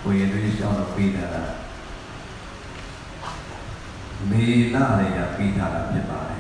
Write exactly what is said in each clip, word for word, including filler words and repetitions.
ကိုယ်ရည်တွေးရှောင်းလို့ပြီးတာကမေလာတွေကပြီးထားတာဖြစ်ပါတယ်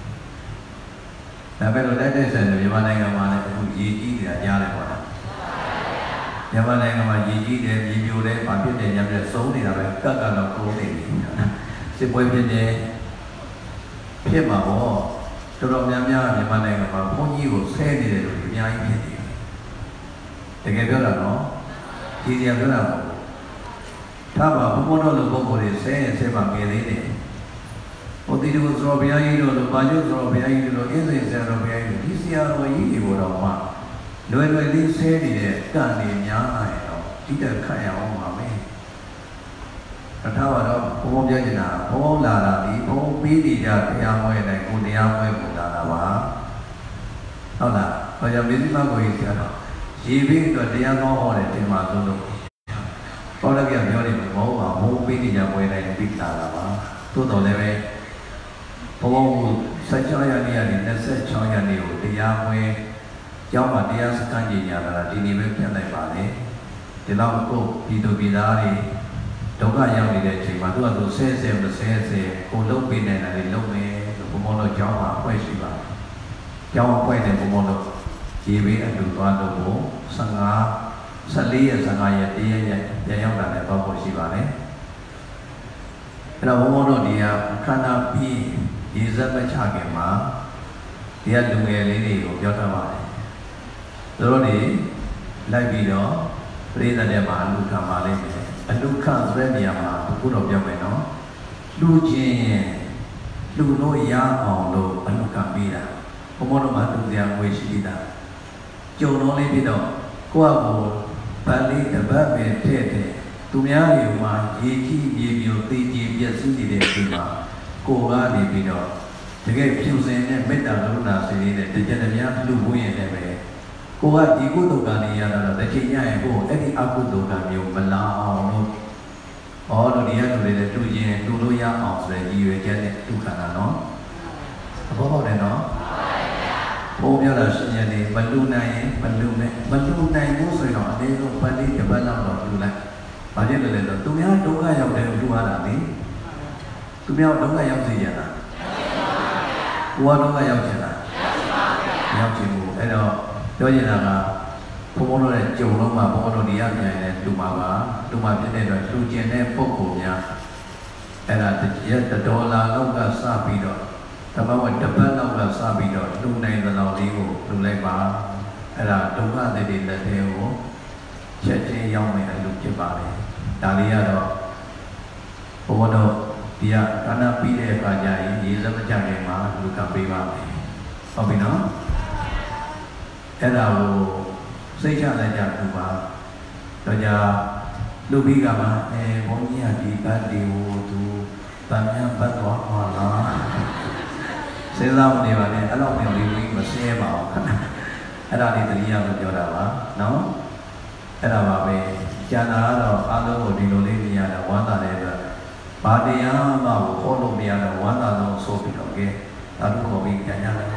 ဒါပဲလို့တိုက်တဲ့ဆက်မြန်မာနိုင်ငံမှာလည်းအခုရည်ကြီးနေတာကြားတယ်ပေါ့နော်မြန်မာနိုင်ငံမှာရည်ကြီးတယ်မြေပြိုတယ်ဘာဖြစ်တယ်ညပြည့်စုံနေတာပဲကတ်ကတော့ကိုယ်နေပြီစစ်ပွဲဖြစ်တယ်ဖြစ်မှာပေါ့တော်တော်များများမြန်မာနိုင်ငံမှာဘုန်းကြီးကိုဆဲနေတယ်လို့အများကြီးဖြစ်နေတယ်တကယ်ပြောတာနော်ဒီနေရာပြောတာပေါ့ဒါပါဘုန်းတော်လူပုဂ္ဂိုလ်တွေဆဲရင်ဆဲပါငယ်သေးတယ်ဟိုဒီလိုဆိုတော့ဘုရားကြီးတို့လိုဘာကျုပ်ဆိုတော့ဘုရားကြီးတို့လိုအင်းစိန်ဆရာတော်ဘုရားကြီးတို့ဒီဆရာတော်ကြီးတွေကိုတော့မှလွယ်လွယ်လေးဆဲနေတဲ့ကနေများလာရင်တော့ဒီတက်ခတ်ရအောင်ပါမယ်တထားပါတော့ဘုံဘုံပြောနေတာဘုံလာတာဒီဘုံပြီးနေကြတရားမွဲနိုင်ကိုတရားမွဲကိုလာတာပါဟုတ်လားဘာကြောင့်မေဇိမကိုကြီးဆရာတော်ရေပြီးတော့တရားကောင်းဟောတယ်တင်ပါလို့လို့ဘောရပြပြောနေမှာမဟုတ်ပါဘူးဘုံပြီးနေကြမွဲနိုင်ပြီးလာတာပါသို့တော်လည်းပဲဘုံဆက်ချောရနေရတယ်နှစ်ဆက်ချောရနေကိုတရားမွဲကျောင်းမှာတရားစခန်းကြီးညာလာဒီနေ့ပဲပြန်လိုက်ပါလေဒီလောက်ကိုပြည်သူပြည်သားတွေဒုက္ခရောက်နေတဲ့အချိန်မှာသူကသူဆဲဆဲမဆဲဆဲကိုလုံးပေးနေတာလေလုံးနေလို့ဘုံဘုံတို့ကျောင်းမှာအဖွဲရှိပါကျောင်းအဖွဲနဲ့ဘုံဘုံတို့ရေဘေးအတူသွားလို့ကိုဆယ်ငါး ဆယ်လေးရက်ဆယ်ငါးရက်တရက်ရက်ပြန်ရောက်လာတဲ့ပေါ့ဖို့ရှိပါတယ်အဲ့တော့ဘုံဘုံတို့ဒီဟာခန္ဓာပြီးရေစက်မချခင်မှာဒီကလူငယ်လေးတွေကိုပြောထားပါတယ်သူတို့တွေလိုက်ပြီးတော့ပြိဿတဲ့မှာလူခံပါလိမ့်မယ်အလူခံဆိုတဲ့နေရာမှာဘုရားတော်ပြောမယ်နော်လူချင်းလူလို့ရအောင်လို့အလူခံပေးတာဘုံဘုံတို့မှာသူတရားငွေရှိတာကြုံတော့လေးပြီးတော့ကိုယ့်အကိုဗန်လေးတပတ်ပဲထည့်တယ်သူများတွေမှာရေကြီးရေပြိုတေးကြီးပြည့်စုံနေတဲ့အချိန်မှာကိုယ်ကနေပြီးတော့တကယ်ဖြူစင်တဲ့မေတ္တာကရုဏာစိတ်လေးနဲ့တကြံများလူဝင်းရင်လည်းပဲကိုကဒီကုသိုလ်ကံနေရတာတော့တစ်ချိန်ညရင်ကိုအဲ့ဒီအကုသိုလ်ကံမျိုးမလာအောင်လို့ဟောတို့ဒီရတူလေးတူရင်တူလို့ရအောင်ဆိုတဲ့ရည်ရွယ်ချက်နဲ့တူခန္ဓာနော်အဘောပေါက်တယ်နော်ဘုံပြောတာရှင်ရင်နေမလူနိုင်ရင်မလူနဲ့မလူနိုင်ဘူးဆိုရင်တော့အနည်းဆုံးပတ်လေးတစ်ပတ်လောက်တော့လူလိုက်ဘာဖြစ်လို့လဲဆိုတော့သူများဒုက္ခရောက်တယ်လို့လူရတာလေသူများဒုက္ခရောက်စေရတာကိုယ်ကဒုက္ခရောက်ချင်တာရောက်ချင်ဘူးအဲ့တော့ပြောချင်တာကဘုံဘုံတို့ရဲ့ကြုံလုံးမှာဘုံဘုံတို့ဒီရပြန်တဲ့လူမှာပါလူမှာဖြစ်တဲ့အတွက်လူကျင်တဲ့ပုံကိုများအဲ့ဒါရက်ဒေါ်လာလောက်ကစပြီးတော့တပတ်ဝက်တစ်ပတ်လောက်ကစပြီးတော့လူနိုင်တဲ့လောက်လေးကိုလူလိုက်ပါအဲ့ဒါဒုက္ခတွေတွေလက်သေးကိုချက်ချင်းရောက်မယ်အလုပ်ဖြစ်ပါလေဒါလေးကတော့ဘုံဘုံတို့ဒီကခန္ဓာပြီးတဲ့အခါကျရင်ရေစမကြခင်မှာလူကပေးပါမယ်ဟုတ်ပြီနော်အဲ့ဒါကိုစိတ်ချလိုက်ကြသူပါတော့ကြလူပြီးကမှအဲဘုန်းကြီးကဒီဘတ်ဒီကိုသူဗန်မြန်ဘတ်သွားမှာလားစဉ်းစားမနေပါနဲ့အဲ့လောက်မျိုးလေးမဆဲပါဘူးအဲ့ဒါလေးတတိယကိုပြောတာပါနော်အဲ့ဒါပါပဲကျန်တာကတော့အားလုံးကိုဒီလိုလေးနေရတာဝမ်းသာတဲ့အတွက်ဘာတရားမှကိုခေါ်လို့မရတော့ဝမ်းသာဆုံးဆိုပြီးတော့ကဲဒါတို့ခေါ်ပြီးပြန်ရမယ်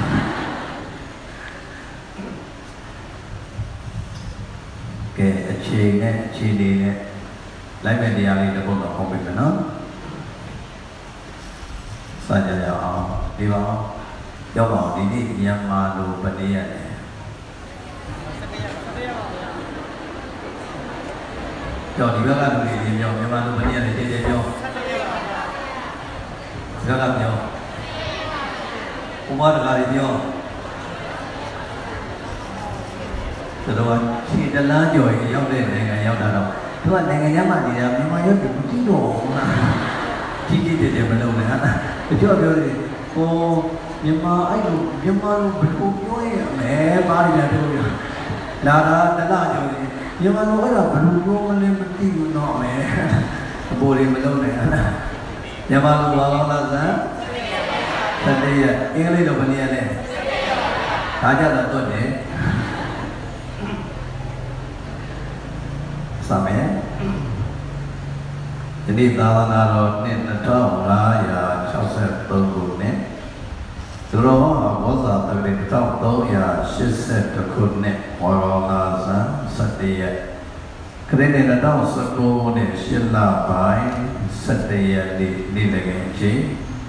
ကဲအခြေနဲ့အခြေအနေနဲ့လိုက်မဲ့တရားလေးတစ်ခုတော့ဟောပေးမယ်နော်စကြရအောင်ဒီပါရောက်ပါဒီနေ့မြန်မာလိုပနေရတယ်ကြော်ဒီဘက်ကလူတွေပြောမြန်မာလိုပနေရတယ်တည်တည်ပြောစကားပြောဥပမာတကားတွေပြောတော်ခြေတလားကြော်ရင်ရောက်တဲ့နိုင်ငံရောက်တာတော့သူကနိုင်ငံခြားမှာနေတာမြန်မာရုပ်ကိုမကြည့်တော့ဘူးလားကြီးကြီးတယ်တယ်မလုပ်နဲ့ဟာတချို့ပြောတယ်ဟိုမြန်မာအဲ့လိုမြန်မာလိုဘယ်လိုပြောရမလဲပါးရတဲ့ပြောလာတာတလားကြော်ရင်မြန်မာလိုအဲ့ဒါဘယ်လိုပြောမလဲမသိဘူးတော့မယ်အပေါ်လေးမလုပ်နဲ့ဟာမြန်မာလိုဘာလို့လဲဆိုတတိယအင်္ဂလိပ်လိုဘယ်နည်းလဲဒါကြတော့တော့တယ်စမယ်ဒီနေ့သာသနာတော်နှစ်နှစ်ထောင်ငါးရာ၆၃ခုနှစ်သူတော်ဘောဇာတက္ကရာတစ်ထောင်သုံးရာရှစ်ဆယ့်တစ်ခုနှစ်ဝါရောလာဇန်၁၁ရက်ခရစ်နှစ်၂၀၁၉ခုနှစ်ရှစ်လပိုင်း၁၇ရက်နေ့နေ့လည်ခင်းအချိန်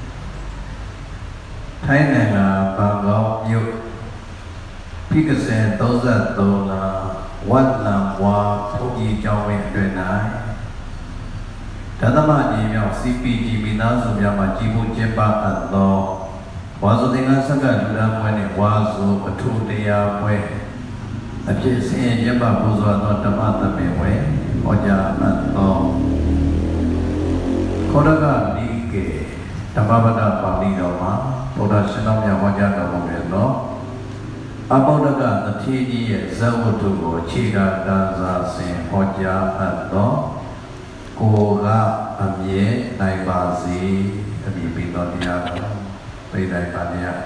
ထိုင်းနိုင်ငံဘန်ကောက်မြို့ဖိကစင်၃၃လဝတ်လံဝါဘုန်းကြီးကျောင်းဝင်းအတွင်း၌ဓမ္မညီမြောက် စီ ပီ ဂျီ မိသားစုများမှကြီးမှုကျင်းပအပ်သောဝါစုသင်္ကန်းဆက်ကလူရန်ပွဲနှင့်ဝါစုအထူးတရားပွဲအဖြစ်ဆင်းရဲကျင်းပပူဇော်သောဓမ္မသဘင်ပွဲဟောကြားအပ်သောခေါရကဒီကေဓမ္မပဒပါဠိတော်မှာဘုရားရှင်တော်မြတ်ဟောကြားတော်မူခဲ့သောအဘောဓကသတိကြီးရဲ့ဇဝတ္ထုကိုခြေကတန်းစားစဉ်ဟောကြားအပ်သောကိုကအမြဲနိုင်ပါစေအမိပိတော်တရားတော်ပိနိုင်ပါတရား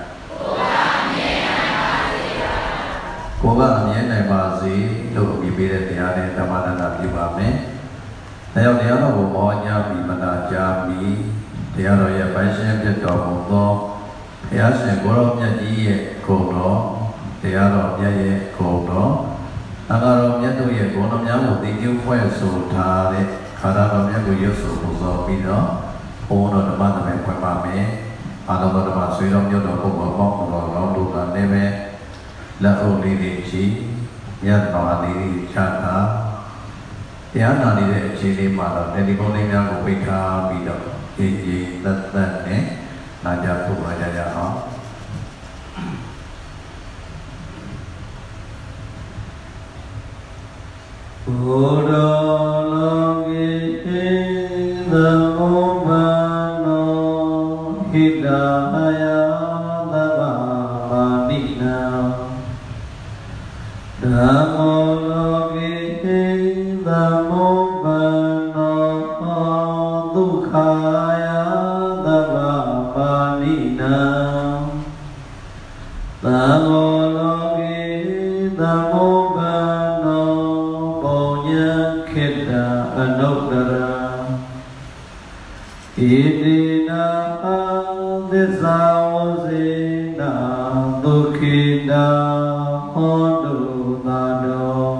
ကိုကအမြဲနိုင်ပါစေလို့အမိပေးတဲ့တရားနဲ့ဓမ္မဒါနပြုပါမယ်။တရားတရားတော်ကိုဟောကြားပြီးမနာကြားပြီးတရားတော်ရဲ့ပိုင်ရှင်ဖြစ်တော်မူသောဘုရားရှင်ကိုရောမြတ်ကြီးရဲ့ဂုဏ်တော်တရားတော်မြတ်ရဲ့ဂုဏ်တော်အငါတော်မြတ်တို့ရဲ့ဂုဏ်တော်များကိုသိကျုပ်ဖွဲ့ဆိုထားတဲ့ခါသာတော်မြတ်ကိုရွတ်ဆိုပူဇော်ပြီးတော့ဘုန်းတော်ဓမ္မသဘင်ဖွင့်ပါမယ်။အာလုံးတော်ဓမ္မဆွေတော်မြို့တော်ပုဂ္ဂိုလ်ပေါင်းတော်တော်တို့ကလည်းပဲလက်အုပ်လေးတွေချီညတ်တော်လေးတွေချတာတရားနာနေတဲ့အခြေအနေမှာတော့တယ်လီဖုန်းလေးများကိုပိတ်ထားပြီးတော့အေးအေးသက်သက်နဲ့နာကြဖို့ပါကြရအောင်ဘုရားလောကေသမောမနောဟိတယသဗ္ဗပါဏိနာဓမ္မောလောကေသမောမနောဒုက္ခယသဗ္ဗပါဏိနာသမောလောကေသမောမနောပုံညခေတ္တအနုတ္တရာဣတိနာသစ္စာဝစေနာဒုက္ခိတာဟောတုသာတော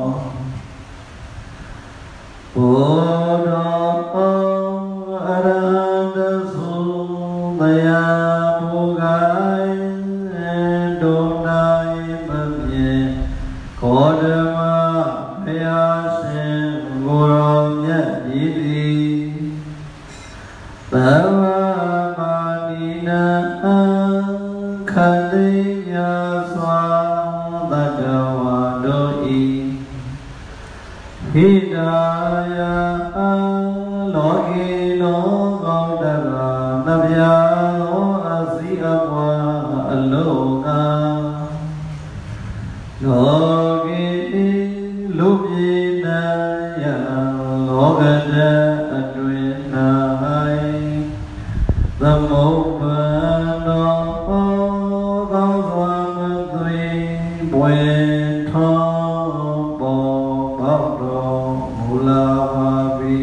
ဘောဓောအရဟတသုတယဘုဂိုင်ဒုနိုင်မပြေခောဓမ္မဘုရားရှင်ကိုရောမြတ်ကြီးသည်သဗ္ဗပါဏိနာခန္တိညာစွာတတ္တဝါတို့ဤဟိတာယလောကေလောကောတရာနဗျာသောအစီအပွားအလုံးငါလောကေလူပြေနယလောကတအတွင်၌သမုပ္ပါနောကောင်းစွာမသွေပွေထောပေါ်ပေါတော်မူလာပါပြီ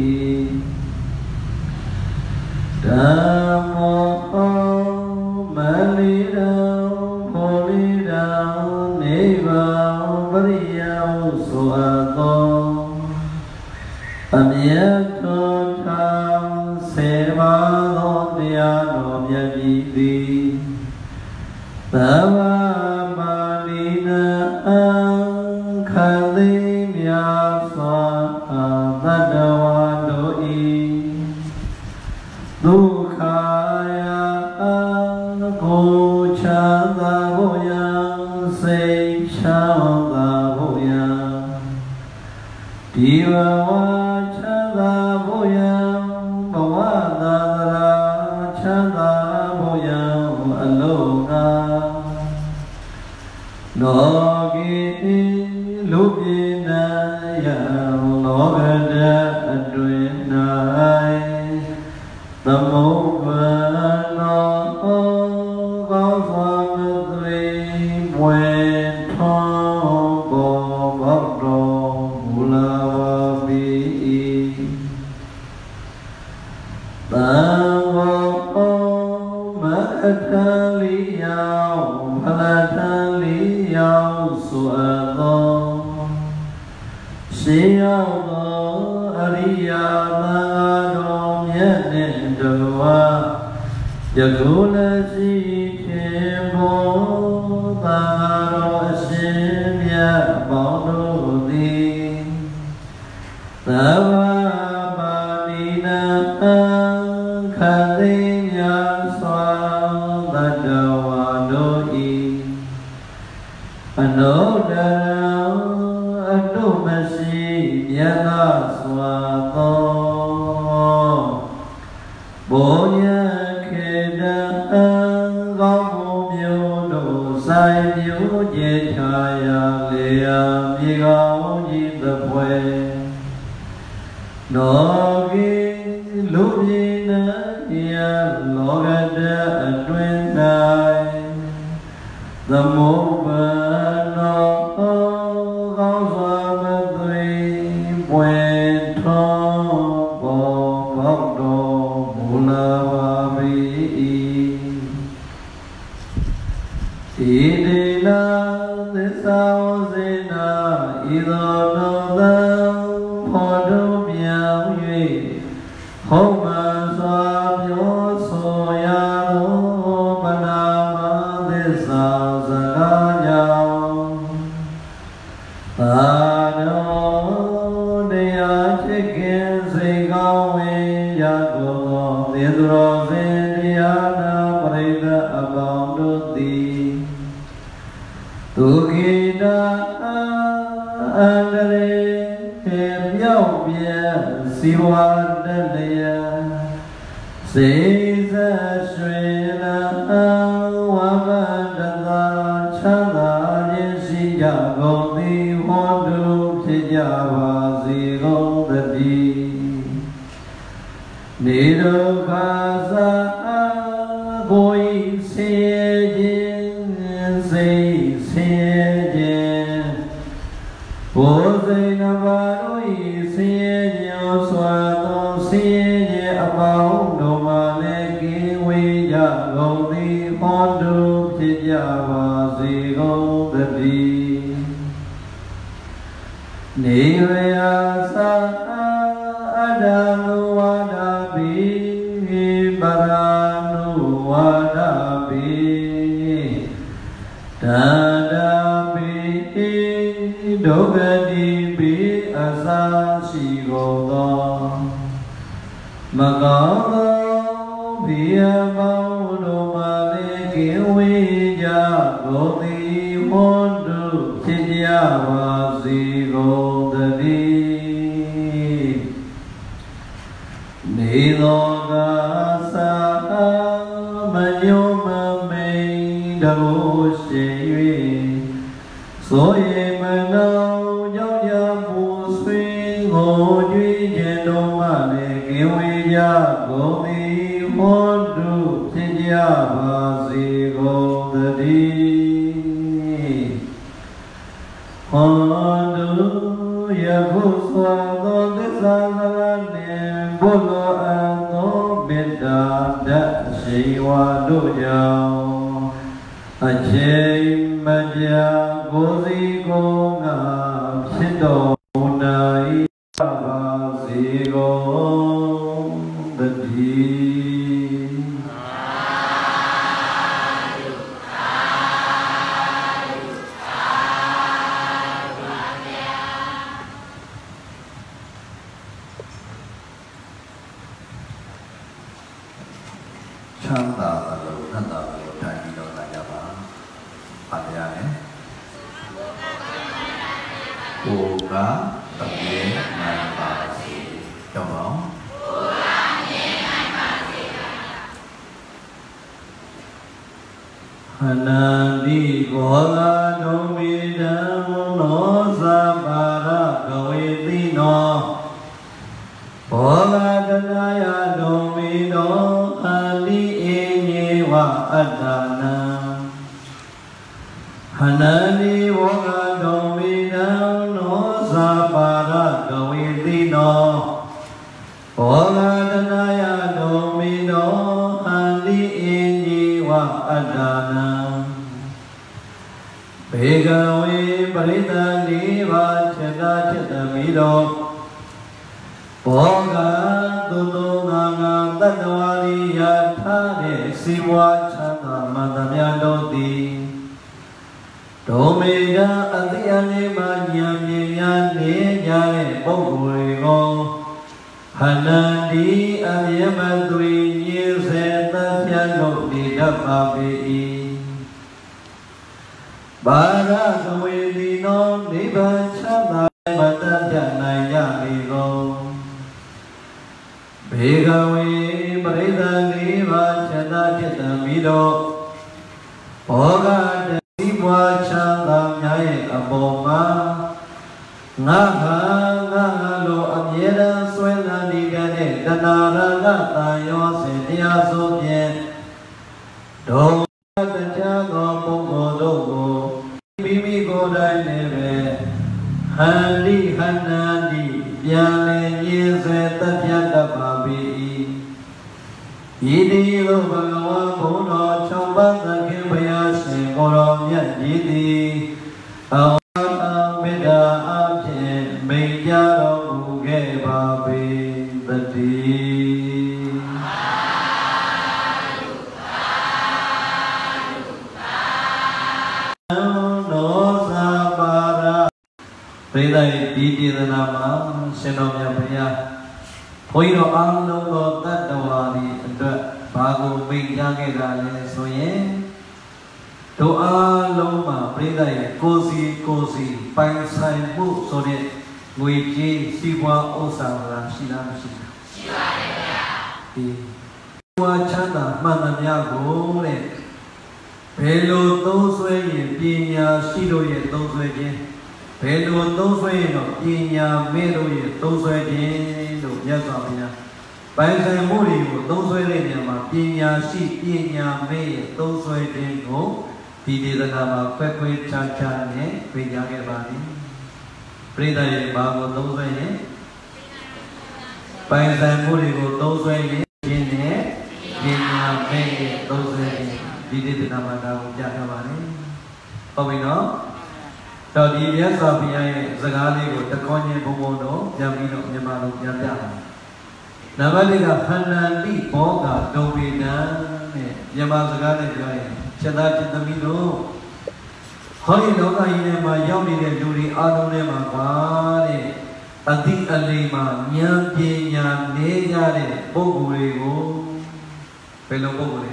ဓမ္မောမလီတော်ဘောလီတော်နိဗ္ဗာန်ပရိယဆိုအပ်သောအမြတ်တော်ထာဆေပါသောတရားတော်မြတ်ကြီးသည်သဗ္ဗပါဏိနာခန္တိမြတ်စွာသတ္တဝါတို့ဤဒုက္ခယကိုချမ်းသာဖို့ယစိတ်ချမ်းသာဖို့ယဒီဘဝချမ်းသာဖို့ယဘဝသာသရာချမ်းသာဖို့ယအလုံးငါလောကေလူပြေနယလောကတအတွင်၌သမုပ္ပါနောကောင်းစွာမသွေပွေထောပေါ်ပေါတော်မူလာပါပြီသံဃောမအထလီယောဖလထလီယောဆိုအပ်သောရှ Bhegave Paritani Vachana Chatamiro Boga Dudunga Dadwari Yatare Siwa Chana Madamyadoti Domega Adiane Manyani Yani Yane Bogurigo Hanandi Ayamadui Yezeta Piano Nidapabi Bara Gawedino Niba Chana Madamyana Yamigo Begawe Breda Niva Chana Chitamido Boga Siwa Chana Nyai Aboma Naha Naha Lo Amyeda Swena Nigane Danara Gata Yose Diaso Bien Do Tachago Pongo Dogo Mimi Godai Neve Handi Hanandi Yale Yese Tatyata Babi Yidi Lo Bhagawa Buddha Chambata Kimbaya Shengoro Yadi Awata Meda Abje Mejaro Uge Babi Bati No Sabara Preda Didi Nama Shenomya Priya Poiro Amno Tatawari Bago Mejage Dale Soye Doa Loma Preda Kosi Kosi Pai Sai Mu Sode Guiji Siwa Osara Shila Shila Siwa Chana Manamyago Pelo Toswe Pinya Shiro Ye Toswe Pelo Toswe no Pinya Mero Ye Toswe No Yasavia Pai Sai Muri Toswe Nyama Pinya Shi Pinya Me Toswe No Didi Nama Kwekwe Chacha Ne Pejage Bani Preda Ye Bago Toswe Ne Pai Sai Muri Toswe Ne Pinya Pinya Me Toswe Didi Nama Dago Jaka Bani Komino Tadi biasa biaya segala itu tekonnya bomono jamino nyamalu nyamjam. Nama dia Hanandi Boga Dobina nyamal segala biaya. Cita cita mino. Hari loka ini mah yang dia juri anu ne makane. Adik alima nyamje nyamne jare bogurego. Pelo bogurego.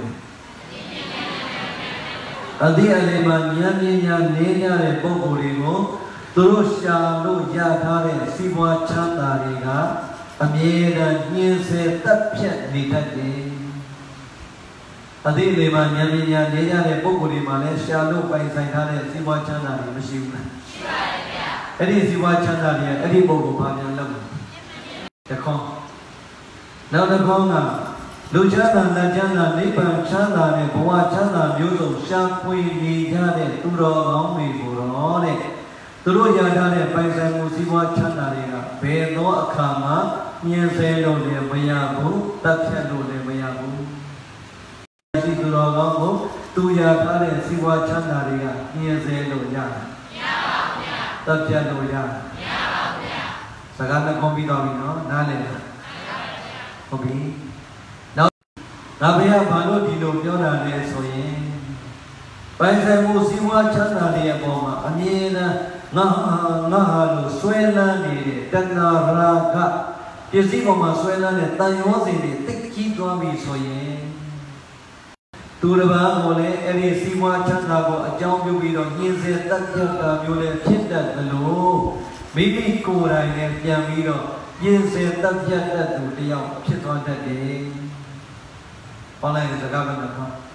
Adi alima nyani nyani nyare bogurigo turusha lu yatare siwa chandariga amyeda nyinse tapyat nikate Adi alima nyani nyani nyare boguri male shalu pai sai thare siwa chandari mashi bu la Edi siwa chandari edi bogu ba pyan lam Takhon Naw takhon ga Lu chana na chana nipan chana ne bhawa chanaမျိုးစုံရှာဖွေနေကြတဲ့သူတော်ကောင်းတွေကိုတော့တဲ့သူတို့ရထားတဲ့ပိုင်ဆိုင်မှုစည်းဝါးချမ်းသာတွေကဘယ်သောအခါမှညှင်းဆဲလို့လည်းမရဘူးတတ်ဖြတ်လို့လည်းမရဘူးဒီသူတော်ကောင်းကိုသူရထားတဲ့စည်းဝါးချမ်းသာတွေကညှင်းဆဲလို့ရတယ်မရပါဘူးဗျာတတ်ဖြတ်လို့ရတယ်မရပါဘူးဗျာစကားနဲ့ကွန်ပျူတာပြီနော်နားလည်လားဟုတ်ပြီNa baya balo di lo piona le soye. Pai sai mo siwa chana le boma amyena nga nga lo swela ne tanna raga. Pisi boma swela ne tanyo se ne tikki twa bi soye. Tu ba mo le eri siwa chana ko ajaung pyu bi do nyin se tat tat ta myo le phit dat lo. Mi mi ko dai ne pyan bi do nyin se tat tat tat tu tayaw phit twa tat de. Online is a government.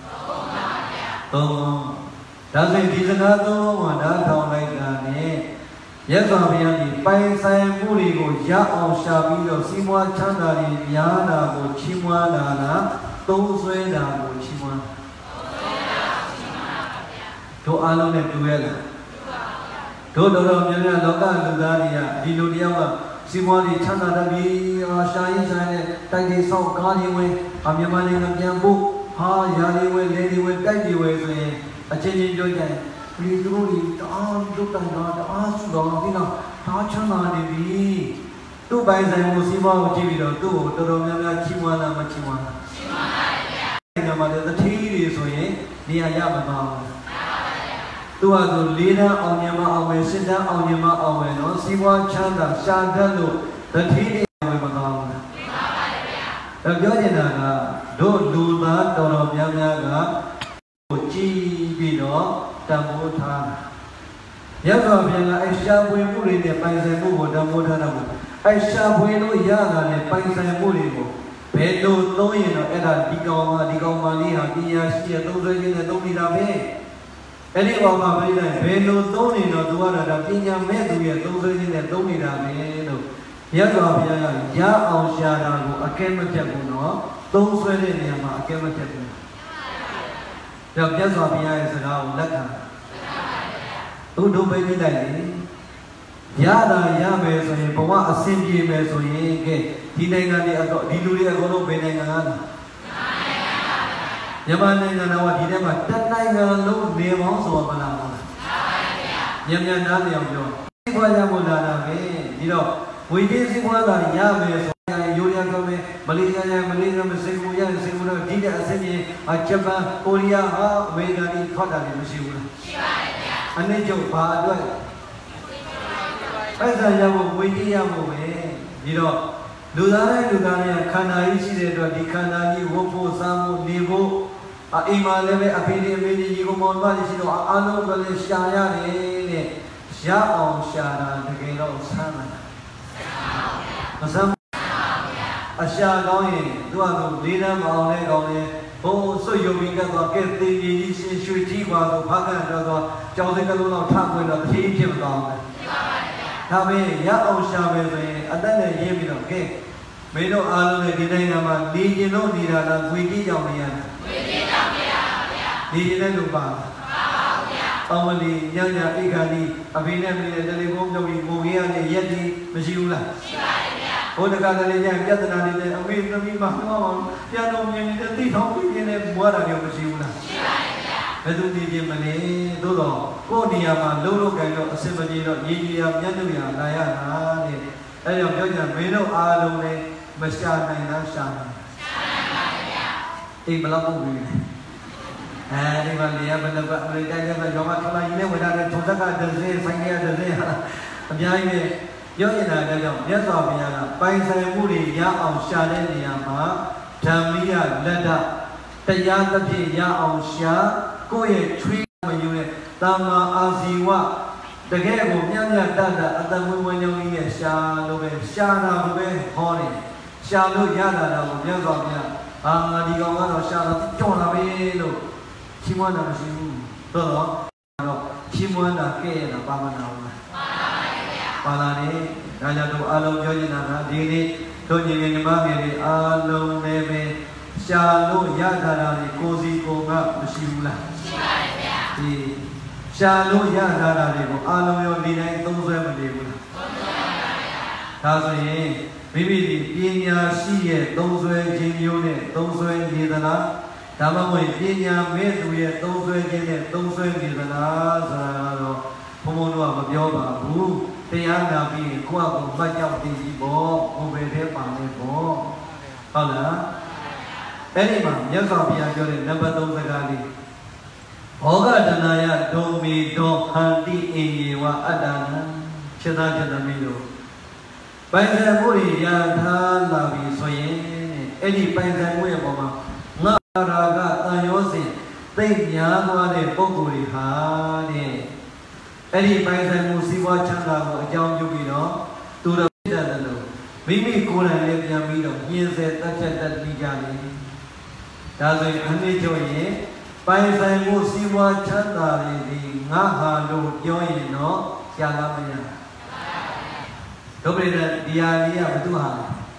Oh, does it is another one that online done? Yes, I am the Paisai Murigo, Ya or Shabino, Simwa Chandari, Yana, or Chimwana, Toswena, or Chimwa. To Alon and Duella. To the Romana Loka, Ludaria, Diludiama. Simwali Chanda Bi Shai Shai Tadi Sau Kali Way Amyamani Nambu Ha Yali Way Lady Way Tadi Way A change in Joy Please do it all look at God ask God Tina Ta Chanda Devi ตู้ใบใส่หมูซีบ้าจีบีเราตู้ตัวเราเนี่ยนะชิมวันละมาชิมวันละชิมวันละเนี่ยมาเลยตะทีดีส่วนใหญ่นี่อายามาบ้างตัวตัวลีน่าเอาเนี่ยมาเอาเวสินน่าเอาเนี่ยมาเอาเวเนาะซีบ้าชันดาชาดันโลตะทีดีเอาไปมาบ้างแล้วย้อนยังไงนะดูดูมาตัวเราเนี่ยนะจีบีเนาะตามโมทานยักษ์ว่าเพียงไอ้ชาบุยมุรีเนี่ยไปใส่หมูตามโมทานนะบุไอ้ชาบุยโนยาเนี่ยไปใส่หมูรีบุเบโดโต้ยเนาะไอ้ด้านดีกว่ามาดีกว่ามานี่ฮะที่ยาชีต้องใช้เงินต้องมีราเบ้ไอ้นี่ว่ามาไม่ได้เบโดโต้ยเนาะตัวนั้นที่ยาแม่ตัวเนี่ยต้องใช้เงินต้องมีราเบ้เนาะยักษ์ว่าเพียงยาเอาชาดาบุอาเกมเจ็บบุเนาะต้องใช้เนี่ยมาอาเกมเจ็บบุจากยักษ์ว่าเพียงสระอุลักษณะตู้ดูไปไม่ได้ยาดายาเมสโยเพราะว่าอาศินจีเมสโยเกที่ในงานนี้ก็ดีลูเรียก็ต้องเป็นในงานยามันในงานว่าที่ได้มาตั้งในงานลูกเมียมองสวมมาแล้วยามยามนั้นเดียวอยู่ที่พ่อยามุลานาเกที่เราวิธีสิ่งว่าได้ยาเมสโยยูเรียก็ไม่มาเลเซียมาเลเซียมาสิงคโปร์ยาสิงคโปร์ที่ได้อาศินจีอาญี่ปุ่นเกาหลีฮะเวดานีเขาได้ไม่ใช่บุญอันนี้จบพาด้วยไอ้สัญญาบุวิธียาบุเองดีหรอดูได้ดูได้เนี่ยขณะที่สิ่งเดียวดีขณะที่วัวผู้สามุนิบุอ่ะอิมาเลเวอภิเดเมดีกุมารว่าที่สิ่งเราอานุกเลชายาเนี่ยยาเอาชาดาเด็กเราสร้างมาสร้างอาชาเขาเองตัวเราลีน่ามาเอาเนี่ยเขาเนี่ยโอ้สุยมิกันตัวเกิดตีนี้สิ่งช่วยที่ว่าตัวพักกันตัวตัวเจ้าสิ่งก็เราทำไว้เราที่เชื่อมต่อกันถ้าไม่ยาเอาชาเบสเนี่ยอันนั้นเนี่ยยิ่งมีเราเก่งไม่ต้องอาลูเนี่ยที่ไหนนะมันดีจริงโน่นดีนะนะคุยที่จะไม่ยังดีจริงได้ดูบ้างเอามาดียังยังอีกการดีอภิเนี่ยมีแต่เลยผมจะมีโมเกียเนี่ยยัดดีไม่ใช่อยู่ละโอ้แต่การเรียนยังยัดนาดีเนี่ยอภิเนี่ยมีบางว่ายันนมยังจะตีท้องพี่เนี่ยมัวอะไรเดียวไม่ใช่อยู่ละแต่ดูดีจริงมันนี่ดูต่อก็เนี่ยมันรู้รู้กันแล้วเสพติดแล้วยิ่งยิ่งยันดูอย่างไรอ่ะนะเนี่ยไอ้ยังเจ้าเนี่ยไม่รู้อาลูเนี่ยไม่ใช่ในนั้นใช่อีกบล็อกกูเลยเออที่มันเนี่ยมันแบบมันได้ยังไงยอมรับอะไรเนี่ยเวลาเนี่ยทุกท่านก็เดินเส้นสังเกตเดินเส้นอันนี้เนี่ยย้อนยังไงก็ยังยัดต่อไปยังไปใส่บุหรี่ยาเอาชาเล่นเนี่ยมาทำนี่อะเล่นได้แต่ยาตะเพียยาเอาชาก็ยังช่วยมาอยู่เนี่ยตามมาอาศิวะแต่แค่ผมยังอยากได้แต่อัตมุวันยังมีชาโลเบชาหน้าโลเบฮอนี่ชาโลยาดาเราผมยังต่อไปยังอ่าดีกว่าเราชาเราจ้องเราไปโลชิมวันนั้นไม่ใช่ဘူးတော့တော့ชิมวันนั้นแก่นะปามานาปาลานี่ဒါကြောင့်တို့အလုံးပြောနေတာကဒီနေ့တို့ညီညီမငယ်တွေအလုံးနဲ့ပဲရှာလို့ရထားတာတွေကိုစီကိုကမရှိဘူးလားရှိပါတယ်ဗျာဒီရှာလို့ရထားတာတွေကိုအလုံးရောနေတိုင်းသုံးဆွဲမနေဘူးလားသုံးဆွဲပါဗျာဒါဆိုရင်မိမိဒီပညာရှိရဲ့သုံးဆွဲခြင်းမျိုးနဲ့သုံးဆွဲနေသလားဒါမှမဟုတ်ပညာမဲ့သူရဲ့သုံးဆွဲခြင်းနဲ့သုံးဆွဲနေသလားဆိုတာတော့ဘုံဘုံတို့ကမပြောပါဘူးတရားနာပြီးကိုယ့်အကူမှတ်ကြောက်သိကြီးပေါ့ဘုံပဲထဲပါနေပေါ့ဟုတ်လားအဲ့ဒီမှာမြတ်စွာဘုရားပြောတဲ့နံပါတ်သုံးစကားလေးဘောဂတနာယဒုံမီတောဟန္တိအင်ယေဝအတ္တနာဖြစ်သားဖြစ်သမီးတို့ပိုင်ဆိုင်မှုတွေရထားလာပြီဆိုရင်အဲ့ဒီပိုင်ဆိုင်မှုရဲ့ပုံမှာငါရာဂတန်ရောစဉ်သိများသွားတဲ့ပုဂ္ဂိုလ်တွေဟာတဲ့အဲ့ဒီပိုင်ဆိုင်မှုစီးပွားချမ်းသာကိုအကြောင်းပြုပြီးတော့သူတော်ဖြစ်တယ်လို့မိမိကိုယ်တိုင်လည်းပြန်ပြီးတော့ညှင်းဆဲတတ်ချက်တတ်ပြီးကြတယ်ဒါဆိုရင်အနည်းချုပ်ရင်ပိုင်ဆိုင်မှုစီးပွားချမ်းသာတွေဒီငါဟာလို့ပြောရင်တော့ကြာလာမရဒုပရိသဒီယာလေးကဘသူဟာဟ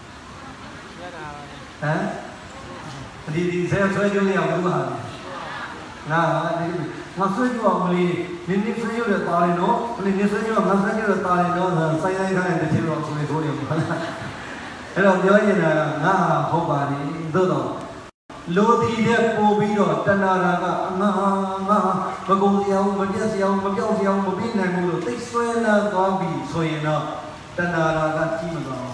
မ်ဒီဒီဆဲဆွဲကြလေးကဘသူဟာငါဟာဒီငါဆွဲကြအောင်လေးနင်းနေဆွဲရတဲ့တာရီနော်နင်းနေဆွဲကြငါဆွဲကြတဲ့တာရီနော်ဆိုင်ဆိုင်ခိုင်းတဲ့ချင်းတော့ဆွဲဆိုနေမှာအဲ့တော့ပြောရင်လည်းငါဟာဟုတ်ပါလေသို့တော့လိုတီတဲ့ပို့ပြီးတော့တဏှာကငါငါမကုန်စရာမပြတ်စရာမပြောက်စရာမပြည့်နိုင်ဘူးလို့သိဆွဲလာသွားပြီဆိုရင်တော့တဏှာကကြီးမသွားဘူး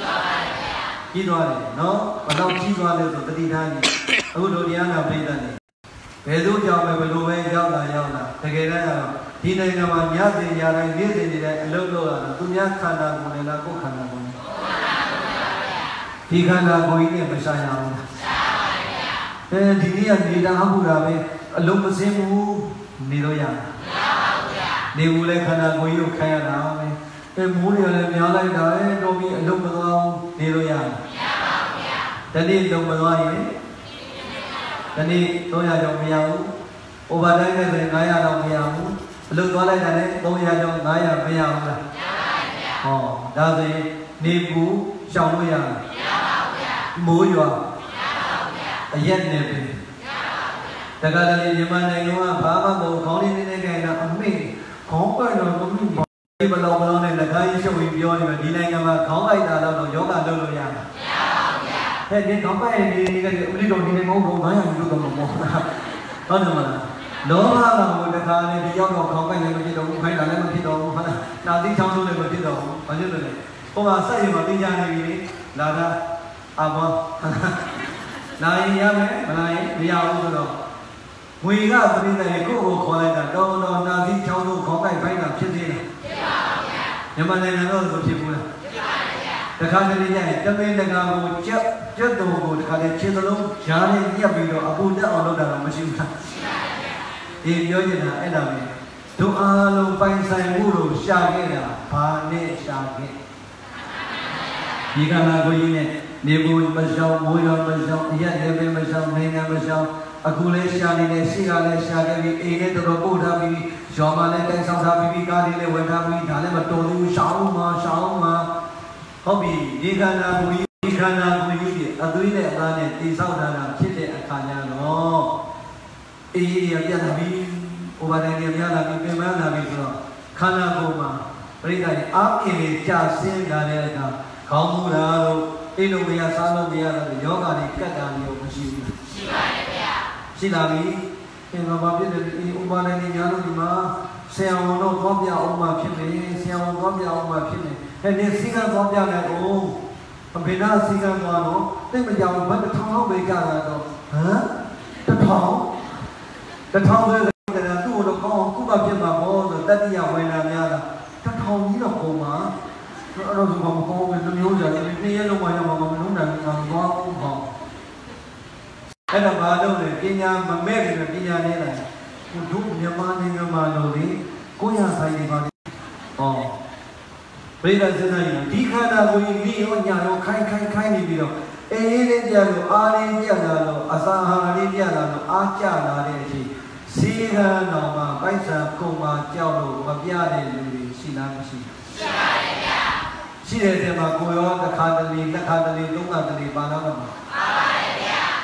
ကြီးသွားတယ်နော်ဘယ်တော့ကြီးသွားလဲဆိုတတိထားကြီးအခုတို့တရားနာပြိတ္တနေဘယ်သူကြောင့်ပဲဘလို့ပဲရောက်လာရောက်လာတကယ်တမ်းကတော့ဒီနိုင်ငံမှာညစဉ်ညတိုင်းနေ့စဉ်နေတဲ့အလုပ်လုပ်ရတာသူများခန္ဓာကိုယ်နဲ့လားကိုယ်ခန္ဓာကိုယ်နဲ့ဒီခန္ဓာကိုယ်ကြီးနဲ့မဆိုင်ရဘူးအဲဒီနေ့ကနေတာအမှုတာပဲအလုံးမစင်းဘူးနေတော့ရနေဘူးလေခန္ဓာကိုယ်ကြီးကိုခံရတာပဲအဲမိုးတွေလည်းများလိုက်တာအဲတော့ပြီးအလုံးမသွားဘူးနေလို့ရတယ်တနေ့လုံးမသွားရင်တနေ့သုံးရာကျော်မရဘူးအိုဗာတိုင်းနဲ့ဆိုငါးရာတော့မရဘူးအလုံးသွားလိုက်တာလည်းသုံးရာကျော်ငါးရာမရဘူးလားဟောဒါဆိုရင်နေဘူးရှောင်လို့ရတယ်မိုးရွာအရက်နေပြီတက္ကသိုလ်မြန်မာနိုင်ငံကဘာမှမဟုတ်ခေါင်းလေးနေနေကြတာအမေခေါင်းပိုက်တော့မမှုပါဒီဘလောင်ဘလောင်နဲ့လက်ကားကြီးရှုပ်ပြီးပြောနေတယ်ဒီနိုင်ငံမှာခေါင်းလိုက်တာတော့ယောဂလုပ်လို့ရတယ်မရပါဘူးဗျာဟဲ့ဒီခေါင်းပိုက်နေနေကဥလိတော်ဒီနေမဟုတ်ဘူးဘာရယူလို့တော့မဟုတ်ဘူးဟုတ်တယ်မလားလောဘကဟိုတခါလေဒီရောက်တော့ခေါင်းပိုက်လည်းမဖြစ်တော့ဘူးခိုင်းတာလည်းမဖြစ်တော့ဘူးဟုတ်လားနာသီးချောင်းလို့လည်းမဖြစ်တော့ဘူးဘာဖြစ်လို့လဲဟိုမှာစက်ရင်မှာတင်ကြနေပြီလာတာအဘောလာရင်ရမယ်မလာရင်မရဘူးဆိုတော့ဝေကပရိသတ်ရေကိုယ့်ကိုခေါ်လိုက်တာတော်တော်နာသီးချောင်းလို့ခေါင်းပိုက်ဖိုက်တာဖြစ်သေးတယ်မြန်မာနိုင်ငံတော့မဖြစ်ဘူးလားတခါတလေကျရင်တမင်တကာကိုကြက်ကြက်တော်ကိုတခါတည်းခြေစလုံးရားနဲ့ညက်ပြီးတော့အပူတက်အောင်လုပ်တာတော့မရှိဘူးလားဒီပြောချင်တာအဲ့ဒါပဲတို့အားလုံးပိုင်ဆိုင်မှုလို့ရှာခဲ့တာဘာနဲ့ရှာခဲ့ဒီကလာကိုကြီးနဲ့နေဘူးမရှောင်မိုးရောမရှောင်အရက်လည်းပဲမရှောင်နိုင်ငံမရှောင်အခုလဲရှာနေတယ်ရှိကလည်းရှာခဲ့ပြီးအိမ်နဲ့တော်တော်ပို့ထားပြီးရောမလည်းတိုင်ဆောင်ထားပြီးကားလေးလည်းဝယ်ထားပြီးဒါလည်းမတော်ဘူးရှောင်းမှာရှောင်းမှာဟုတ်ပြီဒီခန္ဓာကိုယ်ကြီးဒီခန္ဓာကိုယ်ကြီးအသွေးနဲ့အသားနဲ့တည်ဆောက်ထားတာဖြစ်တဲ့အခါကျတော့အေးရပြတ်လာပြီးဥပါဒဏ်တွေပြတ်လာပြီးပြင်ပန်းလာပြီးဆိုတော့ခန္ဓာကိုယ်မှာပရိသတ်အားပြင်းနေကြဆင်းလာတဲ့အခါခေါင်းမူတာတို့အိလို့မရစားလို့မရတော့ယောဂတွေကတ်တာမျိုးမရှိဘူးရှိပါတယ်ဗျာရှိလာပြီအင်းဘာဖြစ်လဲဒီဥပါဒဏ်တွေညာလို့ဒီမှာဆရာဝန်တို့သွားပြအောင်မှဖြစ်နေဆရာဝန်သွားပြအောင်မှဖြစ်နေဟဲ့ဒီစီကံသွားပြလိုက်အောင်အဖေနာစီကံသွားတော့သိမကြောင်ဘယ်တစ်ထောင်လောက်ပဲကြတာတော့ဟမ်တစ်ထောင်တစ်ထောင်ပဲတဲ့သူ့ကိုတော့ကောင်းကုသဖြစ်မှာပေါ့ဆိုတတိယဝေဒနာများတာတစ်ထောင်ကြီးတော့ပုံမှာအဲ့တော့ဒီမှာမကောင်းဘူးမျိုးကြတယ်နေ့ရက်လုံးမှရမှာမလုံးနိုင်ဘူးငါသွားအောင်ပေါ့အဲ့ဒါဘာလို့လဲပညာမမဲ့ဘူးပညာနဲ့လားတို့မြန်မာနိုင်ငံမှာလို့လေကိုရဆိုင်နေပါလေဟောဘယ်လိုစဉ်းစားရင်ဒီခန္ဓာကိုယ်ကြီးရောညာရောခိုင်းခိုင်းခိုင်းနေပြီးတော့အေးလေးကြလို့အားလေးပြလာလို့အစာဟာလေးပြလာလို့အားကျလာတဲ့အချိန်စီဟန်တော်မှာပိုက်ဆံကုန်မှာကြောက်လို့မပြတဲ့လူတွေရှိလားမရှိရှိပါတယ်ဗျာရှိတဲ့နေရာမှာကိုရောတစ်ခါတလေနှစ်ခါတလေသုံးခါတလေပါတော့မှာပါပါတယ်ဗျာ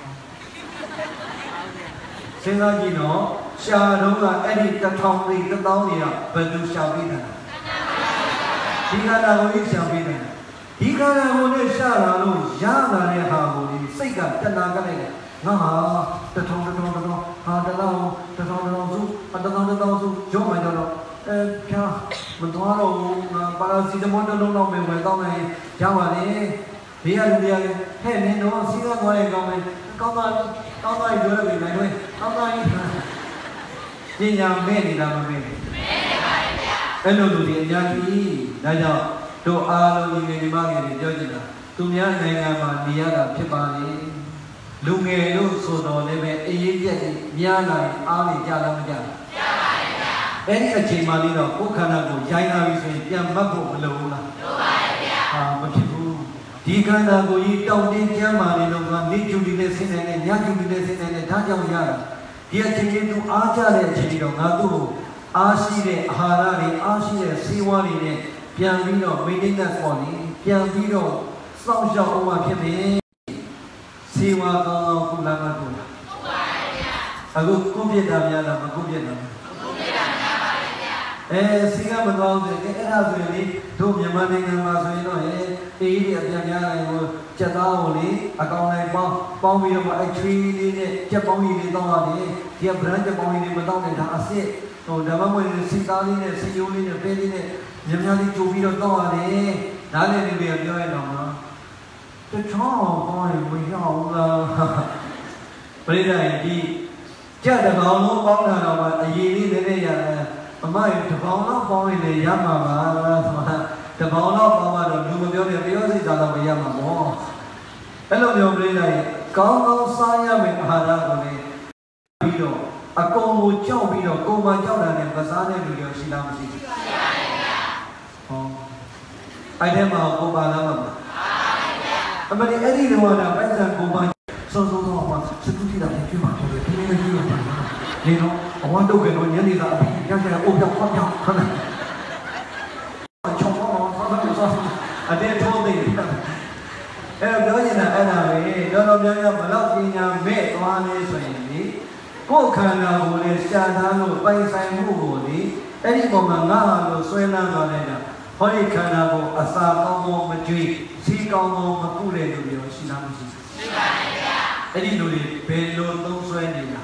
စဉ်းစားကြည့်တော့ရှာတော့ကအဲ့ဒီတစ်ထောင်လေးတစ်သောင်းတွေကဘယ်သူရှာပြီးတာဒီခန္ဓာကိုယ်ကြီးရှာပြီးတယ်ဒီခန္ဓာကိုယ်နဲ့ရှာလာလို့ရလာတဲ့ဟာကိုဒီစိတ်ကတဏှာကလိုက်တယ်ငါဟာတထောင်တထောင်တထောင်ဟာတလောင်းတထောင်တထောင်စုတထောင်တထောင်စုကြောမှတော့အဲဖြာမတော်တော့ဘူးပါရာစီတမွန်တလုံးတော့မယ်ဝယ်တော့မယ်ရပါလေဘေးကလူတွေကဟဲ့နင်တော့စီးကားသွားရင်ကောင်းမယ်ကောင်းပါကောင်းပါပြောရပြီနိုင်တော့ကောင်းပါရင်ပညာမဲ့နေတာမမဲ့ဘူးအဲ့လိုလူတွေအများကြီးဒါကြောင့်တို့အားလုံးဒီငယ်ဒီမငယ်တွေပြောကြည့်တာသူများနိုင်ငံမှာနေရတာဖြစ်ပါလေလူငယ်တို့ဆိုတော့လည်းပဲအေးအေးပြက်ကြီးများလာရင်အားနေကြလားမကြဘူးကြပါရဲ့ဗျာအဲ့ဒီအချိန်မှလေးတော့ကိုယ်ခန္ဓာကိုရိုင်းလာပြီဆိုရင်ပြန်မှတ်ဖို့မလိုဘူးလားလိုပါရဲ့ဗျာဟာမဖြစ်ဘူးဒီခန္ဓာကိုကြီးတောင့်တင်းကျမ်းမာနေလို့ကနေကျူတီနဲ့ဆင်းနေနဲ့ညကျူတီနဲ့ဆင်းနေနဲ့ဒါကြောင့်ရတာဒီအချိန်လေးသူအားကြတဲ့အချိန်တော့ငါတို့ကိုအားရှိတဲ့အာဟာရတွေအားရှိတဲ့ဆေးဝါးတွေနဲ့ပြန်ပြီးတော့ maintenance ပေါ့လေပြန်ပြီးတော့စောင့်ရှောက်အောင်မှဖြစ်မယ်ဆေးဝါးကောင်းကောင်းကုလာမှကုလာဟုတ်ပါရဲ့ဗျာအခုကုပြစ်တာများလားမကုပြစ်တာကုပြစ်တာများပါရဲ့ဗျာအဲဆေးကမသွားဘူးဆိုရင်အဲ့ဒါဆိုရင်လေတို့မြန်မာနိုင်ငံမှာဆိုရင်တော့ဟဲ့အေးကြီးအပြန်များလိုက်ကိုစက်သားကိုလေအကောင်လိုက်ပေါင်းပေါင်းပြီးတော့အဲ့ချွေးလေးနဲ့စက်ပေါင်းကြီးလေးတောင်းရတယ်ဒီက brand စက်ပေါင်းကြီးလေးမတောင်းနဲ့ဒါအစ်စ်ဟိုဓမ္မမွေစိတ်သားလေးနဲ့စိတ်ရိုးလေးနဲ့ပဲလေးနဲ့ညများလေးကြိုပြီးတော့တောင်းရတယ်ဒ哪里那边表演了吗？这唱好也不要了，不是的，你这的高楼帮他了嘛？一里那那样的，我们这高楼帮的那样嘛嘛，什么？这高楼帮嘛的，如果表演表演咋都不一样嘛？哦，那老表不是的，刚刚三亚没哈达过的，比如啊，公务教比如公务教的那个三年比如是哪么是？哦，ไอเทมมาโกบาลามาအမဒီအဲ့ဒီတော့ကပိုက်ဆံကိုပါစောစောတော့မှာစတူတီတာကျွေးမှာတယ်ဒီနေ့ကြီးမှာနေတော့အဝတ်တုတ်ကတော့ညနေကအပြီးရောက်ကြအိုးပြောက်ခွက်ပြောက်ဟုတ်လားချုံတော့ဆောဆောဆောအတဲ့ထုံးသိအဲ့တော့ပြောနေတာအဲ့ဒါပဲတော်တော်များများဘလောက်ပညာမဲ့သွားလဲဆိုရင်ဒီကိုယ်ခန္ဓာကိုယ်နဲ့ရှာသားလို့ပိုင်ဆိုင်မှုကိုဒီအဲ့ဒီပုံမှာငါဟာလို့ဆွဲလန်းသွားတဲ့ဟောဒီခန္ဓာကိုအစာကောင်းကောင်းမကြွေးစီကောင်းကောင်းမကုတဲ့လူတွေရောရှိလားမရှိဘူးရှိပါတယ်ဗျာအဲ့ဒီလူတွေဘယ်လိုသုံးဆွဲနေတာ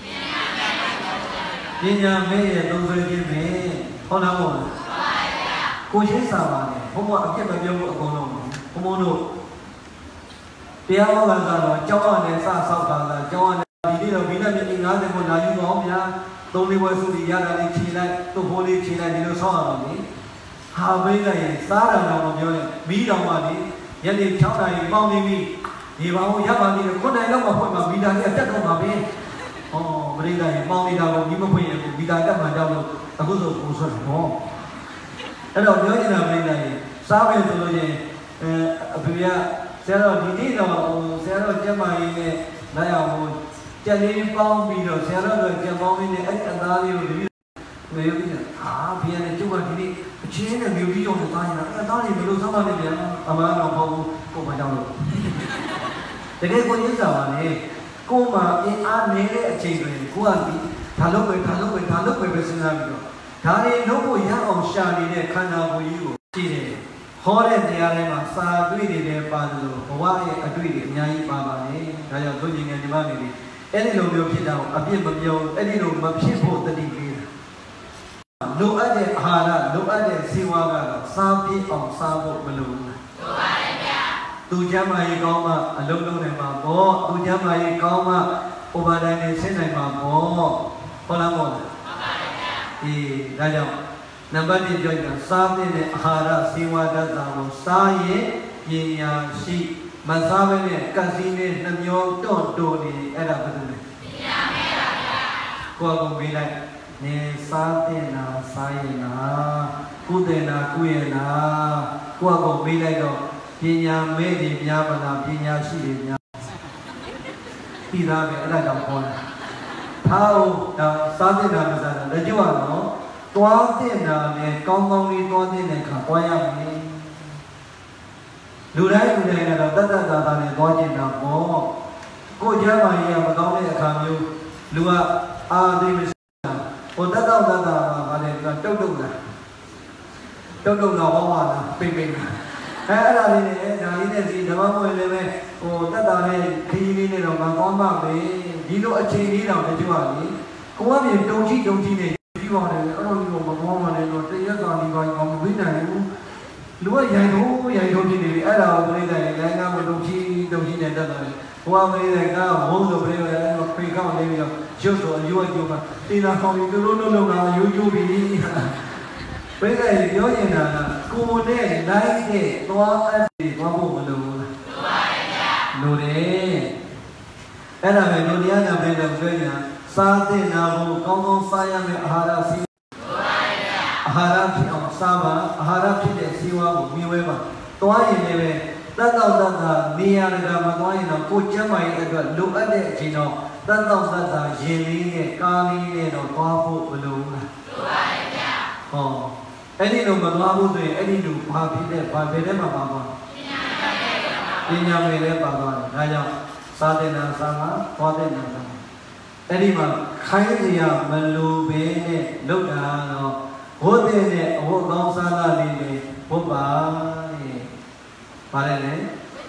ပညာမဲ့ရဲ့သုံးဆွဲခြင်းပဲဟုတ်လားမဟုတ်လားဟုတ်ပါဗျာကိုရှင်းစာပါလေဘုံဘအပြစ်မပြောဘူးအကုန်လုံးဘုံဘုံတို့တရားဟောတာကတော့ကျောင်းကနေစဆောက်တာလားကျောင်းကနေဒီနေ့တော့မိနစ်မြင့်ငါးဆယ်ကိုလာယူပါအောင်ဗျာသုံးလေးဘွယ်စုပြီးရတာလေးခြေလိုက်သူ့ဘိုးလေးခြေလိုက်ဒီလိုဆောက်ရအောင်လေဟာဘိန်းလိုက်ရင်စားတယ်တော့မပြောနဲ့မီးတောင်မှလေညနေ၆နာရီပေါင်းနေပြီဒီပါဦးရပါသေးတယ်ခုနိုင်လောက်မှဖွင့်မှမီတာကြီးအတက်တော့မှာပဲဟောပရိသတ်ရင်ပေါင်းနေတာကိုဒီမဖွင့်ရင်မီတာတက်မှကြောက်လို့အခုဆိုပူဆွတ်တယ်ဟောအဲ့တော့ပြောနေတာပရိသတ်ရင်စားမယ်ဆိုလို့ရင်အဲအဖေကဆရာတော်ဒီနေ့တော့ဆရာတော်ကျမကြီးနဲ့လိုက်အောင်ဟိုကြက်လေးပေါင်းပြီးတော့ဆရာတော်ကကြက်ပေါင်းပြီးနဲ့အဲ့အသားလေးကိုဒီမေယုကြီးဟာဘီယာနဲ့ကျုပ်ကဒီနေ့အချင်းနဲ့မြို့ကြီးကြောင့်သားနေတာအဲ့သားလေးဘယ်လိုဆောက်ပါလဲဗျာအမှန်တော့မဟုတ်ဘူးကိုမကြောက်လို့တကယ်ကိုကြီးစားပါလေကိုမှအင်းအားနေတဲ့အချိန်တွင်ကိုကဒီဒါလုပ်ပဲဒါလုပ်ပဲဒါလုပ်ပဲပဲစဉ်းစားပြီးတော့ဒါတွေလုပ်ဖို့ရအောင်ရှာနေတဲ့ခန္ဓာကိုယ်ကြီးကိုကြည့်တယ်ဟောတဲ့တရားထဲမှာစာတွေ့နေတယ်ပါလို့ဘဝရဲ့အတွေ့တွေအများကြီးပါပါလေဒါကြောင့်သူညီငယ်ညီမငယ်တွေအဲ့ဒီလိုမျိုးဖြစ်တာကိုအပြစ်မပြောအဲ့ဒီလိုမဖြစ်ဖို့တတိပေးတာလိုအပ်တဲ့အာဟာရလိုအပ်တဲ့စေဝါကတော့စားပြည့်အောင်စားဖို့မလိုဘူးလိုပါတယ်ဗျာသူကျမ်းမာရေးကောင်းမှအလုံးလုံးနိုင်မှာပေါ့သူကျမ်းမာရေးကောင်းမှဥပါဒဏ်နဲ့ဆင်းနိုင်မှာပေါ့ဟုတ်လားမဟုတ်လားဟုတ်ပါတယ်ဗျာဒီဒါကြောင့်နံပါတ်တစ်ပြောရင်စားတဲ့အာဟာရစေဝါဒတာကိုစားရင်ပညာရှိမစားဘဲနဲ့ကစီနဲ့နှမျောတွန့်တိုးနေအဲ့ဒါဘာလို့လဲပညာမဲ့ပါဗျာကိုယ်ကိုမေးလိုက်နေစားတဲ့နာစားရင်လားကုတဲ့နာကုရဲ့လားကိုယ့်အကုန်မေးလိုက်တော့ပညာမဲ့တွေများမလားပညာရှိတွေများပြီးသားပဲအဲ့ဒါကြောင့်ခေါ်တာထားအောင်ဒါစားတဲ့နာမစားတာလက်ကျုပ်ကတော့တွားတဲ့နာနဲ့ကောင်းကောင်းလေးတွားတဲ့ခါတွားရမယ်လူတိုင်းလူတိုင်းကတော့တတ်တတ်တာတာနဲ့တွားကျင်တာပေါ့ကိုကျမ်းမာရေးကမကောင်းတဲ့အခါမျိုးလူကအာသိမရှိဟိုတတ်တော့တတ်တာကဘာလဲတုတ်တုတ်လားတုတ်တုတ်တော့ဟောပါလားပိတ်ပိတ်လားအဲအဲ့ဒါလေးနဲ့ဒါလေးနဲ့ဒီဓမ္မမွေလည်းပဲဟိုတတ်တာနဲ့ခရီးလေးနဲ့တော့မကောင်းပါပဲဒီလိုအချိန်လေးတော့တကြွပါလေကိုကပြင်တုံကြီးတုံကြီးနဲ့ပြီးပါတယ်အဲ့လိုမျိုးမကောင်းပါနဲ့တော့တရက်စာဒီပိုင်းအောင်မပြီးနိုင်ဘူးလူကရိုင်တော့ရိုင်တော့ဖြစ်နေပြီအဲ့ဒါကိုပြိတ္တရဲ့လမ်းကားမတုံကြီးတုံကြီးနဲ့တတ်တာလေဘုရားမင်းတဲ့ကဝုန်းဆိုပြိတ္တရဲ့ဖေကောက်နေပြီးတော့ရုပ်ဆိုအယုတ်အယုတ်မှာတင်တာကောင်းပြီးတို့လုံးလုံးကယူယူပြီးပြိတ္တရဲ့ပြောနေတာကကိုယ်နဲ့လိုက်တဲ့သွားအပ်ပြီးသွားဖို့မလိုဘူးလားလိုပါတယ်ဗျာလိုတယ်အဲ့ဒါပဲတို့တရားနာပြိတ္တပြောနေတာစားတဲ့နာကိုကောင်းကောင်းစားရမယ်အာဟာရစီအာဟာရဖြစ်အောင်စားပါအာဟာရဖြစ်တဲ့စီဝါကိုမြင်ဝဲပါသွားရင်လည်းပဲတတ်တော့တတ်တာနေရာတကာမသွားရင်တော့ကိုကျမ်းမာရေးအတွက်လိုအပ်တဲ့အချိန်တော့တတ်တော့တတ်တာရင်လေးနဲ့ကားလေးနဲ့တော့သွားဖို့မလိုဘူးလားလိုပါတယ်ဗျာဟောအဲ့ဒီလိုမသွားဘူးဆိုရင်အဲ့ဒီလိုဘာဖြစ်တဲ့ဘာဘယ်ထဲမှာပါသွားပညာမဲ့လည်းပါသွားတယ်ဒါကြောင့်စားတဲ့နာစားမှာသွားတဲ့နာစားအဲ့ဒီမှာခိုင်းစရာမလိုဘဲနဲ့လောက်တာတော့ဘုဒ္ဓနဲ့အဝတ်ကောင်းစားတာလေးတွေဘုရားရဲ့ပါတယ်လေ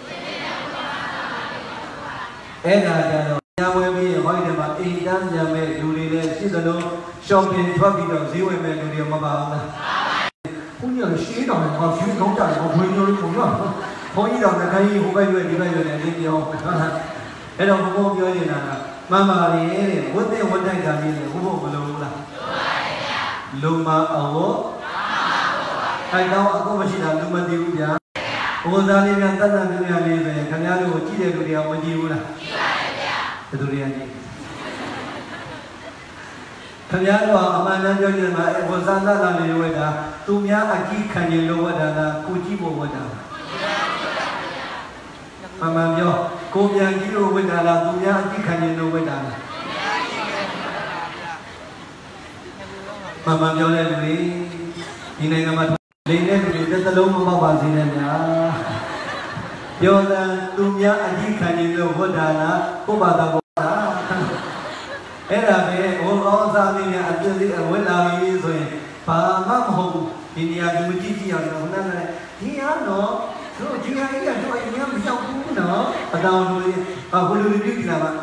အဲ့ဒါကြတော့ညဝဲပြီးဟောဒီမှာအိမ်တန်းညမဲ့လူတွေလည်းရှိသလို shopping ထွက်ပြီးတော့ဈေးဝယ်မဲ့လူတွေမပါဘူးလားဘုန်းကြီးကရှင်းတော်တယ်ဟောယူကောင်းကြတယ်ဟောဘွေမျိုးလေးပုံတော့ဘုန်းကြီးတော်ကခိုင်းဟိုဘက်ရွယ်ဒီဘက်ရွယ်လည်းပြောအဲ့တော့ဘုန်းပြောနေတာကမှန်ပါလေတဲ့ဝတ်တဲ့ဝတ်တိုက်ကလေးလေဘုဘမလုံးဘူးလားလုံမအောအဲ့တော့အခုမရှိတာလူမသိဘူးဗျာဘုရားလေးများတတ်တတ်များများလေးဆိုရင်ခင်ဗျားတို့ကိုကြည့်တဲ့လူတွေကမကြည့်ဘူးလားကြည့်ပါတယ်ဗျာဘယ်သူတွေကကြည့်ခင်ဗျားတို့ကအမှန်တမ်းပြောကြတယ်မှာအဘုရားသာလာလေးဝတ်တာသူများအကြည့်ခံရင်လို့ဝတ်တာလားကိုကြည့်ဖို့ဝတ်တာအမှန်ပြောကိုပြန်ကြည့်လို့ဝတ်တာလားသူများအကြည့်ခံရင်လို့ဝတ်တာလားအမှန်ပြောလဲလူတွေဒီနိုင်ငံမှာလိမ့်တဲ့လူတွေတစ်သလုံးမပေါက်ပါစေနဲ့ဗျာပြောတယ်သူများအကြည့်ခံရင်လို့ဝတ်တာလားကိုဘာသာဘောလားအဲ့ဒါပဲဟိုကောင်းစားလေးများအပြည့်လေးဝတ်လာပြီဆိုရင်ဘာမှမဟုတ်ဘူးဒီနေရာဒီမကြည့်ကြည့်အောင်လို့နားနဲ့ဒီကတော့တို့ဒီဟာကြီးကတော့အရင်မရောက်ဘူးနော်အတောင်တို့ဟာဘလူလူကြည့်လာပါ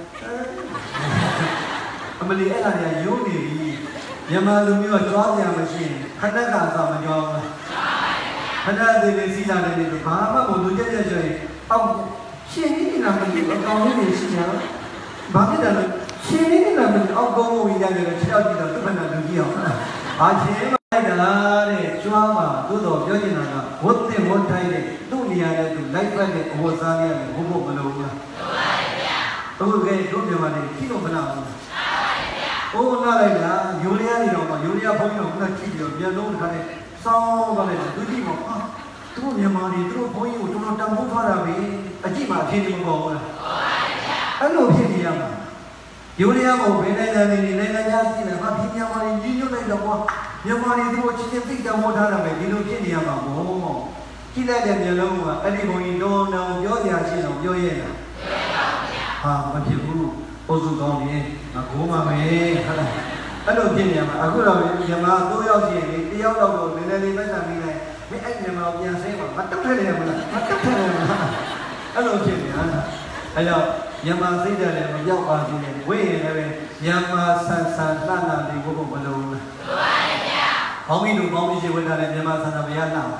အမလီအဲ့ဒါကြီးရုံးနေပြီမြန်မာလူမျိုးကကြွားကြမရှိရင်ခဏကသာမကြွားဘူးခဏသေးလေးစီးလာတယ်လို့ဘာမှမလို့ကြက်ကြက်ဆိုရင်အောက်ရှင်းနေလားမသိဘူးအကောင်လေးတွေရှိညာဘာဖြစ်တယ်လဲရှင်းနေလားမသိအောက်ကုန်းကိုရတယ်ခြေထောက်ကြည့်တော့သူ့ဘက်ကလူကြီးအောင်ဟာချင်းလိုက်တာတဲ့ကြွားမှာသို့တော်ပြောချင်တာကဝတ်တဲ့ဝတ်တိုင်းတဲ့သူ့နေရာနဲ့သူလိုက်ပတ်တဲ့အဝတ်စားလေးရတယ်ဘုဘမလို့ဘူးလားဟုတ်ပါဗျာအခုကဲတို့မြန်မာတွေကြည့်လို့မလားဘူးအိုးနားလိုက်တာယူရီးယားတွေတော့ယူရီးယားဘုန်းကြီးတို့ကကြည့်ပြီးတော့ပြန်လုံးတစ်ခါနဲ့စောင်းသွားလိုက်တာသူကြည့်မှာဟာသူတို့မြန်မာတွေသူတို့ဘုန်းကြီးကိုတော်တော်တန်ဖိုးထားတာပဲအကြည့်မှာအဖြစ်မပေါ်ဘူးလားဟုတ်ပါဗျာအဲ့လိုဖြစ်နေရမှာယူရီးယားကိုဘယ်နိုင်ငံတွေနိုင်ငံခြားပြည်နယ်မှာပြည်မြန်မာတွေကြီးညွတ်လိုက်တော့ကွာမြန်မာတွေသူတို့ချင်းချင်းသိတန်ဖိုးထားတာပဲဒီလိုဖြစ်နေရမှာပေါ့ကြည့်လိုက်တဲ့မျိုးလုံးကအဲ့ဒီဘုန်းကြီးတော်တော်ပြောကြရှိအောင်ပြောရဲတာဟာမဖြစ်ဘူးပုစုကောင်းနေငါကိုမှမယ်ဟုတ်လားအဲ့လိုဖြစ်နေရမှာအခုတော့မြန်မာသုံးယောက်ရှိရင်တယောက်တော့ကိုနည်းနည်းလေးပတ်သက်ပြီးလိုက်မင်းအဲ့မြန်မာကိုပြန်ဆင်းပါမတက်ထက်နေရမလားမတက်ထက်နေမလားအဲ့လိုဖြစ်နေတာအဲ့တော့မြန်မာစိတ်ဓာတ်လည်းမပြောက်ပါဘူးလေဝိရင်လည်းပဲမြန်မာဆန်ဆန်လှလှလေးကိုမလုံးဘူးလားမှန်ပါဗျာဘောင်းမီတို့ဘောင်းမီရှိဝင်လာတဲ့မြန်မာဆန်ဆန်မရလှဘူးမှန်ပါ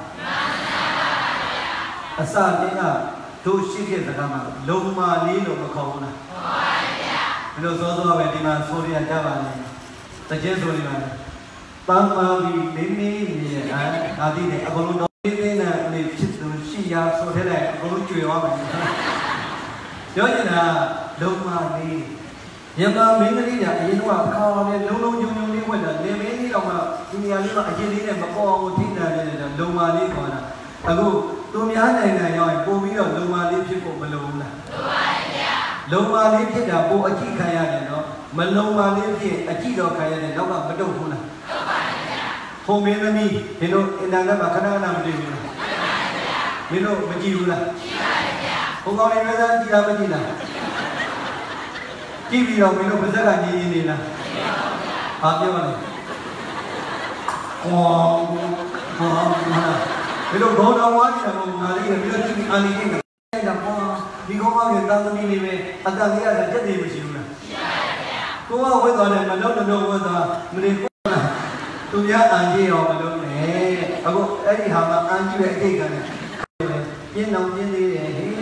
ဗျာအစတင်းကတို့ရှိခဲ့တဲ့ကမှာလုံမာလေးလို့မခေါ်ဘူးလားမှန်ပါဗျာဘယ်လိုစောစောပဲဒီမှာဆိုရကြပါလိမ့်တကယ်ဆိုရင်ပါတမ်းမာပြီးမင်းမင်းနေအာအာဒီနဲ့အကုန်လုံးတော့ဒီနေ့နဲ့နေဖြစ်သူရှိရဆိုတဲ့လည်းအကုန်လုံးကြွေသွားမယ်ပြောနေတာလုံမာလေးမြန်မာမင်းကလေးကအရင်တော့ခါနဲ့လုံးလုံးညုံညုံလေးဝက်တာလေမင်းလေးတော့မှဒီနေရာလေးမှာအရင်လေးနဲ့မပေါ်အောင်ထိတာလေးနဲ့လုံမာလေးခေါ်တာအခုသူများနိုင်ငံရောက်ရင်ပို့ပြီးတော့လုံမာလေးဖြစ်ဖို့မလိုဘူးလားလိုပါဗျာလုံမာလေးဖြစ်တာပို့အကြည့်ခံရတယ်နော်မလုံမာလေးဖြစ်အကြည့်တော့ခံရတယ်နောက်ကမတုတ်ဘူးလားလိုပါဗျာဖုံမင်းသမီးဒီလိုအင်တာနက်မှာခဏခဏမတွေ့ဘူးလားမင်းတို့မကြည့်ဘူးလားကြည့်ပါဗျာဘုံကောင်းလေးပဲစားကြည့်လားမကြည့်လားကြည့်ပြီးတော့မင်းတို့ပါဇက်ကညီညီနေလားဘာပြောလဲဟောဟောဒီလိုဘောတော်ဝါးချင်လို့ငါလေးကပြီးတော့ကြည့်အာလီကြီးကအဲ့ဒါပေါ်ဒီကောင်ကလည်းတာသမီလေးပဲအတန်လေးရတယ်တက်တယ်မရှိဘူးလားရှိပါဗျာကိုကဝတ်သွားတယ်မလုံးလုံးဝတ်သွားမလေးကိုသူများအန်ကြီးရောမလုံးနဲ့အခုအဲ့ဒီဟာမှာအန်ကြီးရဲ့အတိတ်ကလည်းပြင်းအောင်ပြင်းသေးတယ်ဟေး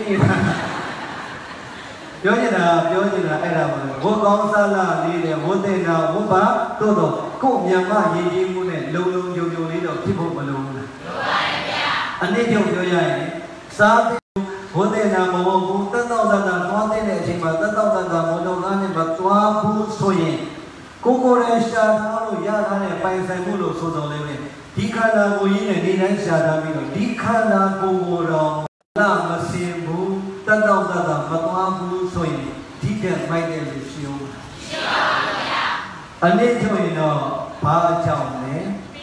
ပြောနေတာပြောနေတာအဲ့ဒါပါလေဝတ်ကောင်းစားလာလေးတယ်ဝတ်တဲ့နာဝတ်ပါတို့တော့ကို့မြန်မာရည်ရည်မှုနဲ့လုံလုံယုံယုံလေးတော့ဖြစ်ဖို့မလိုဘူးလားလိုပါဗျာအနည်းချုပ်ပြောရရင်စားတဲ့ဝတ်တဲ့နာမဟုတ်ဘူးတက်တော့တက်တာသွားတဲ့အချိန်မှာတက်တော့တက်တာမော်တော်ကားနဲ့မသွားဘူးဆိုရင်ကိုကိုယ်ရဲ့ရှာထားလို့ရထားတဲ့ပိုင်ဆိုင်မှုလို့ဆိုတော်လည်းပဲဒီခန္ဓာကိုယ်ကြီးနဲ့နေတိုင်းရှာထားပြီးတော့ဒီခန္ဓာကိုယ်ကိုတော့လာမစင်ဘူးတက်တော့တက်တာမသွားဘူးဆိုရင်ဒီကမိုက်တဲ့လူရှိအောင်ရှိပါဗျာအနည်းချုပ်ရင်တော့ဘာကြောင့်လဲ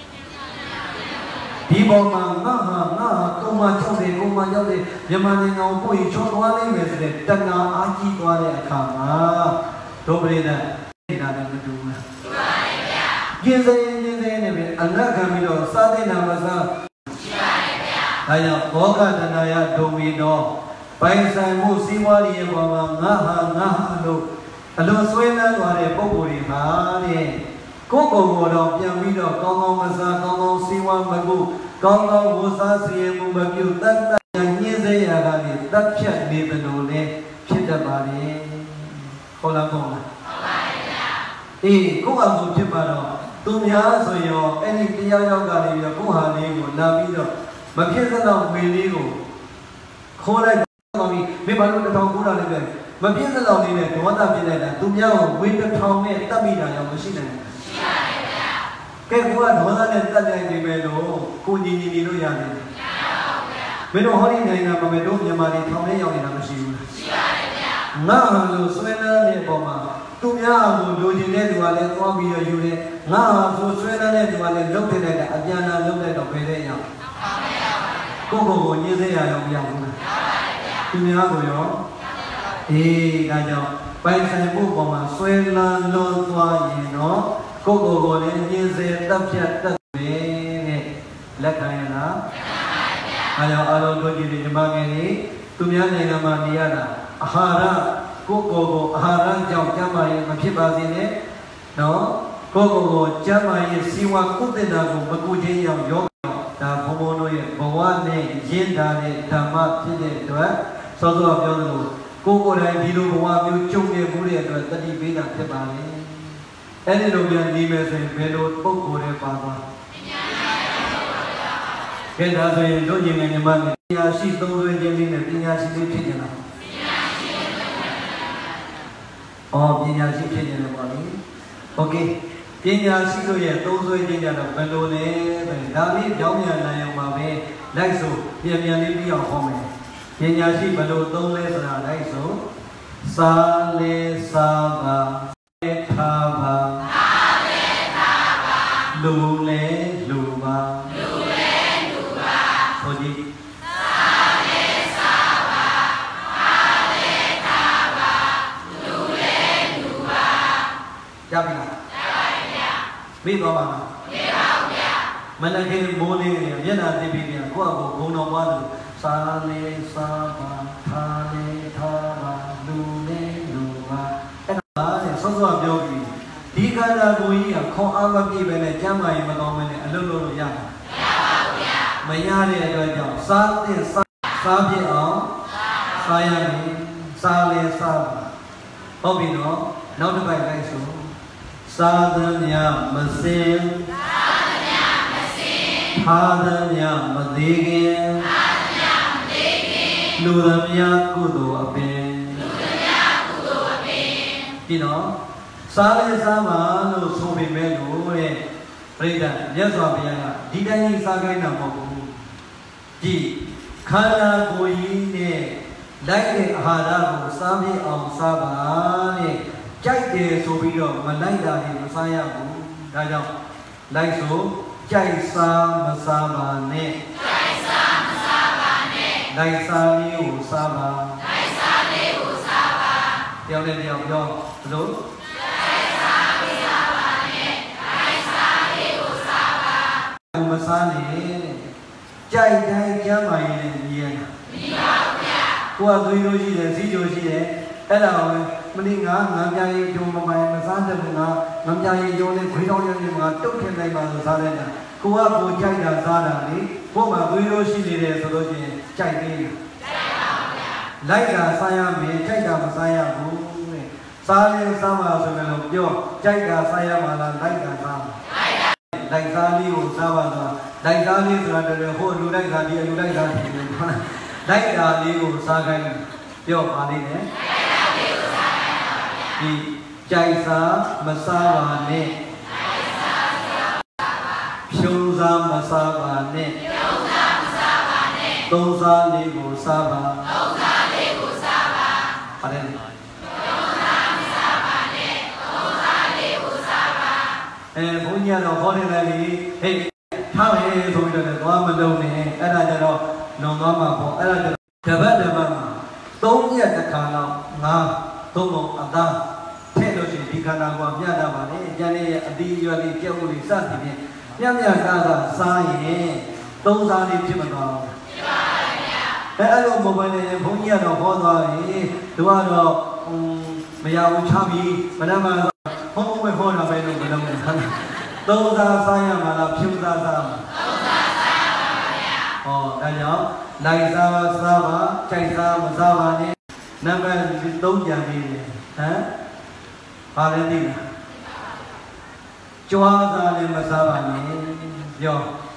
ဒီပေါ်မှာငါဟာငါကုံမချုပ်တယ်ကုံမရောက်တယ်မြန်မာနိုင်ငံကိုပို့ရင်ချောသွားလိမ့်မယ်ဆိုတဲ့တဏှာအားကြီးသွားတဲ့အခါမှာဒုပရိသတ်နေတာလည်းမတူဘူးလားတူပါရဲ့ဗျာကျင်းစရင်ကျင်းစရင်နဲ့ပဲအနတ်ခံပြီးတော့စားတဲ့နာမစားရှိပါရဲ့ဗျာဒါကြောင့်ဘောဂတဏှာယဒုံဝီတော်ပိုင်ဆိုင်မှုစည်းဝါးရဲ့ပေါ်မှာငါဟာငါဟာလို့အလွန်ဆွေးနွေးသွားတဲ့ပုဂ္ဂိုလ်တွေဟာတဲ့ကိုကိုကိုတော့ပြန်ပြီးတော့ကောင်းကောင်းမစားကောင်းကောင်းစီးဝါးမကုကောင်းကောင်းဝစားစီရင်မှုမပြုတတ်တတ်ညင်းစေရတာလေတတ်ဖြတ်နေတယ်လို့လည်းဖြစ်တတ်ပါလေဟုတ်လားကောင်းလားဟုတ်ပါရဲ့ဗျာအေးကိုယ့်အမှုဖြစ်ပါတော့သူများဆိုရောအဲ့ဒီတရားရောက်ကနေပြီးတော့ကိုယ့်ဟာလေးကိုလာပြီးတော့မဖြစ်စတော့ဝေလေးကိုခေါ်လိုက်တော့ပြီးမင်းဘာလို့တထောင်ကူးတာလဲပဲမပြည့်စလောက်လေးနဲ့ဒေါသပြစ်လိုက်တာသူများကိုဝေတစ်ထောင်နဲ့တတ်မိတာရောမရှိနိုင်ဘူးရှိပါတယ်ဗျာကဲကိုကဒေါသနဲ့တတ်နိုင်နေမယ်လို့ကိုညီညီနေလို့ရတယ်မရပါဘူးဗျာမင်းတို့ဟောဒီနိုင်ငံမှာမင်းတို့မြန်မာတွေထောင်ထဲရောက်နေတာမရှိဘူးလားရှိပါတယ်ဗျာငါဟာလို့ဆွဲလန်းတဲ့ပုံမှာသူများကိုလိုချင်တဲ့သူကလည်းသွားပြီးတော့ယူတယ်ငါဟာဆိုဆွဲလန်းတဲ့သူကလည်းလုတ်တဲ့တဲ့အပြန်လာလုတ်တဲ့တော့ဘယ်တဲ့ရောက်ကိုကိုကိုညှင်းစေရအောင်မရဘူးလားသူများကိုရောအေးဒါကြောင့်ပိုင်ဆိုင်မှုပေါ်မှာဆွဲလန်းလွန်သွားရင်တော့ကိုကိုကိုလည်းညှင်းစေတပ်ဖြတ်တတ်မယ်တဲ့လက်ခံရလားလက်ခံပါဗျာအားကြောင့်အားလုံးတို့ကြည့်ဒီဓမ္မငယ်ကြီးသူများနိုင်ငံမှာနေရတာအာဟာရကိုကိုကိုအာဟာရကြောင့်ကျန်းမာရေးမဖြစ်ပါစေနဲ့နော်ကိုကိုကိုကျန်းမာရေးစီဝါကုသနာကိုမကူခြင်းရောက်ရောဒါဘုံဘုံတို့ရဲ့ဘဝနဲ့ရင်းတာတဲ့ဓမ္မဖြစ်တဲ့အတွက်စောစောပြောသလိုကိုကိုယ်တိုင်ဒီလိုဘဝမျိုးကြုံနေမှုတဲ့အတွက်တတိပေးတာဖြစ်ပါလေအဲ့ဒီလိုပြန်နေမယ်ဆိုရင်ဘယ်လိုပုံကိုယ်တွေပါသွားကဲဒါဆိုရင်တို့ညီငယ်ညီမတွေပညာရှိသုံးသွင်းခြင်းလေးနဲ့ပညာရှိလေးဖြစ်နေတာအော်ပညာရှိဖြစ်နေတယ်ပေါ့လေโอเคပညာရှိတို့ရဲ့သုံးသွင်းခြင်းကြတော့ဘယ်လိုလဲဆိုရင်ဒါလေးကြောင်းမြန်နိုင်အောင်ပါပဲလိုက်ဆိုပြန်ပြန်လေးပြီးအောင်ဟောမယ်ပညာရှိဘယ်လိုသုံးလဲဆိုတာလိုက်ဆိုစာလေစာပါလေထားပါထားလေထားပါလူလေလူပါလူလေလူပါဆိုကြည့်စာလေစာပါထားလေထားပါလူလေလူပါရပြီလားရပါပြီဗျာပြီးတော့ပါလားပြီးပါဘူးဗျာမနက်ခင်းမိုးလေးနေမျက်နှာသိပြီးပြန်ကိုယ့်အကိုဂုံတော်ပွားတယ်စာလေစာပါထားလေထားပါလူလေလူပါအဲ့ဒါလေစောစောပြောပြီးဒီခန္ဓာကိုယ်ကြီးကခွန်အားမပြည့်ပဲနဲ့ကျမ်းမာရေးမကောင်းပဲနဲ့အလုပ်လုပ်လို့ရမှာမရပါဘူးဗျာမရတဲ့အတွက်ကြောင့်စားတဲ့စားစားပြအောင်စားရမယ်စားလေစားပါဟုတ်ပြီနော်နောက်တစ်ပိုက်လိုက်ဆိုစားသမျှမစင်စားသမျှမစင်ထားသမျှမသေးခင်လူသမ ्या ကုသိုလ်အပင်လူသမ ्या ကုသိုလ်အပင်ပြီးတော့စားလေစားပါလို့ဆိုပေမဲ့လို့တဲ့ပြိဿမြတ်စွာဘုရားကဒီတိုင်းကြီးစားခိုင်းတာမဟုတ်ဘူးကြည်ခန္ဓာကိုယ်ကြီးနဲ့လိုက်တဲ့အာဟာရကိုစားပြအောင်စားပါတဲ့ကြိုက်တယ်ဆိုပြီးတော့မလိုက်တာတွေမစားရဘူးဒါကြောင့်လိုက်ဆိုကြိုက်စားမစားပါနဲ့လိုက်စားလေးကိုစားပါလိုက်စားလေးကိုစားပါတယောက်နဲ့တယောက်ပြောဘယ်လိုလိုက်စားလေးစားပါနဲ့လိုက်စားလေးကိုစားပါဘုမစားနဲ့ကြိုက်တိုင်းကျမ်းမာရေးနဲ့ညီရတာညီပါဗျာကိုကသွေးလို့ရှိတယ်စီးကြိုရှိတယ်အဲ့ဒါကိုမင်းငါငါပြရေးကြုံမပိုင်မစားတဲ့ငါငါပြရေးကြုံနဲ့ခွေးတော်ရနေမှာတုတ်ထင်နိုင်ပါလို့စားလိုက်တာကိုကကိုကြိုက်တာစားတာလေကို့မှာသွေးလို့ရှိနေတယ်ဆိုလို့ချင်းကြိုက်သေးတယ်လိုက်တာစားရမယ်ကြိုက်တာမစားရဘူးတဲ့စားရင်စားပါဆိုကြလို့ပြောကြိုက်တာစားရမှာလားလိုက်တာစားလိုက်စားလေးကိုစားပါဆိုတာလိုက်စားလေးဆိုတာတကယ်ဟိုလူလိုက်စားဒီအလူလိုက်စားဒီလိုခေါ်လိုက်တာလေးကိုစားခိုင်းပြောပါလိမ့်မယ်ဒီကြိုက်စားမစားပါနဲ့ဖြုံးစားမစားပါနဲ့ဖြုံးစားမစားပါနဲ့သုံးစားလေးကိုစားပါသုံးစားလေးကိုစားပါပါတယ်ဖြုံးစားမစားပါနဲ့သုံးစားလေးကိုစားပါအဲဘုန်းကြီးကတော့ဟောတယ်လေဟေးထားရဲဆိုပြီးတော့သွားမလုံးနဲ့အဲ့ဒါကြတော့လွန်သွားမှာပေါ့အဲ့ဒါကြတပတ်တပတ်မှာသုံးရက်တစ်ခါလောက်ငါသုံးလုံးအသားထည့်လို့ရှိရင်ဒီခန္ဓာကိုယ်မြတ်တာပါလေကျန်တဲ့အတီးရွက်လေးကြက်ဥလေးစသည်ဖြင့်မြတ်မြတ်ကားကစားရင်သုံးစားလေးဖြစ်မသွားဘူးဖြစ်ပါဗျာအဲအဲ့လိုမဟုတ်ဘဲနဲ့ဘုန်းကြီးကတော့ဟောသွားပြီသူကတော့မရဘူးချပြီးမနက်မှဟ không phải hôn là phải đâu mà đâu đâu ra sai mà là phiêu ra ra ồ đại nhỏ đại ra ra mà chạy ra mà ra mà đi năm cái đấu nhà đi hả à lên đi cho ra lên mà ra mà đi vô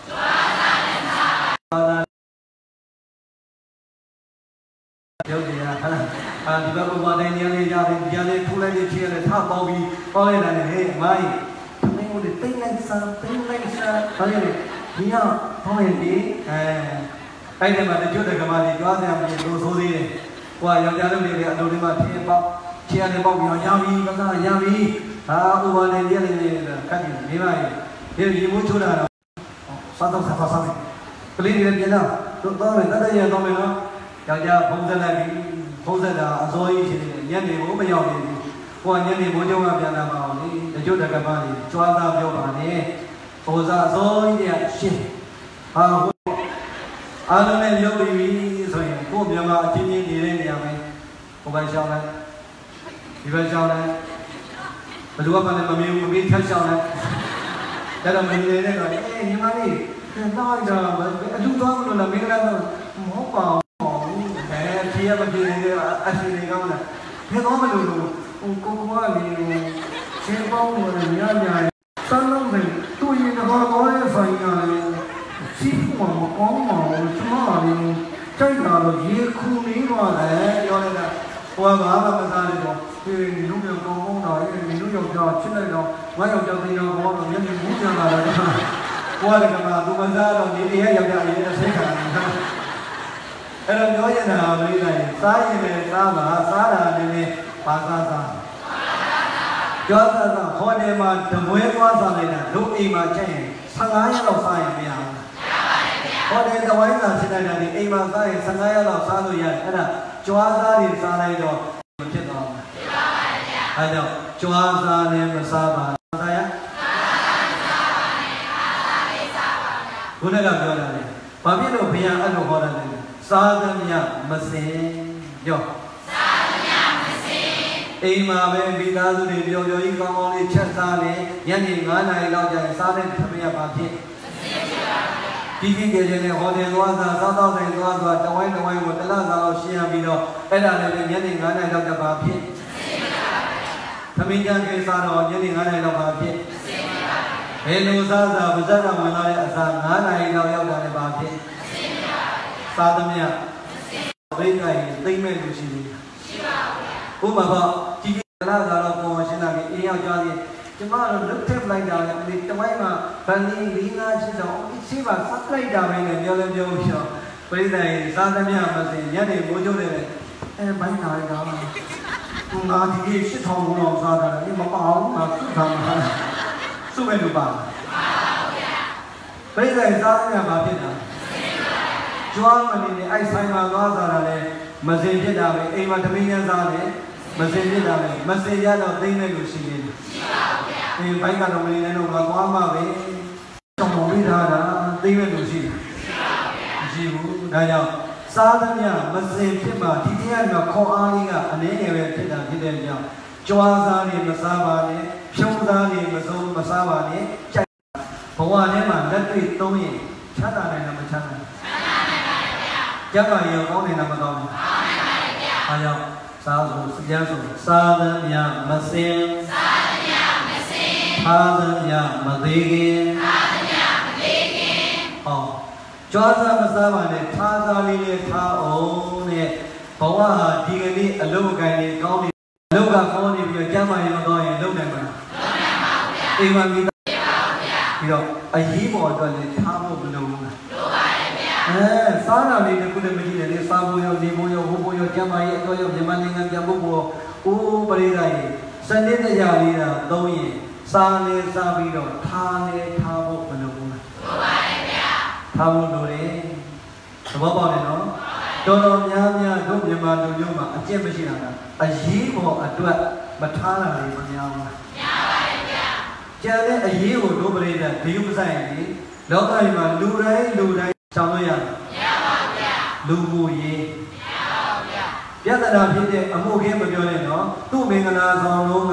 điều gì à à thì bác ông đây nhà này nhà này nhà này thu lại đi chia này tháp bao bì bao này này hey mai mấy người để tính lên sao tính lên sao bao này thì nhau bao này đi à cái này mà để chút để cái mà đi cho xem gì đồ số gì này qua nhà nhà này để đồ này mà chia bao chia này bao bì nhà bì cái sao nhà bì à ông này nhà này cái gì mấy mai điều gì muốn chút nào sao đâu sao sao này cái này đi nào tụi tôi mình tới đây giờ tôi mình nó giờ giờ không giờ này không giờ là rồi thì nhân thì bố bây giờ thì qua nhân thì bố cho mà bây giờ bảo đi để chút được cái mà thì cho ra cho bà đi ồ ra rồi thì xin à à lúc này lúc đi rồi cô bây giờ mà chỉ nhìn đi lên nhà mình cô bây giờ này đi bây giờ này bây giờ mà mình mình biết theo sau này đây là mình lên đây rồi nhưng mà đi nói giờ chúng tôi là mình đang không vào chia mà chia này anh chia này không nè thế có mà đủ đủ cô cô nói thì xe bông rồi nhá nhảy sáng lắm thì tôi nhìn nó có cái phải nhảy ship mà một con màu chúng nó thì trái nào là gì khu ní mà để cho nên là qua bả mà người ta thì thì lúc giờ con con nói thì lúc giờ giờ trên đây rồi mấy ông cho thì nó có rồi nhân muốn cho là qua đây mà tôi mà ra rồi đi đi hết dòng dòng vậy là sẽ cả em nói như nào đây này sai như này sao mà sai là đây này ba sa sa cho sa sa hồi này mà thằng mới qua sa này nè lúc đi mà chạy sang ái nó sai vậy à hồi này tao ấy là thế này là đi mà sai sang ái nó sai rồi vậy thế là cho sa thì sa này rồi chết rồi hay đâu cho sa này mà sa mà sai á bữa nay gặp rồi này bà biết đâu bây giờ anh đâu hỏi này sa tâm nhạc mà xin vô sa tâm nhạc mà xin ý mà bên bị ta dù đi điều điều ý con ông đi chết ra này nhân thì ngã này lao chạy sa đến thầm nhạc bà thiệt khi khi điều này họ đi qua ra sao tao này qua ra tao ấy tao ấy một cái là sao xí hàng video cái là này nhân thì ngã này lao chạy bà thiệt thầm nhạc cái sa đó nhân thì ngã này lao bà thiệt hello sa sa bây giờ là mình nói sa ngã này lao lao chạy bà thiệt sa tâm nhạc bên này tinh men của chị cô mà vợ chị là là là cô xin là cái yêu cho thì chứ mà nước thêm lại đào thì trong ấy mà bạn đi lý nga chứ đó ít xíu và sắp lại đào này này nhiều lên nhiều nhiều bên này sa tâm nhạc mà thì nhớ thì mua chỗ này em bánh nào đó mà mà thì cái shit hồng của nó sao ra nhưng mà bảo mà cứ thầm suốt ngày được bảo bên này sa tâm nhạc bảo thế nào cho mà đi ai sai mà nó ra này mà xem thế nào vậy em mà thằng mình ra này mà xem thế nào vậy mà xem ra đâu tin này của chị đi em phải cả đồng này nó mà quá mà vậy trong một cái ra đó tin này của chị chị cũng đây nào sa tâm nhạc mà xem thế mà thì thế mà khó ai cả anh ấy nghe về thế nào thế này nhau cho ra này mà sa bà này trong ra này mà xong mà sa bà này chạyเพราะว่าเนี่ยมันđất tùy tôi chắc là này là mình chắc này chắc là nhiều con này nằm ở đâu à nhau sao rồi gia rồi sa tâm nhạc mà xem tha tâm nhạc mà đi ờ cho ra mà sao mà này tha ra đi này tha ổn này bảoว่าဒီကနေ့အလုပ်ကိုင်းနေကောင်းနေအလုပ်ကကောင်းနေပြီးတော့ကျမ်းမာရေးမကောင်းရင်လုပ်နိုင်မှာအိမ်မှာမိသားပြီးတော့အရေးပေါ်အတွက်လည်းထားဖို့မလိုဘူးလားလိုပါတယ်ဗျာအဲစားတာလေးတခုလည်းမကြည့်နဲ့လေစားဖို့ရောနေဖို့ရောဟိုဖို့ရောကျမ်းမာရေးအတွက်ရောမြန်မာနိုင်ငံပြန်ဖို့ကိုအိုးပရိသတ်ရေစနစ်တရားလေးတာသုံးရင်စားနေစားပြီးတော့ထားနေထားဖို့မလိုဘူးလားလိုပါတယ်ဗျာထားဖို့လိုတယ်သဘောပေါက်တယ်နော်တော်တော်များများတို့မြန်မာလူမျိုးမှာအကျင့်မရှိတာကအရေးပေါ်အတွက်မထားတာလေမများဘူးလားများပါတယ်ဗျာကျန်တဲ့အရေးကိုတို့ပရိသတ်ဒီဥပဆိုင်ကြီးလောကကြီးမှာလူတိုင်းလူတိုင်းဆောင်လို့ရတယ်မရပါဘူးဗျာလူမှုရေးမရပါဘူးဗျာပြဿနာဖြစ်တဲ့အမှုခင်းမပြောနဲ့နော်သူ့မင်္ဂလာဆောင်လုံးက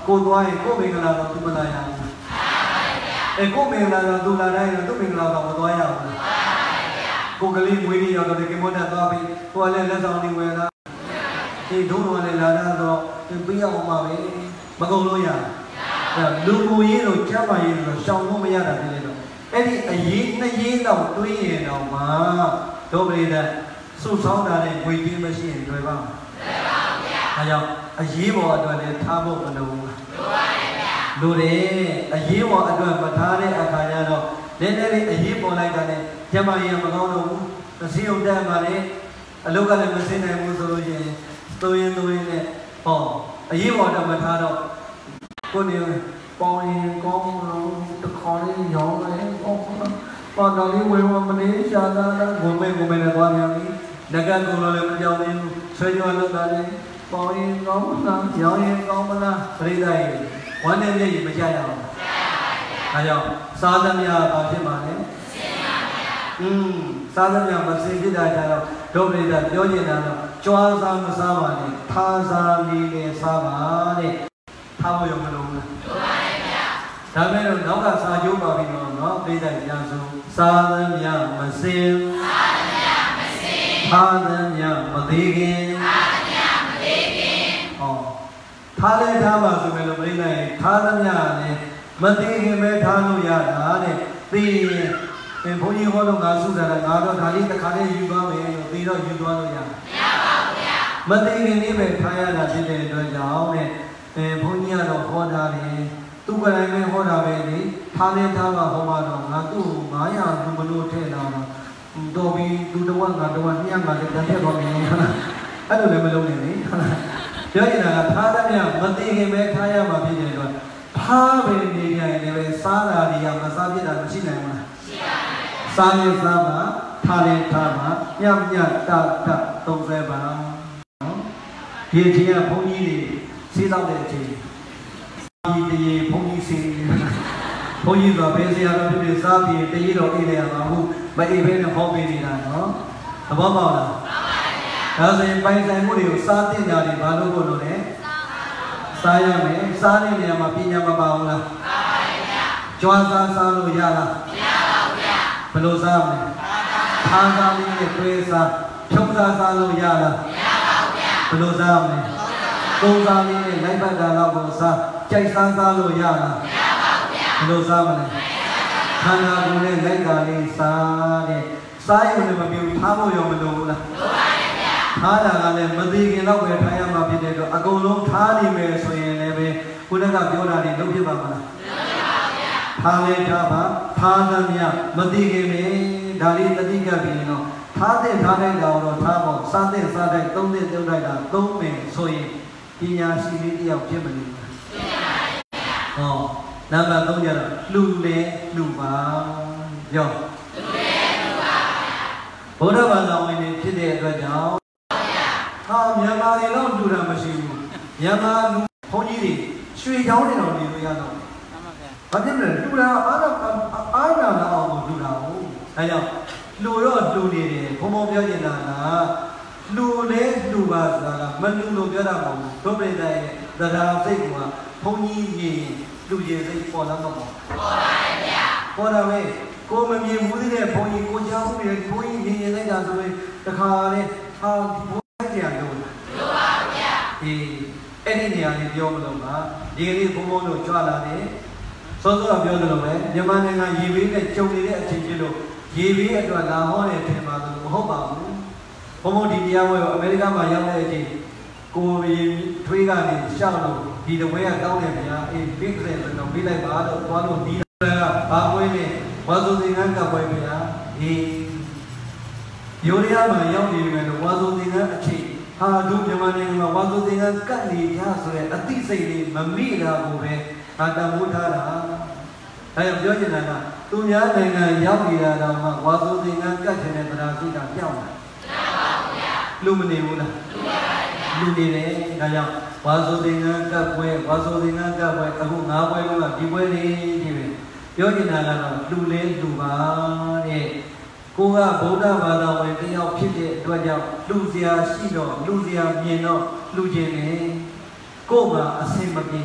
ကိုသွားရင်ကိုမင်္ဂလာတော့သူမလာရဘူးအဲကိုမင်္ဂလာတော့သူလာတိုင်းတော့သူမင်္ဂလာတော့မသွားရဘူးကိုကလေးမွေးနေရတော့ဒီမွန်းနဲ့သွားပြီးကိုကလည်းလက်ဆောင်တွေဝယ်လာဒီဒုံတော်လည်းလာတော့ပြီးအောင်ပါပဲမကုန်လို့ရလူကိုရေးလို့ချမ်းပါရေးလို့ရှောင်လို့မရတာဖြစ်နေတော့အဲ့ဒီအရေးနှစ်ရေးတော့တွေးရင်တော့မှဒုပရိသတ်စုဆောင်းတာနဲ့ငွေကြေးမရှိရင်တွေ့ပါမလားအဲကြောင့်အရေးပေါ်အတွက်လည်းထားဖို့မလိုဘူးလိုပါတယ်ဗျာလိုတယ်အရေးပေါ်အတွက်မထားတဲ့အခါကျတော့နည်းနည်းလေးအရေးပေါ်လိုက်တာနဲ့ကျမကြီးမကောင်းတော့ဘူးသစီုံတက်မှာလေအလုပ်ကလည်းမစင်းနိုင်ဘူးဆိုလို့ရှိရင်သွင်းသွင်းနဲ့ဟောအရေးပေါ်တော့မထားတော့ကိုနေပေါင်းရင်ကောင်းလို့တခါလေးရောင်းလိုက်ပေါ့ပေါ့တော်လေးဝေဝမလေးရှာတာဘုံမဲဘုံမဲနဲ့သွားပြန်ပြီငကကူလို့လည်းမပြောင်းဘူးဆွေးကြွလို့တာလေပေါင်းရင်ကောင်းမလားရောင်းရင်ကောင်းမလားပြိဿရဲ့ဝမ်းနဲ့မျက်ရည်မကြရအောင်အဲကြောင့်စားသမျှဘာဖြစ်မှာလဲอืมစားသမျှမစင်ဖြစ်တာကြတော့ဒုပရိသပြောကျင်တာတော့ကြွားစားမစားပါနဲ့ထားစားလေးနဲ့စားပါတဲ့ထားဖို့ရမလို့ဘူးလားဒါပေမဲ့နောက်ကစာချုပ်ပါပြီတော့เนาะပြိဿပြန်ဆိုစားသမျှမစင်စားသမျှမစင်ထားသမျှမသေးခင်ထားသမျှမသေးခင်ဟောထားလဲထားပါဆိုမယ်လို့ပြိဿရဲ့ထားသမျှနဲ့မသေးခင်ပဲထားလို့ရတာတဲ့သိရင်ဘုန်းကြီးဟောတော့ငါစုတာငါတော့ဒါလေးတစ်ခါလေးယူသွားမယ်လို့သိတော့ယူသွားလို့ရမရပါဘူးဗျာမသိခင်လေးပဲထားရတာဖြစ်တဲ့အတွက်ကြောင့်တဲ့အဲဘုန်းကြီးကတော့ဟောတာလေသူကလည်းပဲဟောတာပဲလေထားလဲထားပါဟောမှာတော့ငါသူ့ငါးရာသူမလို့ထည့်တော့တော့ပြီးသူတော်ငါတော်ညံ့ငါလည်းတန်ထက်တော့နေအဲ့လိုလည်းမလုပ်နဲ့လေပြောရင်ကထားသမျှမသိခင်ပဲထားရမှာဖြစ်တဲ့အတွက်ထားပဲနေကြရင်လည်းစားတာတွေကမစားပြစ်တာမရှိနိုင်ဘူးလားရှိပါဘူးစားရင်စားပါထားရင်ထားပါညံ့ညံ့တတသုံးဆယ်ပါနော်ဒီအချိန်ကဘုန်းကြီးတွေစေးတော့တဲ့အချိန်ဒီတရေဘုန်းကြီးစေးဘုန်းကြီးကဘယ်ဆရာတော်ဖြစ်ဖြစ်စားပြီးတရေတော်အိတ်နေရမှာဟုတ်မအိတ်ဘဲနဲ့ဟောပေးနေတာနော်သဘောပေါက်လားမှန်ပါဗျာဒါဆိုရင်ပိုင်ဆိုင်မှုတွေကိုစားတင်ကြတယ်ဘာလို့ဖို့လို့လဲစားရမယ်စားတဲ့နေရာမှာပညာမပါဘူးလားပါပါဗျာကြွားစားစားလို့ရလားမရပါဘူးဗျာဘယ်လိုစားမလဲထားစားလေးနဲ့တွဲစားဖြုံးစားစားလို့ရလားမရပါဘူးဗျာဘယ်လိုစားမလဲသုံးစားလေးနဲ့လိုက်ပတ်တာတော့ကိုစားကြိုက်စားစားလို့ရလားမရပါဘူးဗျာဘယ်လိုစားမလဲခန္ဓာကိုယ်နဲ့လိုက်တာလေးစားတဲ့စားရုံနဲ့မပြေဘူးထားဖို့ရောမလိုဘူးလားလိုပါတယ်ဗျာထားတာကလည်းမသေးခင်တော့ပဲထားရမှာဖြစ်တဲ့တော့အကုန်လုံးထားနေမယ်ဆိုရင်လည်းပဲခုနကပြောတာတွေလုပ်ဖြစ်ပါမလားလုပ်ပါဗျာထားလဲထားပါထားသမျှမသေးခင်ပဲဒါလေးတတိကပြီးရင်တော့ထားတဲ့ထားတဲ့ကောင်တော့ထားဖို့စားတဲ့စားတဲ့သုံးတဲ့သုံးတဲ့တာသုံးမယ်ဆိုရင်ပညာရှိလေးတယောက်ဖြစ်မလို့ဖြစ်ပါဗျာဟောနံပါတ်သုံးကျတော့လှူလေလှူပါပြောလှူလေလှူပါဘုရားဘာသာဝင်တွေဖြစ်တဲ့အတွက်ကြောင့်ဟာမြန်မာတွေတော့လှူတာမရှိဘူးမြန်မာလူဘုန်းကြီးတွေရွှေချောင်းတွေတော့နေလို့ရတော့ဘာဖြစ်လဲလှူတာအားတော့အားနာတော့အောင်လှူတာဟုတ်အဲကြောင့်လှူတော့လှူနေတယ်ဘုံဘုံပြောနေတာကလှူလေလှူပါဆိုတာကမလှူလို့ပြောတာမဟုတ်ဘူးဒုပရိသရဲ့တရားစိတ်ကဘုန်းကြီးကြီးလူကြီးစိတ်ပေါ်လာမှာပေါ့ပေါ်ပါရဲ့ဗျာပေါ်တာပဲကိုမမြင်ဘူးတဲ့ဘုန်းကြီးကိုကြောက်မှုတွေဘုန်းကြီးမြင်ရင်လိုက်တာဆိုရင်တခါလေဟာဘုန်းကြီးတရားလို့လို့ပါဗျာဒီအဲ့ဒီနေရာလေးပြောမလို့ပါဒီကနေ့ဘုန်းဘုန်းတို့ကြွလာတယ်စောစောပြောသလိုပဲမြန်မာနိုင်ငံရေဘေးနဲ့ကြုံနေတဲ့အချိန်ဖြစ်လို့ရေဘေးအတွက်လာဟောတယ်ထင်ပါလို့မဟုတ်ပါဘူးဘုန်းဘုန်းဒီတရားဝဲကိုအမေရိကန်မှာရောက်တဲ့အချိန်ကိုရင်ထွေးကနေရှောက်လို့ဒီတဝဲကတောင်းတယ်ဗျာအေးဘိကတဲ့တော့ပြီးလိုက်ပါတော့သွားလို့ဒီကဘာပွဲလဲဝါစုသင်္ကန်းကပွဲဗျာဒီရိုးရမှာရောက်နေမယ်လို့ဝါစုသင်္ကန်းအချိန်ဟာတို့မြန်မာနိုင်ငံမှာဝါစုသင်္ကန်းကတ်နေရဆိုတဲ့အသိစိတ်လေးမမိတာကိုပဲအာတမိုးထားတာအဲပြောချင်တာကသူများနိုင်ငံရောက်နေတာတော့မှဝါစုသင်္ကန်းကတ်ချင်တဲ့တရားစိတ်ကပြောင်းလာလူမနေဘူးလားလူနေတယ်ဒါကြောင့်ဝါစုသင်္ကန်းကပ်ပွဲဝါစုသင်္ကန်းကပ်ပွဲအခုငါးပွဲလုံးကဒီပွဲလေးကြီးပဲပြောချင်တာကတော့လူလေးလူပါတဲ့ကိုကဗုဒ္ဓဘာသာဝင်တယောက်ဖြစ်တဲ့အတွက်ကြောင့်လူစရာရှိတော့လူစရာမြင်တော့လူချင်းနေကို့မှာအစင်မပြေ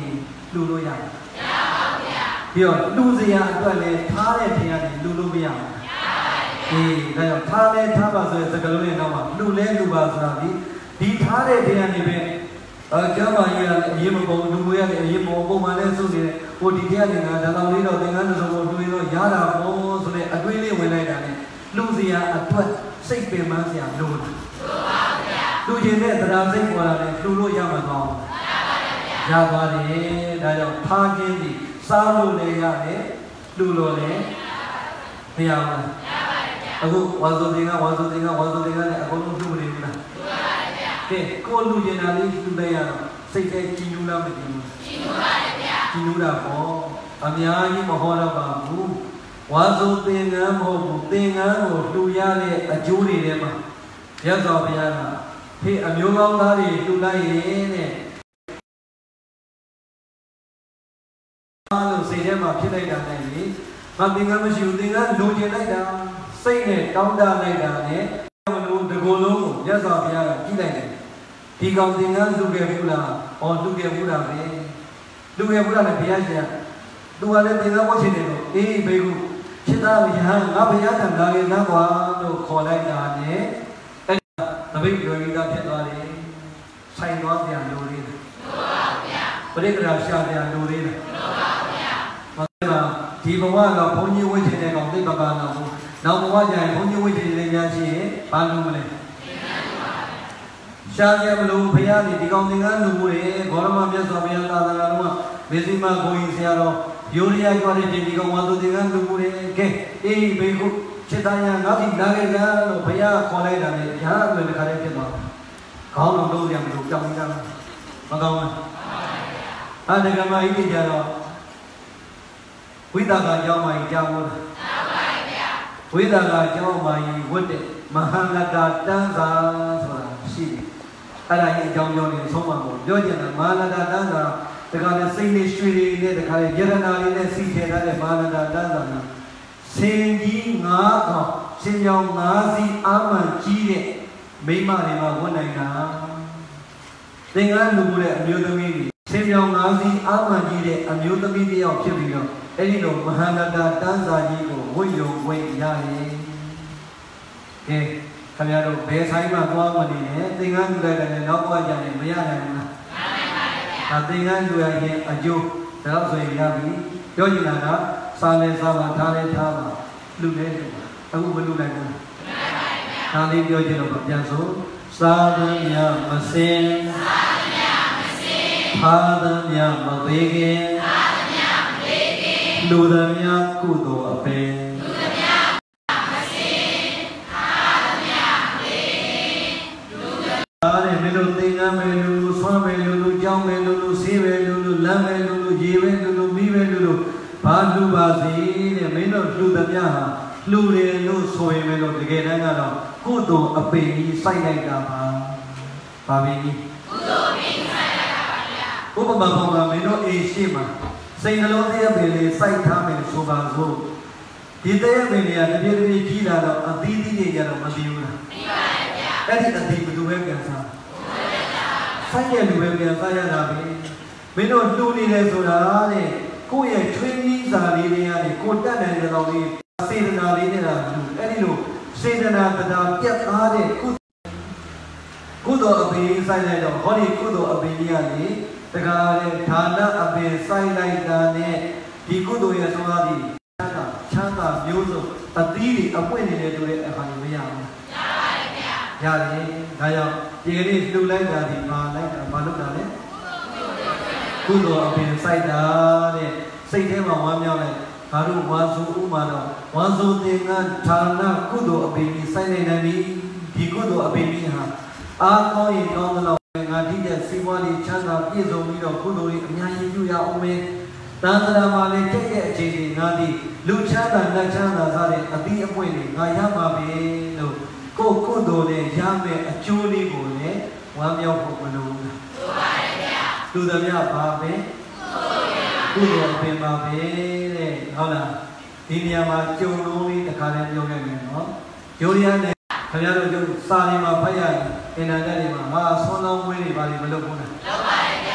လူလို့ရတယ်ပြီးတော့လူစရာအတွက်လည်းထားတဲ့နေရာနဲ့လူလို့မရဘူးအေးဒါကြောင့်ထားလဲထားပါဆိုတဲ့စကားလုံးရဲ့နောက်မှာလူလဲလူပါဆိုတာဒီဒီထားတဲ့နေရာနေပဲအဲကျမ်းမာရေးရအရေးမပေါ်လူမျိုးရလည်းအရေးမပေါ်ပုံမှန်လည်းစုနေတယ်ဟိုဒီတရားနေကဒါတော်လေးတော့သင်္ကန်းတစ်စုံကိုတွေ့တော့ရတာပေါ့ဆိုတဲ့အတွေးလေးဝင်လိုက်တာနဲ့လူစရာအတွက်စိတ်ပင်ပန်းစရာလိုတာလူချင်းတဲ့တရားစိတ်ပေါ်လာတယ်လူလို့ရမှာတော့ရပါတယ်ဒါကြောင့်ထားခြင်းဒီစားလို့လည်းရတယ်လူလို့လည်းမရဘူးအခုဝါစုတင်ကဝါစုတင်ကဝါစုတင်ကလည်းအကုန်လုံးလူနေဘူးလားကဲကိုလူကျင်တာလေးလူလိုက်ရတော့စိတ်ထဲကြည်နူးလားမကြည်နူးကြည်နူးပါတယ်ဗျာကြည်နူးတာပေါ့အများကြီးမဟောတော့ပါဘူးဝါစုသင်္ကန်းမဟုတ်ဘူးသင်္ကန်းကိုလှူရတဲ့အကျိုးတွေထဲမှာရသော်ဘုရားကဖေအမျိုးကောင်းသားတွေလှူလိုက်ရင်တဲ့အားလို့စိတ်ထဲမှာဖြစ်လိုက်တာနဲ့လေမသင်္ကန်းမရှိဘူးသင်္ကန်းလိုချင်လိုက်တာစိတ်နဲ့တောင်းတလိုက်တာနဲ့မလို့တကူလုံးကိုရသော်ဘုရားကကြည့်လိုက်တယ်ဒီကောင်သင်္ကန်းလှူခဲ့ဘူးလားဟောလှူခဲ့ဘူးလားပဲလှူခဲ့ဘူးလားနဲ့ဘုရားရှင်သူကလည်းသင်္ကန်းဝတ်ချင်တယ်လို့အေးဘေကုဖြစ်သားရဟန်းငါဘုရားထံလာရင်ငါကွာလို့ခေါ်လိုက်တာနဲ့အဲ့ဒါသပိတ်တော်ကြီးကဖြစ်သွားတယ်ဆိုင်သွားပြန်လိုလေးတယ်ပရိက္ခရာရှာပြန်လိုလေးတယ်ဒီဘဝတော့ဘုန်းကြီးဝိချင်တဲ့ကောင်သိပ္ပကနာဘူးနောက်ဘဝကျရင်ဘုန်းကြီးဝိချင်တဲ့များရှိရင်ဘာလို့မလဲရှားရမလို့ဘုရားဒီကောင်သင်္ကန်းလူမှုတွေဘောရမမြတ်စွာဘုရားသာသနာတော်မှာမေဇိမကိုကြီးဆရာတော်ရိုးရရကြွားတဲ့ဒီကောင်ဝါသူသင်္ကန်းလူမှုတွေကဲအေးဘေကုจิตญาณငါဒီလာခဲ့ကြလို့ဘုရားခေါ်လိုက်တာလေဘုရားအလွယ်တခါလေးဖြစ်သွားခေါင်းလုံးလုံးရမလို့ကြောင်းကြမ်းမကောင်းဘူးအာဒကမဣတိကြတော့ဝိသကာကျောင်းမကြီးကြောင်းလို့ဝိသကာကျောင်းမကြီးဝတ်တဲ့မဟာလကတန်းစာဆိုတာရှိတယ်အဲ့ဒါကြီးအကြောင်းပြောနေဆုံးမကိုပြောချင်တာမဟာလကတန်းစာတခါလေစိတ်နဲ့ရွှေတွေနဲ့တခါလေယရနာလေးနဲ့စီထည့်ထားတဲ့မဟာလကတန်းစာကစင်ကြီးငါးကောင်ရှင်ကြောင်ငါးစီးအာမှန်ကြီးတဲ့မိမတွေမှာဝတ်နိုင်တာသင်္ကန်းလူမှုတဲ့အမျိုးသမီးတွေရှင်ကြောင်ငါးစီးအာမှန်ကြီးတဲ့အမျိုးသမီးတယောက်ဖြစ်ပြီးတော့အဲ့ဒီလိုမဟာနတတန်းစာကြီးကိုဝတ်ရုံဝတ်ရတယ်ကဲခင်ဗျားတို့ဘယ်ဆိုင်မှာသွားမနေနဲ့သင်္ကန်းလူလိုက်တယ်နောက်ဘဝကျရင်မရနိုင်ဘူးလားမနိုင်ပါဘူးဗျာသင်္ကန်းလူရရင်အကျိုးဒါတော့ဆိုရင်ရပြီပြောချင်တာကစားလဲစားပါထားလဲထားပါလူလဲလူပါအခုမလူနိုင်ဘူးလားမနိုင်ပါဘူးဗျာဒါလေးပြောချင်တော့ပြန်ဆိုစားသမျှမစင်စားသမျှမစင်ထားသမျှမသေးခင်ထားသမျှမသေးခင်လူသမျှကုသိုလ်အပင်လူသမျှမစင်ထားသမျှမသေးခင်လူသမျှအားနဲ့မင်းတို့သင်္ကန်းမယ်လူလူဆွမ်းမယ်လူလူကြောင်းမယ်လူလူဆေးမယ်လူလူလမ်းမယ်လူလူရေမယ်လူလူမိမယ်လူလူဘာလူပါစေတဲ့မင်းတို့လူသမျှဟာလူတွေလို့ဆိုရင်ပဲလို့တကယ်တမ်းကတော့ကုသိုလ်အပင်ကြီးစိုက်လိုက်တာပါဘာပင်ကြီးကုသိုလ်အပင်စိုက်လိုက်တာပါဗျာဥပမာပုံမှာမင်းတို့အိမ်ရှိမှာစိတ်နှလုံးသေးအပင်လေးစိုက်ထားမယ်ဆိုပါစို့ဒီသေးအပင်တွေကတပြေးတပြေးကြီးလာတော့အသီးသီးတွေကြတော့မသိဘူးလားသိပါတယ်ဗျာအဲ့ဒီအသီးဘယ်သူပဲပြန်စားစိုက်တဲ့လူပဲပြန်စားရတာပဲမင်းတို့လှူနေတယ်ဆိုတာတဲ့ကိုယ့်ရဲ့ချွေးကြီးစာလေးတွေကနေကိုတက်နိုင်တဲ့တော်လေးစေတနာလေးနဲ့လားလူအဲ့ဒီလိုစေတနာတရားပြတ်သားတဲ့ကုကုသိုလ်အပင်ဆိုင်လိုက်တော့ဟောဒီကုသိုလ်အပင်ကြီးကနေတကားတဲ့ဌာနအပင်ဆိုင်လိုက်တာနဲ့ဒီကုသိုလ်ရဲ့ဆုံးသားပြီးချမ်းသာချမ်းသာမျိုးစုံအသီးတွေအပွင့်နေတယ်ဆိုတဲ့အခါကြီးမရဘူးရပါတယ်ဗျာရတယ်ဒါကြောင့်ဒီကနေ့လှူလိုက်တာဒီမှာလိုက်တာမလုပ်တာလေကုသိုလ်အပင်ဆိုင်တာတဲ့စိတ်ထဲမှာဝမ်းမြောက်လိုက်ဘာလို့ဝါစုဥမာတော့ဝါစုသင်္ကန်းဌာနကုသိုလ်အပင်ကြီးစိုက်နေတယ်ဒီကုသိုလ်အပင်ကြီးဟာအာကောင်းရင်ကောင်းသလောက်ငါတိတဲ့စီးပွားလေးချမ်းသာပြည့်စုံပြီးတော့ကုသိုလ်လေးအများကြီးပြုရအောင်မယ်သံဃာမှာလည်းကြိတ်တဲ့အခြေအနေငါဒီလူချမ်းသာလက်ချမ်းသာစားတဲ့အသီးအပွင့်တွေငါရမှာပဲလို့ကိုကုသိုလ်နဲ့ရမယ်အကျိုးလေးကိုလည်းဝမ်းမြောက်ဖို့မလိုဘူးလားလိုပါတယ်ဗျာလူသမျှပါပဲကုသိုလ်အပင်ပါပဲတဲ့ဟုတ်လားဒီနေရာမှာကြုံလုံးလေးတစ်ခါတည်းပြောခဲ့မယ်နော်ဂျိုးရီယာနဲ့ခင်ဗျားတို့ကျုပ်စာရင်းမှာဖတ်ရရင်အင်တာနက်တွေမှာငါဆွမ်းလောင်းဝဲတွေပါလိမ့်မလုပ်ဘူးလားလုပ်ပါတယ်ဗျာ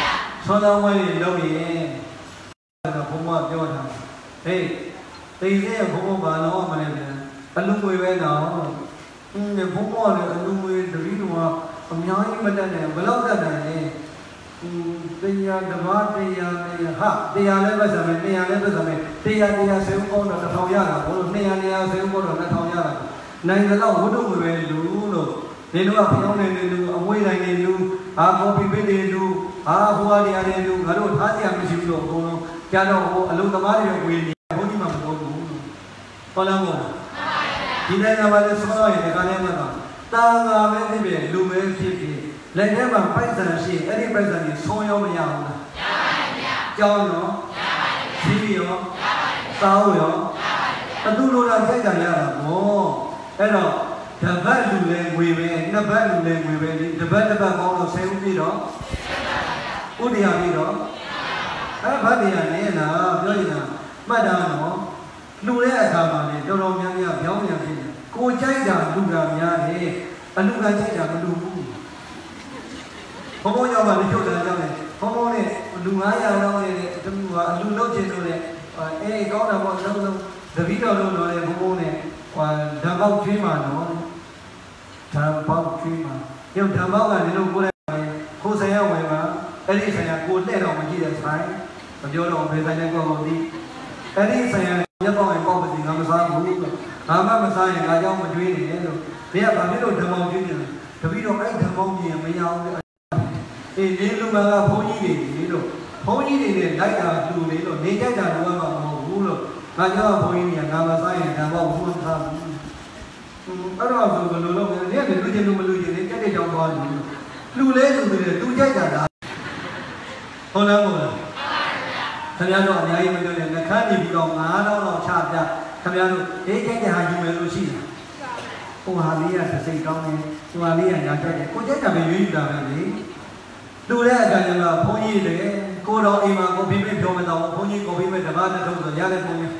ဆောင်းဝဲတွေလုပ်ရင်ဘုံဘပြောတာဟေးတိတ်ရဲ့ဘုံဘဘာလို့မလဲဗျာအလူငွေပဲတော့အင်းဘုံဘလည်းအလူငွေတတိတော်အများကြီးမတက်နဲ့ဘလောက်တက်တယ်လဲတရားဓမ္မတရားနဲ့ဟာတရားလည်းပဲဆိုမယ်တရားလည်းပဲဆိုမယ်တရားတရားဆေဦးကောင်းတော့တစ်ထောင်ရတာဘို့လို့နှစ်ရာနေရာဆေဦးကောင်းတော့နှစ်ထောင်ရတာနိုင်တော့ဝိတုငွေပဲလူလို့ဒီလိုကဖျောင်းနေလူအမွေးတိုင်းနေလူအာကော်ပီပေးနေလူအာဟိုဟာတရားနေလူငါတို့ထားကြရမရှိဘူးလို့အကုန်လုံးကြတော့ဟိုအလုံးသမားတွေဝေနေဘုန်းကြီးမှမတော်ဘူးဟုတ်လားမို့ဒီနိုင်ငံမှာလည်းဆောင်းရတဲ့ခါလေးမှာတာငါပဲဖြစ်ဖြစ်လူပဲဖြစ်ဖြစ်လက်ထဲမှာပိုက်ဆံရှိအဲ့ဒီပိုက်ဆံကြီးဆုံးရောမရဘူးလားရပါတယ်ဗျာကြောင်းရောရပါတယ်ဗျာစီးရောရပါတယ်ဗျာစားရောရပါတယ်ဗျာအတူလိုတာကြိုက်တာရတာပေါ့အဲ့တော့တပတ်လူလဲငွေပဲနှစ်ပတ်လူလဲငွေပဲဒီတပတ်တစ်ပတ်ကောင်းတော့ဆယ်ဦးပြီးတော့ဥဒိယပြီးတော့အဲ့ဘာတရားလဲလားပြောရင်လားမှတ်တာနော်လူတဲ့အခါမှာလေတော်တော်များများပြောင်းပြန်ဖြစ်တယ်ကိုကြိုက်တာလူတာများတယ်အလူကကြိုက်တာမလူဘူးဘုံဘုံရောက်မှလည်းထုတ်တာကြောင့်လေဘုံဘုံနဲ့လူငါးရာလောက်နဲ့တမှုကအလူလောက်ချင်လို့လေအေးကောင်းတာပေါ့လုံးလုံးတပီတော်လုံးတော့လေဘုံဘုံနဲ့ဟိုဓာတ်ပေါက်ကျွေးမှာနော်ဓာတ်ပေါက်ကျွေးမှာရုပ်ဓာတ်ပေါက်ကလည်းလို့ကိုယ်လည်းခိုးဆိုင်ရဝင်မှာအဲ့ဒီဆိုင်ရကိုလှဲ့တော့မကြည့်တဲ့ဆိုင်မပြောတော့ဘယ်ဆိုင်လဲကိုယ်သိအဲ့ဒီဆိုင်ရရက်ပေါက်ရင်ပေါက်ပါစီငါမစားဘူးလို့ငါမှမစားရင်ငါကြောင့်မကျွေးနေတယ်လို့ဒီကဘာဖြစ်လို့ဓာတ်ပေါက်ကျွေးနေလဲတပီတော်အဲ့ဓာတ်ပေါက်ပြင်မရအောင်အေးဒီလူမကဘုန်းကြီးတွေလို့ဘုန်းကြီးတွေနဲ့လိုက်တာလူတွေလို့နေကြတာတော့မှမဟုတ်ဘူးလို့ငါကြောင့်ဘုန်းကြီးတွေကငါမစားရင်ဓာတ်ပေါက်ဘူးမစားဘူးအဲ့တော့ဆိုဘယ်လိုလုပ်လဲဒီကလူချင်းလူမလူချင်းတွေတက်တဲ့ကြောင်သွားတယ်လူလဲလူတွေသူကြိုက်တာလားဟုတ်လားမဟုတ်လားခင်ဗျားတို့အများကြီးမပြောနဲ့နှခမ်းနေပြီးတော့ငါးတော့တော့ချပြခင်ဗျားတို့အေးကြိုက်တဲ့ဟာယူမယ်လို့ရှိတယ်ဟိုဟာလေးကစိတ်ကောင်းတယ်ဟိုဟာလေးကညာကြိုက်တယ်ကိုကြိုက်တာပဲရွေးယူတာပဲလေလူတဲ့အခါကျတော့ဘုန်းကြီးတွေကိုတော်အိမ်မှာကိုဖိဖိပြောမတော့ဘုန်းကြီးကိုဖိဖိတပတ်တစ်ထုပ်ဆိုရတဲ့ပုံလေး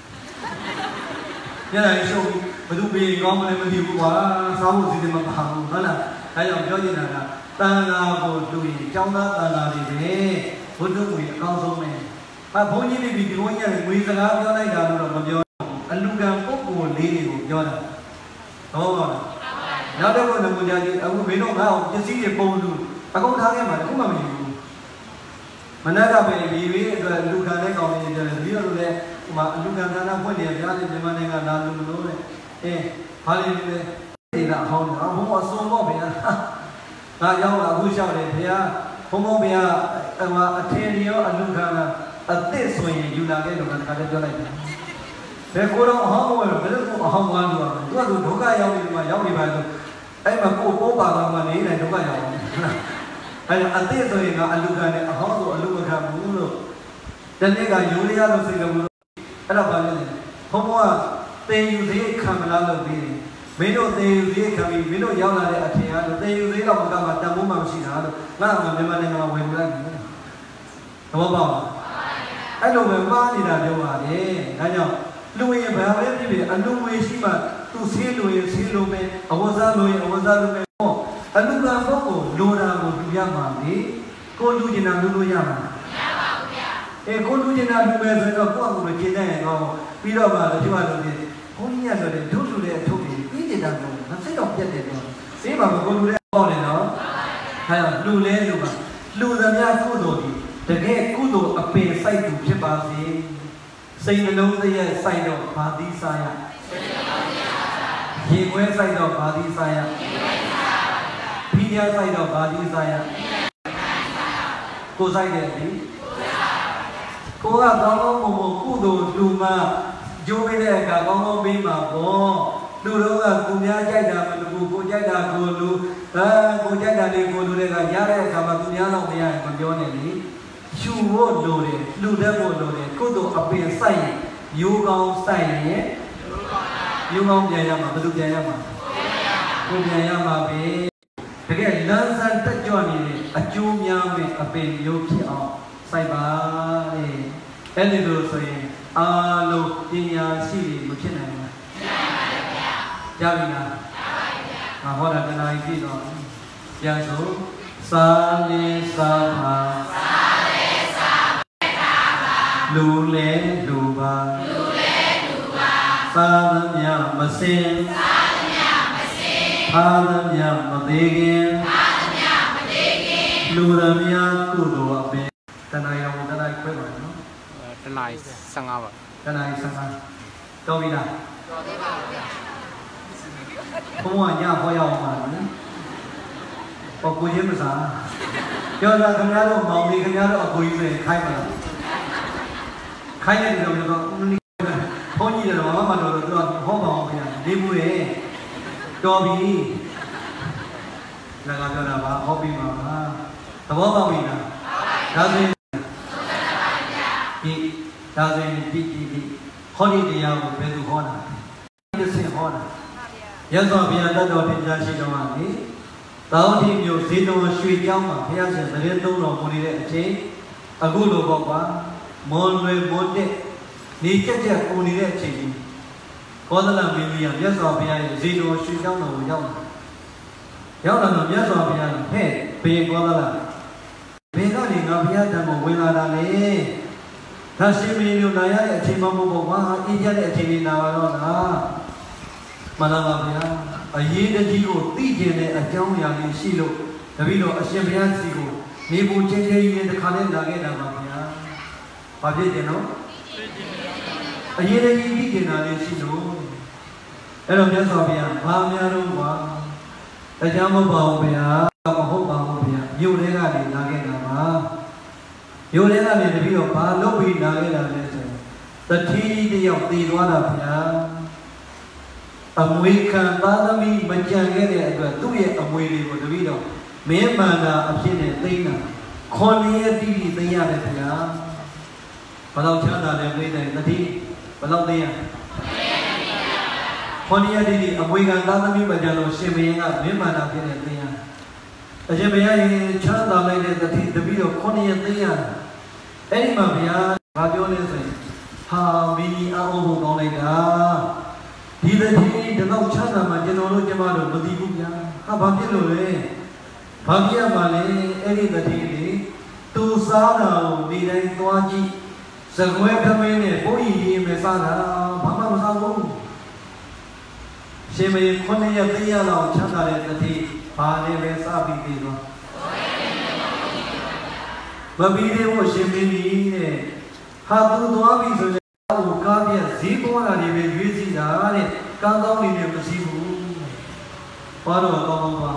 ညနေရှုပ်ဘယ်သူပြေကောင်းမလဲမသိဘူးကွာစားဖို့စီစဉ်မပါဘူးဟုတ်လားအဲကြောင့်ပြောနေတာကတန်ဃာကိုလူရင်ကျောင်းသားတန်ဃာတွေပဲဘုဒ္ဓငွေအကောင်းဆုံးပဲအဘုန်းကြီးတွေဒီဘုန်းကြီးကငွေစကားပြောလိုက်တာလို့တော့မပြောဘူးအလူကံပုဂ္ဂိုလ်လေးတွေကိုပြောတာဟုတ်ပါလားနောက်တစ်ခုလည်းကိုကြီးအခုမင်းတို့ငါ့ကိုပစ္စည်းတွေပုံလူအကုန်ထားခဲ့မှာတခုမှမယူဘူးမနက်ကပဲဒီဝေးအတွက်လူခံတဲ့ကောင်လေးတွေပြီးတော့လည်းဟိုမှာအလူခံဌာနဖွင့်နေကြတယ်မြန်မာနိုင်ငံလာလူမလို့တဲ့အဲဘာလေးလဲဒီကအဟောင်းတော့ဘုံအစုံတော့ဗျာငါရောက်လာအခုလျှောက်တယ်ဗျာဘုံဘုံဗျာဟိုမှာအထင်ရောအလူခံအသစ်ဆိုရင်ယူလာခဲ့လို့ကတခါတည်းပြောလိုက်တယ်ဘယ်ကိုတော့အဟောင်းဘယ်လိုဘယ်လိုအဟောင်းကားလို့သူကသူဒုက္ခရောက်နေမှာရောက်နေပါလို့အဲ့မှာကိုပိုးပါတော့မှနေနေဒုက္ခရောက်တယ်အဲ့အသစ်ဆိုရင်ကအလူခံနဲ့အဟောင်းဆိုအလူမခံဘူးလို့တနေ့ကယူရရလို့စိတ်လို့အဲ့တော့ဘာလဲဘုံဘုံကတင်ယူသေးခံမလားလို့ပြီးတယ်မင်းတို့တင်ယူသေးခံပြီးမင်းတို့ရောက်လာတဲ့အထင်အားလို့တင်ယူသေးတော့မကမှတန်ဖိုးမှမရှိတာလို့ငါကမြန်မာနိုင်ငံမှာဝင်လာတယ်သဘောပေါက်လားအဲ့လိုပဲမှားနေတာပြောပါတယ်ဒါကြောင့်လူရင်ဘာပဲဖြစ်ဖြစ်အလူငွေရှိမှသူဆေးလို့ရင်ဆေးလို့ပဲအဝဇ္ဇလို့ရင်အဝဇ္ဇလို့ပဲဟောအလူကံပုဂ္ဂိုလ်လိုတာကိုလူရမှာလေကိုလူကျင်တာလူလို့ရမှာမရပါဘူးဗျာအေးကိုလူကျင်တာလူပဲဆိုတော့ကိုယ့်အကူကိုကျင်တဲ့ရင်တော့ပြီးတော့မှလည်းပြောရလို့ဒီဘုန်းကြီးရဆိုတဲ့ဒုလူတဲ့အထုပ်ကြီးပြီးကျင်တာတော့မစိတ်တော့ပြတ်တယ်တော့ဈေးမှာကိုလူတဲ့ပေါ့နေတော့ဟာလူလဲလူပါလူသမျှကုသိုလ်ဒီတကယ်ကုသိုလ်အပင်စိုက်သူဖြစ်ပါစေစိတ်နှလုံးသားရဲ့စိုက်တော့ဘာသီးစားရရေခွဲစိုက်တော့ဘာသီးစားရဘီးရစိုက်တော့ဘာသီးစားရကိုစိုက်တယ်ဒီကိုကကောင်းကောင်းမွန်မွန်ကုသိုလ်လူမှကျိုးပေးတဲ့အခါကောင်းကောင်းပေးမှာပေါ့လူတို့ကကိုများကြိုက်တာမလို့ကိုကြိုက်တာကိုလူအဲကိုကြိုက်တာလေးကိုလူတွေကရတဲ့အခါမှာသူများတော့မရရင်မပြောနဲ့လေရှူဖို့လိုတယ်လူတတ်ဖို့လိုတယ်ကုသိုလ်အပင်စိုက်ရင်ရိုးကောင်းစိုက်ရင်ရိုးကောင်းပြန်ရမှာဘယ်သူပြန်ရမှာကိုပြန်ရမှာပဲတကယ်လမ်းစမ်းတက်ကြွနေတဲ့အကျိုးများမဲ့အပင်မျိုးဖြစ်အောင်စိုက်ပါလေအဲ့ဒီလိုဆိုရင်အားလုံးပညာရှိတွေမဖြစ်နိုင်ဘူးကြားပြီလားငါဟောတာတနာကြီးပြည့်တော့ပြန်ဆိုစာလင်းစာမှာလူလဲလူပါလူလဲလူပါသာသမျှမစင်သာသမျှမစင်သာသမျှမသေးခင်သာသမျှမသေးခင်လူသမျှကုသိုလ်အပင်တဏှာရောတဏှာခွဲပါနော်တဏှာဆယ်ငါးပါတဏှာဆယ်ငါးတော်ပြီလားတော်ပြီပါဗျာဘုံကညဟောရအောင်ပါနော်ဟောကိုချင်းမစားပြောတာခင်ဗျားတို့မောင်လေးခင်ဗျားတို့အကိုကြီးဆိုရင်ခိုင်းပါလားခိုင်းတဲ့လူတွေကတော့ဘုန်းကြီးတယ်ဘာမှမတော်တော့သူကဟောပါအောင်ခင်ဗျာနေဘူးရဲ့တော်ပြီငါကပြောတာပါဟောပြီးပါလားသဘောပေါက်ပြီလားဒါဆိုရင်ဒီဒါဆိုရင်ဒီဒီဒီဟောဒီတရားကိုဘယ်သူဟောတာဒီစင်ဟောတာရသော်ဘုရားတတ်တော်ထင်ရှားရှိတော်မှာလေတောင်းတိမျိုးဇေတဝန်ရွှေကျောင်းမှာဘုရားရှင်သတင်းသုံးတော်မူနေတဲ့အချိန်အခုလိုပေါ့ကွာမွန်လွယ်မွန်တက်နေကြက်ကြက်ပုံနေတဲ့အချိန်ကြီးကောသလမင်းကြီးကမြတ်စွာဘုရားရဲ့ဇေတဝန်ရွှေကျောင်းတော်ကိုရောက်လာရောက်လာတော့မြတ်စွာဘုရားကဟဲ့ဘယ်ကောသလဘယ်ကနေငါဘုရားတန်ကိုဝင်လာတာလဲဒါရှင်မင်းတို့လာရတဲ့အချိန်မှမဟုတ်ဘူးကွာအေးကြတဲ့အချိန်လေးလာတော့လားမှန်လားပါဗျာအရေးတကြီးကိုသိကျင်တဲ့အကြောင်းအရာလေးရှိလို့တပည့်တော်အရှင်ဘုရားစီကိုနေပူကျဲကျဲကြီးနဲ့တခါလဲလာခဲ့တာပါဗျာဘာဖြစ်ကျင်တော့အရေးတကြီးသိကျင်တာလေးရှိလို့အဲ့တော့မြတ်စွာဘုရားဘာများတော့ကွာတရားမဟုတ်ပါဘူးဗျာမဟုတ်ပါဘူးဗျာမြို့ထဲကနေလာခဲ့တာပါမြို့ထဲကနေတပည့်တော်ဘာလုပ်ပြီးလာခဲ့တာလဲဆိုတတိတယောက်တည်သွားတာဗျာအမွေခံသားသမီးမကြံခဲ့တဲ့အတွက်သူ့ရဲ့အမွေတွေကိုတပည့်တော်မင်းမှန်တာအဖြစ်နဲ့သိမ်းတာခွန်ရဲ့တိတိသိမ်းရတယ်ခင်ဗျာဘယ်တော့ချမ်းသာတယ်သိတယ်တတိဘယ်တော့သိရခွန်ရဲ့တိတိအမွေခံသားသမီးမကြံလို့ရှင်ဘုရင်ကမင်းမှန်တာဖြစ်နေသိရအရှင်ဘုရားရင်ချမ်းသာလိုက်တဲ့တတိတပည့်တော်ခွန်ရဲ့သိရအဲ့ဒီမှာဘုရားဘာပြောလဲဆိုရင်ဟာမီအောင်းဖို့ကောင်းလိုက်တာဒီတတိဒီတော့ချမ်းသာမှကျွန်တော်တို့ကျမတို့မသိဘူးဗျာဟာဘာဖြစ်လို့လဲဘာဖြစ်ရမှာလဲအဲ့ဒီတတိလေးသူစားတာကိုဒီတိုင်းသွားကြည့်စကွဲခမင်းနဲ့ပိုးရီကြီးမဲ့စားတာဘာမှမစားဘူးရှင်မေခုနှစ်ရက်သိရလောက်ချမ်းသာတဲ့တတိဘာလဲပဲစားပြီးပြီးသွားမပြီးသေးဘူးရှင်မင်းကြီးတဲ့ဟာသူသွားပြီဆိုရင်ဟိုကားပြဈေးပေါ်လာနေပဲရွေးစီတာတဲ့ကံကောင်းနေတယ်မရှိဘူးဘာတော့ကောင်းကောင်းပါ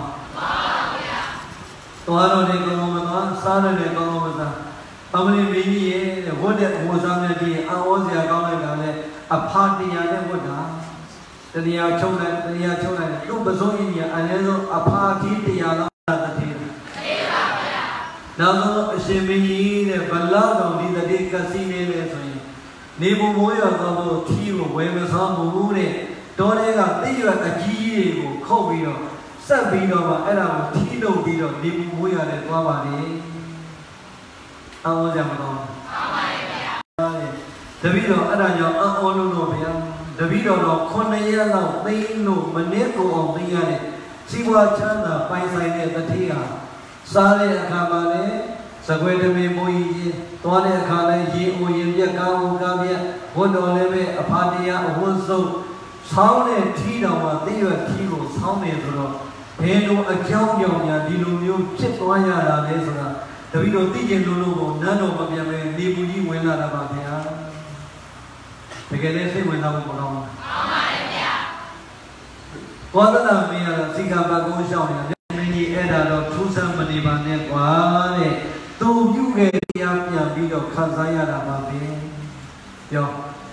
သွားတော့လည်းကောင်းကောင်းမသွားစားတယ်လည်းကောင်းကောင်းမစားအမလေးမင်းကြီးရဲ့ဝတ်တဲ့ဝတ်စားမြတ်ကြီးအံ့ဩစရာကောင်းလိုက်တာလေအဖာတရားနဲ့ဝတ်တာတရားချုပ်လိုက်တရားချုပ်လိုက်သူ့ပစုံကြီးကအနည်းဆုံးအဖာကြီးတရားလောက်တတိနောက်ဆုံးအရှင်မင်းကြီးတဲ့ဘလောက်တော်ဒီတတိကစီနေလဲဆိုရင်နေဘုံဘိုးရတော့ထီးကိုဝယ်မစားဘူးတဲ့တောထဲကတိရွက်အကြီးကြီးကိုခုတ်ပြီးတော့ဆက်ပြီးတော့မှအဲ့ဒါကိုထီးလုပ်ပြီးတော့နေဘုံဘိုးရတယ်သွားပါလေအောင်းကြမလို့အောင်းပါလေဗျာတပည့်တော်အဲ့ဒါကြောင့်အောင်းအောင်းလို့တော့ဗျာတပည့်တော်တော့ခုနှစ်ရက်လောက်သိန်းလို့မနစ်ကိုအောင်သိရတဲ့စီဝါချမ်းသာပိုင်ဆိုင်တဲ့တတိဟာစားတဲ့အခါမှာလည်းစကွဲတမင်မိုးကြီးသွားတဲ့အခါလည်းရေအိုရင်ပြက်ကားဦးကားပြက်ဘုန်းတော်လည်းပဲအဖာတရားအဝတ်ဆုံးဆောင်းတဲ့ထီးတော်မှာသိရွက်ထီးကိုဆောင်းနေဆိုတော့ဘယ်လိုအကြောင်းကြောင့်များဒီလိုမျိုးဖြစ်သွားရတာလဲဆိုတာတပည့်တော်သိကျင်လို့လို့ကိုနန်းတော်မပြန်ပဲနေပူကြီးဝင်လာတာပါဗျာတကယ်လည်းစိတ်ဝင်စားဖို့မကောင်းဘူးကောင်းပါရဲ့ဗျာဘောဓနာမင်းကတော့စိကံပတ်ကုန်းရှောင်းနေတာမင်းကြီးအဲ့ဒါတော့ထူးဆန်းမနေပါနဲ့ကွာတဲ့သူပြုခဲ့တရားပြန်ပြီးတော့ခံစားရတာပါပဲပြော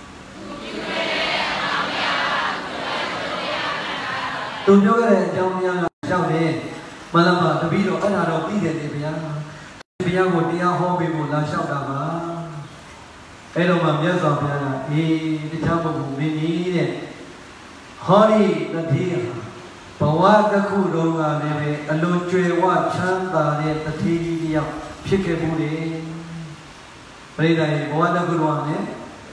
သူပြောခဲ့တဲ့အကြောင်းများရောက်တယ်မလားမတပည့်တော်အဲ့ဒါတော့သိတယ်လေဗျာဘုရားကိုတရားဟောပေးဖို့လာလျှောက်တာပါအဲ့တော့မှမြတ်စွာဘုရားကအေးတခြားမဟုတ်ဘူးမင်းကြီးတဲ့ဟောဒီတတိဘဝတစ်ခုလုံးကလည်းပဲအလွန်ကြွယ်ဝချမ်းသာတဲ့တတိကြီးတယောက်ဖြစ်ခဲ့မှုတွေပရိသတ်ဘဝတစ်ခုလုံးကလည်း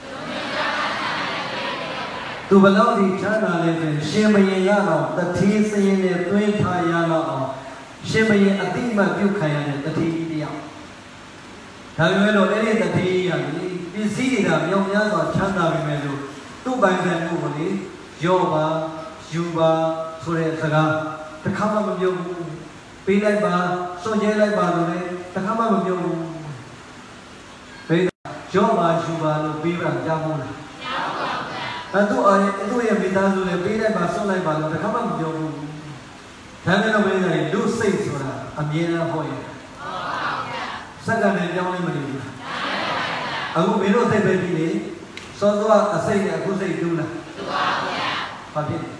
သူဘလောက်ဒီချမ်းသာလဲဆိုရှင်ဘုရင်ကတော့တတိစရင်နဲ့တွင်းထားရတော့အောင်ရှင်ဘုရင်အတိမတ်ပြုခံရတဲ့တတိကြီးတယောက်ဒါပေမဲ့လို့အဲ့ဒီတတိကြီးကလေဒီစည်းနေတာမြောင်များစွာချမ်းသာပြီမဲ့လို့သူ့ပိုင်ဆိုင်မှုကိုလေရော့ပါယူပါဆိုတဲ့စကားတစ်ခါမှမပြောဘူးပေးလိုက်ပါစွန့်ကြဲလိုက်ပါလို့လေတစ်ခါမှမပြောဘူးဘေးရော့ပါယူပါလို့ပေးတာကြားမို့လားကြားပါဘူးအဲ့သူ့အရင်သူ့ရဲ့မိသားစုလည်းပေးလိုက်ပါစွန့်လိုက်ပါလို့တစ်ခါမှမပြောဘူးဒါနဲ့တော့ဘေးကလူစိတ်ဆိုတာအမြဲတမ်းဟောရတယ်စက္ကန့်နဲ့ကြောင်းလေးမနေဘူးအခုမင်းတို့သိပဲပြီလေစောစောအစိတ်နဲ့အခုစိတ်တူးလားတူပါဗျာဘာဖြစ်လဲ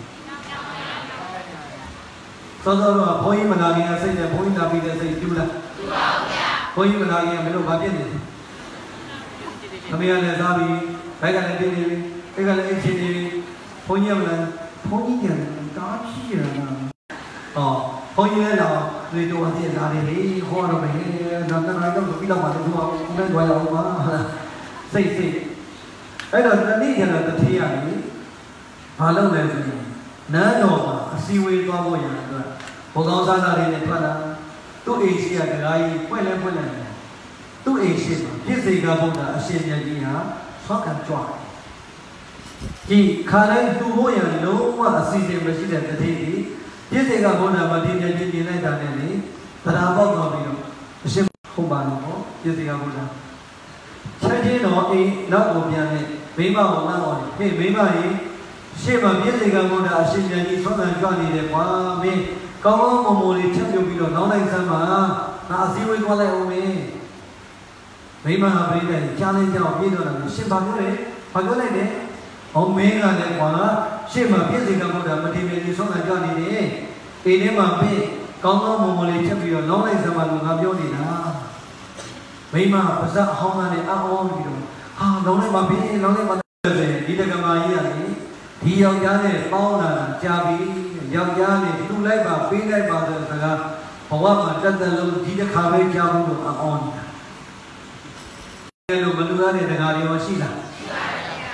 စောစောကဘုန်းကြီးမနာခင်အစိတ်နဲ့ဘုန်းကြီးနာပြီးတဲ့စိတ်တူးလားတူပါဗျာဘုန်းကြီးမနာခင်မင်းတို့ဘာဖြစ်နေလဲသမီးကလည်းစားပြီးဘိုက်ကလည်းပြင်းနေပြီအိတ်ကလည်းအိတ်ချင်နေပြီဘုန်းကြီးကလည်းဘုန်းကြီးကတားရှိရတာဟောဘုန်းကြီးလည်းတော့ဒီတော့အပြည့်လာတယ်လေဟောတော့မယ်တော့တနာတော့ပြီးတော့မှလည်းသူကဦးနဲ့ကြွားရအောင်ပါစိတ်စိတ်အဲ့တော့တတိယကတတိယကြီးဘာလုပ်လဲဆိုရင်နန်းတော်မှာအစည်းအဝေးသွားဖို့ရအတွက်ဘုံကောင်းစားတာတွေနဲ့ထွက်လာသူ့အိမ်ရှိကတရားကြီးပွင့်လဲပွင့်လဲသူ့အိမ်ရှိမှာပြည့်စေကဘုရားအရှင်မြတ်ကြီးဟာဆောက်ကံကြွတယ်ဒီခါတိုင်းသူ့ဖို့ရလုံးဝအစီအစဉ်မရှိတဲ့တတိယပြည့်စေကဘုရားမတိမြတ်ကြီးပြင်လိုက်တာနဲ့လေတရားပေါက်သွားပြီးတော့အရှင်ဟုတ်ပါတော့ပြည့်စေကဘုရားချက်ချင်းတော့အိမ်နောက်ကိုပြန်နေမိမကိုနောက်အောင်ဟေးမိမကြီးရှေ့မှာပြည့်စေကဘုရားအရှင်မြတ်ကြီးဆောက်ကံကြွနေတယ်ကွာမင်းကောင်းကောင်းမွန်မွန်လေးချက်ပြုတ်ပြီးတော့နောက်လိုက်စမ်းပါငါအစည်းအဝေးသွားလိုက်အောင်မင်းမိမဟာပြိတ္တကြားလေးကြောင်ပြေးတော့တယ်ရှင်ဘာပြောလဲဘာပြောလိုက်လဲဟောမင်းကလည်းကွာရှေ့မှာပြည့်စေကဘုရားမထေရကြီးဆောက်ကံကြွနေတယ်အိမ်ထဲမှာပြည့်ကောင်းကောင်းမွန်မွန်လေးချက်ပြီးတော့နောက်လိုက်စမ်းပါလို့ငါပြောနေတာမိမပါဇက်အဟောင်းကနေအောင်းအောင်းပြီးတော့ဟာလုံးလိုက်ပါပြီလုံးလိုက်ပါဆိုရင်ဒီတက္ကမကြီးကလေဒီယောက်ျားနဲ့ပေါင်းလာတာကြာပြီယောက်ျားနဲ့တူလိုက်ပါပေးလိုက်ပါဆိုတဲ့စကားဘဝမှာတက်တက်လုံးဒီတစ်ခါပဲကြားဘူးလို့အောင်းနေတာအဲလိုမလူရတဲ့တကားတွေရောရှိလားရှိပါ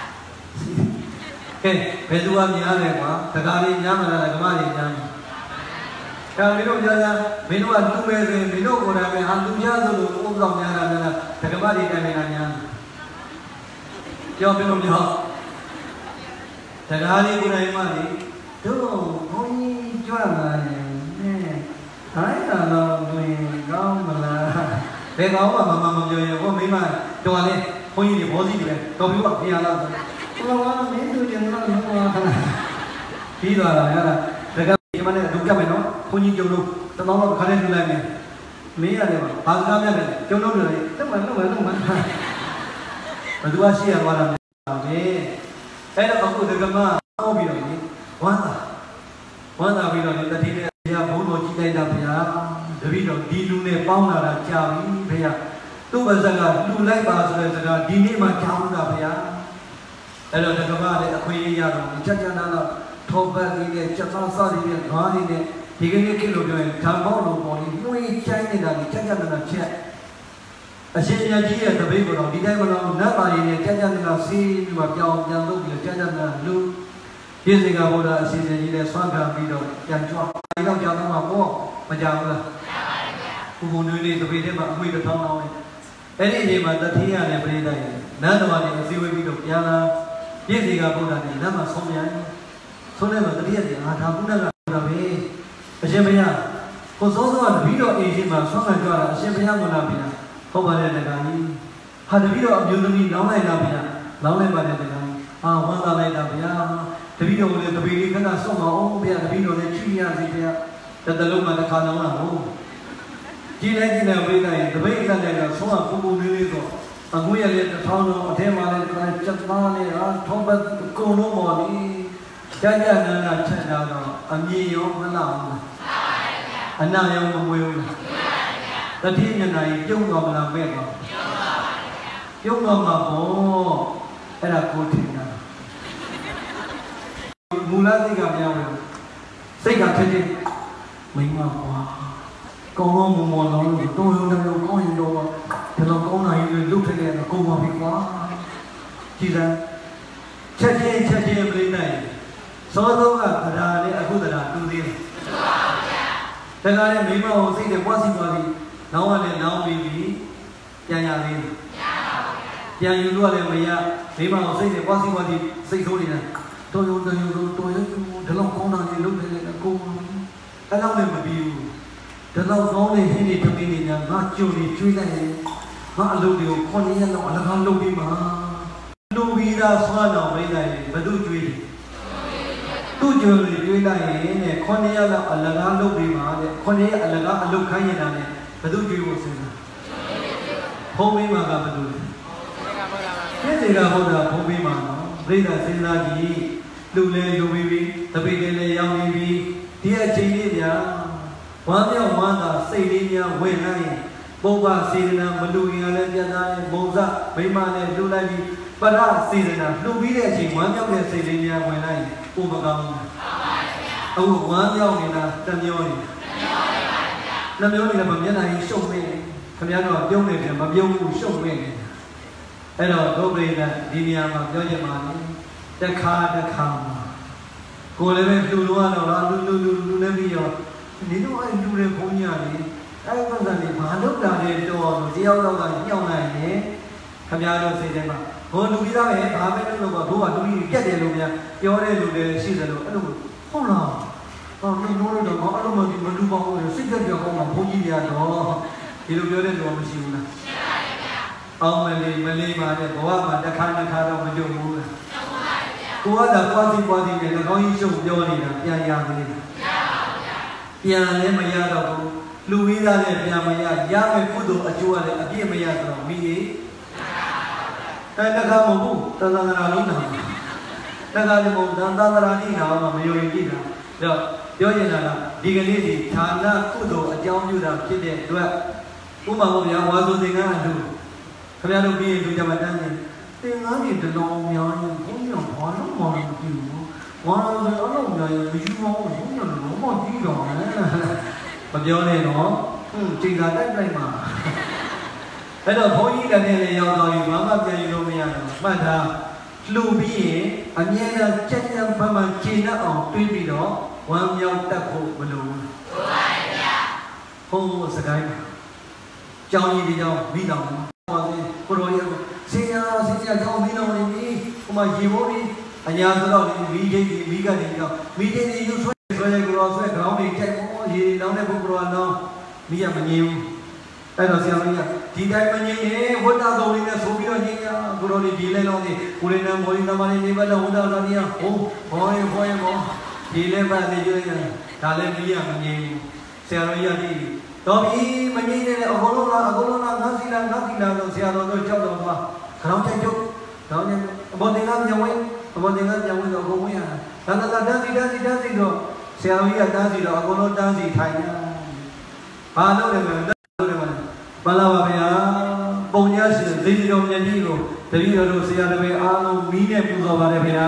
ရဲ့ကဲဘယ်သူကများလဲကွာတကားတွေများမလားဓမ္မတွေများမှာဒါမင်းတို့ပြောကြမင်းတို့ကလူပဲဆိုရင်မင်းတို့ကိုယ်တိုင်ပဲဟာလူများဆိုလို့ဥပဒေများတာများတာဓမ္မတွေတိုင်နေတာများပြောပြလို့ပြောတရားလေးကိုယ်တိုင်မှလေတို့ဘုန်းကြီးကြွလာရင်နဲ့တိုင်းတာတော့တွင်ကောင်းမလားဘယ်ကောင်းမှမမမပြောရင်ဟောမိမတော်လေဘုန်းကြီးတွေဘောစီတွေတော်ပြီးတော့ပြန်လာတော့ဘုရားကမင်းတို့ကျန်တော့ဘုရားပြီးသွားတာရတာဒီမှာလည်းဒုက္ခပဲနော်ဘုန်းကြီးကျုံလို့တတော်တော့ခါလေးလူလိုက်မယ်မင်းရတယ်ပါဘာစကားများလဲကျုံလို့တယ်တက်မှလုံးဝလုံးဝဘယ်သူကရှိရသွားတာလဲအဲ့တော့အခုဒကမဟောပြီးတော့လေဝမ်းသာဝမ်းသာပြီးတော့လေတတိယဘုရားဘုန်းတော်ကြီးလိုက်တာဗျာတပည့်တော်ဒီလူနဲ့ပေါင်းလာတာကြာပြီဗျာသူ့ပါဇက်ကလူလိုက်ပါဆိုတဲ့စကားဒီနေ့မှကြောင်းတာဗျာအဲ့တော့ဒကမလည်းအခွင့်အရေးရတော့ချက်ချနာတော့ထောပတ်လေးနဲ့ချက်သားစားလေးနဲ့ငါးလေးနဲ့ဒီကနေ့ကိလို့ပြောရင်ဓမ္မောလိုပေါ်လေးနှွေးချိုင်းနေတာကြီးချက်ချက်နာချက်အရှင်မြတ်ကြီးရဲ့တပည့်ကတော့ဒီတိုင်းမလို့နတ်ပါရီနဲ့ချက်ချက်နာစီးပြီးမှပြောင်းပြန်လုပ်ပြီးချက်ချက်နာလူပြည့်စင်ကဘုရားအရှင်မြတ်ကြီးနဲ့ဆွမ်းခံပြီးတော့ပြန်ကြွဒီတော့ကြောင်းတော့ပေါ့မကြောက်ဘူးလားဘုဘုံနွေးလေးတပည့်ထဲမှာအမွေတစ်ထောင်းအောင်အဲ့ဒီအချိန်မှာတတိယနဲ့ပြိဋ္ဌာန်နတ်တော်ကနေအစည်းအဝေးပြီးတော့ပြန်လာပြည့်စင်ကဘုရားနဲ့နတ်မှာဆုံးပြန်ဆုံးတဲ့မှာတတိယကြီးအာထာကုဏကပြောပဲအရှင်ဘုရားကိုစောစောကတပည့်တော်အိမ်ရှိမှာဆွမ်းခံကြွတာအရှင်ဘုရားကလာပြန်ဟုတ်ပါတယ်တက္ကကြီးဟာတပည့်တော်အမျိုးသမီးလောင်းလိုက်တာဗျာလောင်းလိုက်ပါတယ်တက္ကကြီးအာဝမ်းသာလိုက်တာဗျာတပည့်တော်လည်းတပည့်လေးခဏဆုံးမအောင်ဗျာတပည့်တော်လည်းချီရစီဗျာတတလုံးမှာတစ်ခါလုံးလာဟုတ်ကြည်လိုက်ကြည်လိုက်ဝိတိုင်းတပည့်ကလည်းတော့ဆုံးကပူပူလေးလေးဆိုအငွေရလည်းတစ်ထောင်းလုံးအထဲမှာလည်းချက်သားလေးဟာထောပတ်ကုံလုံးပေါ်ပြီးကြာကြာနာနာချက်တာတော့အမြင်ရောမလားဘူးလားအနာရောမမွေးဘူးလားတတိယနာကြီးပြုံးတော်မလားမဲ့တော့ပြုံးတော်မှာပေါ့အဲ့ဒါကိုထင်တာမူလစိတ်ကပြောင်းတယ်စိတ်ကထင်ချင်းမိမကွာကောင်းကောင်းမွန်မွန်လုံးလို့တုံးရုံတလုံးကောင်းရင်တော့ဒီလိုကောင်းတာကြီးလုတ်ထခဲ့တော့ကုန်ပါပြီကွာကြည်စမ်းချက်ချင်းချက်ချင်းပြိနိုင်စောစောကတရားနဲ့အခုတရားတူသေးတယ်တရားနဲ့မိမကိုစိတ်နဲ့ပွားစီပွားပြီးနောင်ကလည်းနောင်ပြီးပြီးပြန်ရသေးတယ်ပြန်ယူလို့လည်းမရမိမအောင်စိတ်နဲ့ပွားစီပွားစီစိတ်ဆိုးနေတာတော်ရုံတော်ရုံတော်ရုံဒီလောက်ကောင်းတာလေးလုပ်နေတယ်ကိုအဲ့လောက်လည်းမပြီးဘူးဒီလောက်ကောင်းတဲ့ဟင်းတွေတမင်းတွေညာငါကြုံနေကျွေးလိုက်ရင်ငါအလုပ်တွေကိုခုနှစ်ရက်လောက်အလကားလုပ်ပြီးမှာလူပြီးသားဆွမ်းတော်မိလိုက်ရင်ဘယ်သူကျွေးသူ့ကြုံတွေကျွေးလိုက်ရင်နဲ့ခုနှစ်ရက်လောက်အလကားလုပ်ပြီးမှာတဲ့ခုနှစ်ရက်အလကားအလုပ်ခိုင်းနေတာနဲ့ဘယ်သူကျွေးဖို့စဉ်းစားဖုံးမိမှာကဘယ်သူလဲပြည့်စေကဘုရားဖုံးမိမှာနော်ပြိဿစဉ်းစားကြည့်လူလဲယူပြီးပြီးတပိတ်လည်းရောင်းပြီးပြီးဒီအချိန်လေးဗျာဝမ်းမြောက်ဝမ်းသာစိတ်လေးများဝင်လာရင်ပုဗ္ဗစေတနာမလူရင်လည်းပြတ်သားရင်မုံစမိမနဲ့လှူလိုက်ပြီးပရစေတနာလှူပြီးတဲ့အချိန်ဝမ်းမြောက်တဲ့စိတ်လေးများဝင်လာရင်ပုံမကောင်းဘူးအခုဝမ်းမြောက်နေတာတမျောနေနှမျောနေတာမှမျက်နှာကြီးရှုပ်နေခင်ဗျားတို့ပြုံးနေတယ်မပြုံးဘူးရှုပ်နေတယ်အဲ့တော့ဒုပရိသဒီနေရာမှာပြောချင်ပါလေတခါတခါမှာကိုယ်လည်းပဲလှူလို့ရတော့လားလှူလှူလှူလှူနေပြီးတော့ဒီတော့အဲ့လှူတဲ့ဘုန်းကြီးကလေအဲ့ဘက်ကလေဘာလုပ်တာလဲတော့တယောက်တော့ကညှောင်းလိုက်ရင်ခင်ဗျားတို့စိတ်ထဲမှာဟိုလူကြီးသားပဲဘာပဲလုပ်တော့ဘိုးကလူကြီးပြက်တယ်လို့များပြောတဲ့လူတွေရှိသလိုအဲ့လိုဟုတ်လားဟောလူလို့တော့ဘာအဲ့လိုမဒီမလူပါဘူးစိတ်ကြပြောကောင်းမှာဘုန်းကြီးတွေကတော့ဒီလိုပြောတဲ့လူကမရှိဘူးလားရှိပါတယ်ဗျာအောင်မလေးမလေးပါတဲ့ဘဝမှာတစ်ခါတစ်ခါတော့မကြုံဘူးလားကိုကသာပွားစီပွားစီနဲ့၎င်းကြီးရှုပ်ပြောနေတာပြန်ရသေးတယ်။မရပါဘူးဗျာ။ပြန်လည်းမရတော့ဘူး။လူဝိသားလည်းပြန်မရ။ရမယ်ကုသိုလ်အကျိုးကလည်းအပြည့်မရတော့မိရေး။အဲတခါမဟုတ်ဘူး။သံသနာလုံးနာ။တခါလည်းမဟုတ်သံသနာနိနာမှမယုံကြည်တာ။ဒါပြောရင်လားဒီကနေ့ဒီဌာနကုသိုလ်အကြောင်းပြုတာဖြစ်တဲ့အတွက်ဥပမာပေါ့ဗျာဝါဆိုသင်္ကန်းအလူခင်ဗျားတို့ပြီးရင်လူကြမှာတန်းနေသင်္ကန်းကြီးတလုံးများရင်ဘုန်းကြီးဘာလို့မလုပ်ကြည့်ဘူးဘာလို့လဲအလုံးများရင်မယူပါဘူးဘုန်းကြီးလုံးမကြည့်တော့နဲ့မပြောနဲ့တော့ဟွန်းချိန်သာတိုက်လိုက်မှာအဲ့တော့ဘုန်းကြီးလည်းလည်းရောက်သွားပြီဘာမှပြန်ယူလို့မရတော့မှတ်ထားလှူပြီးရင်အမြဲတမ်းကြက်ကြက်ဖန်ဖန်ခြေနဲ့အောင်တွေးပြီးတော့ဝမ်းမြောက်တတ်ဖို့မလိုဘူးဟုတ်ပါရဲ့ဗျာဘုန်းဘုစကိုင်းကျောင်းကြီးဒီကျောင်းမိတော်ပါစေကိုရောရဆင်းရဲဆင်းရဲကျောင်းမိတော်နေပြီဟိုမှာရေဘိုးပြီးအညာဆိုတော့မိချင်းကြီးမိကနေတော့မိချင်းကြီးယူဆွဲဆွဲကိုရောဆွဲခေါင်းတွေကြိုက်ပေါ်ရေလောင်းတဲ့ဘုကရောလောင်းမိရမငြင်းဘူးအဲ့တော့ဆရာမကြီးကဒီတိုင်းမငြင်းရင်ဝတ္တကုံလေးနဲ့ဆိုပြီးတော့ငြင်းရကိုရောဒီလဲလောင်းနေကိုရင်းနဲ့မော်ရီသမားလေးနေဘက်တော့ဝတ္တတော်ကြီးဟိုဘောရေဘောရေဘောဒီလဲပတ်နေကြရဒါလည်းမိရမငြင်းဘူးဆရာတော်ကြီးကဒီတော့ဒီမငြင်းတဲ့အကုန်လုံးလားအကုန်လုံးလားငါစီလားငါစီလားဆိုဆရာတော်တို့ကြောက်တော်မှာခေါင်းချိုက်ကျုပ်တော့ညအဘောတင်ကညဝဲအဘောတင်ကညဝဲတော့ကိုဝင်ရတာဒါကတန်းစီတန်းစီတန်းစီတော့ဆရာတော်ကြီးကတန်းစီတော့အကုန်လုံးတန်းစီထိုင်နေတာဘာလို့လဲမလဲလို့လဲမလဲဘာလာပါဗျာပုံညာရှင်ဇေဒီတော်မြတ်ကြီးကိုတပည့်တော်တို့ဆရာတပည့်အားလုံးမီးနဲ့ပူဇော်ပါတယ်ဗျာ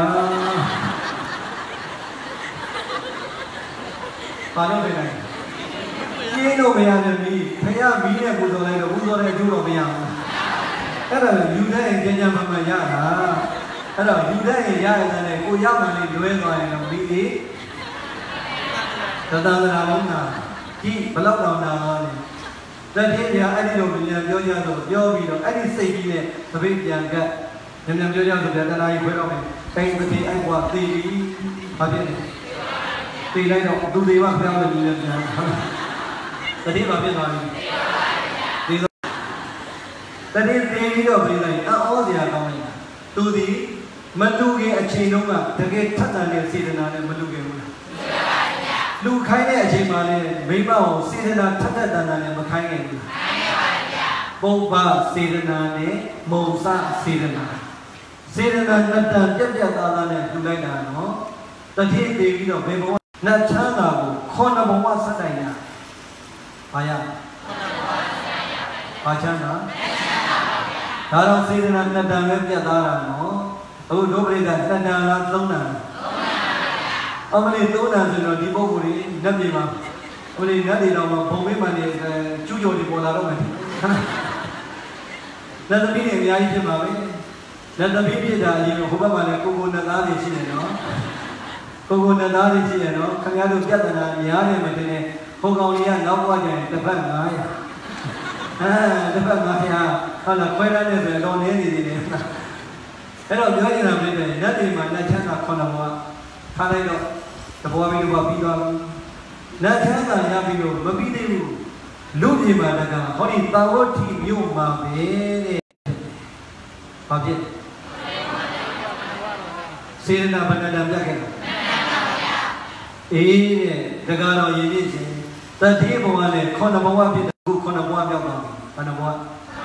ဘာလို့လဲကျင်းလို့မရတယ်မီးဖယားမီးနဲ့ပူဇော်လိုက်တော့ပူဇော်တဲ့အကျိုးတော့မရဘူးအဲ့ဒါယူတဲ့ရင်ကျန်ကျန်မှမှရတာအဲ့တော့ယူတဲ့ရင်ရရတယ်ကိုရောက်မှလေးလွဲသွားရင်တော့မီးလေးသတ္တနာလုံးနာဒီဘလောက်တောင်နာလဲတတိယအဲ့ဒီလိုမြန်ပြောကြဆိုပြောပြီးတော့အဲ့ဒီစိတ်ကြီးနဲ့သပိတ်ပြန်ကမြန်မြန်ပြောကြဆိုပြတနာကြီးခွဲတော့မယ်တိမ်မတိအိုက်ကွာသေပြီဘာဖြစ်လဲသေလိုက်တော့သူတွေပါပြောင်းလို့မြန်မြန်တတိဘာဖြစ်သွားလဲသေတော့တတိသေပြီးတော့ပြေးလိုက်အော်စရာကောင်းတယ်သူဒီမလူခင်အချိန်တုန်းကတကယ်ထက်သန်တဲ့စေတနာနဲ့မလူခင်ဘူးလားလူခိုင်းတဲ့အချိန်မှာလည်းမိဘကိုစေတနာထက်ထက်တန်တန်နဲ့မခိုင်းခဲ့ဘူးခိုင်းခဲ့ပါဗျာပုဗ္ဗစေတနာနဲ့မုံစစေတနာစေတနာနှစ်တန်ပြက်ပြက်သားသားနဲ့လှူလိုက်တာနော်တတိသေပြီးတော့ဘေဘဝနတ်ချမ်းသာကိုခေါဏဘဝဆက်တိုင်ရဘာရဘာချမ်းသာဒါတော့စေတနာနှစ်တန်ပဲပြက်သားတာနော်အခုဒုပရိသနှစ်တန်လားသုံးတန်အမလေးသုံးတန်ဆိုတော့ဒီပုဂ္ဂိုလ်ကြီးလက်ပြေမှာအမလေးလက်တွေတော့ဘုံမေးမှန်နေကျူးကျော်တွေပေါ်လာတော့မယ်လက်သမီးတွေအများကြီးဖြစ်မှာပဲလက်သမီးပြစ်တာအရင်ဟိုဘက်မှာလည်းကိုကိုနှစ်သားတွေရှိနေနော်ကိုကိုနှစ်သားတွေရှိရနော်ခင်ဗျားတို့ပြဿနာများနေမှတင်နေဟိုကောင်ကြီးကနောက်ဘဝကျရင်တစ်ဖက်ငါးရ à thế bạn nói à hay là quay ra đây rồi con đến gì gì đấy thế rồi nhớ như là bây giờ nhất thì mà nó chắc là con nào mà khai đây rồi tập qua video vào video nó chắc là nhà video mà video lúc gì mà là cả có đi tao có thì nhiều mà về để bao nhiêu xin là bạn đã làm ra cái ý để cái đó gì gì ta thấy bộ này con nào mà biết cũng con nào mà biết mà con nào mà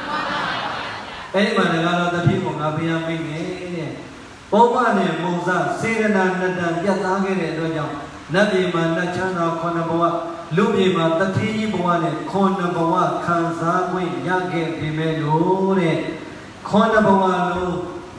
ấy mà cái đó ta thấy bộ nào bây giờ mình này bộ mà này mong ra xin là nên là biết ta cái này rồi nhau nãy thì mà nó chẳng nào con nào mà lúc gì mà ta thấy bộ này con nào mà khán giả quên nhạc cái thì mấy lũ này con nào mà lũ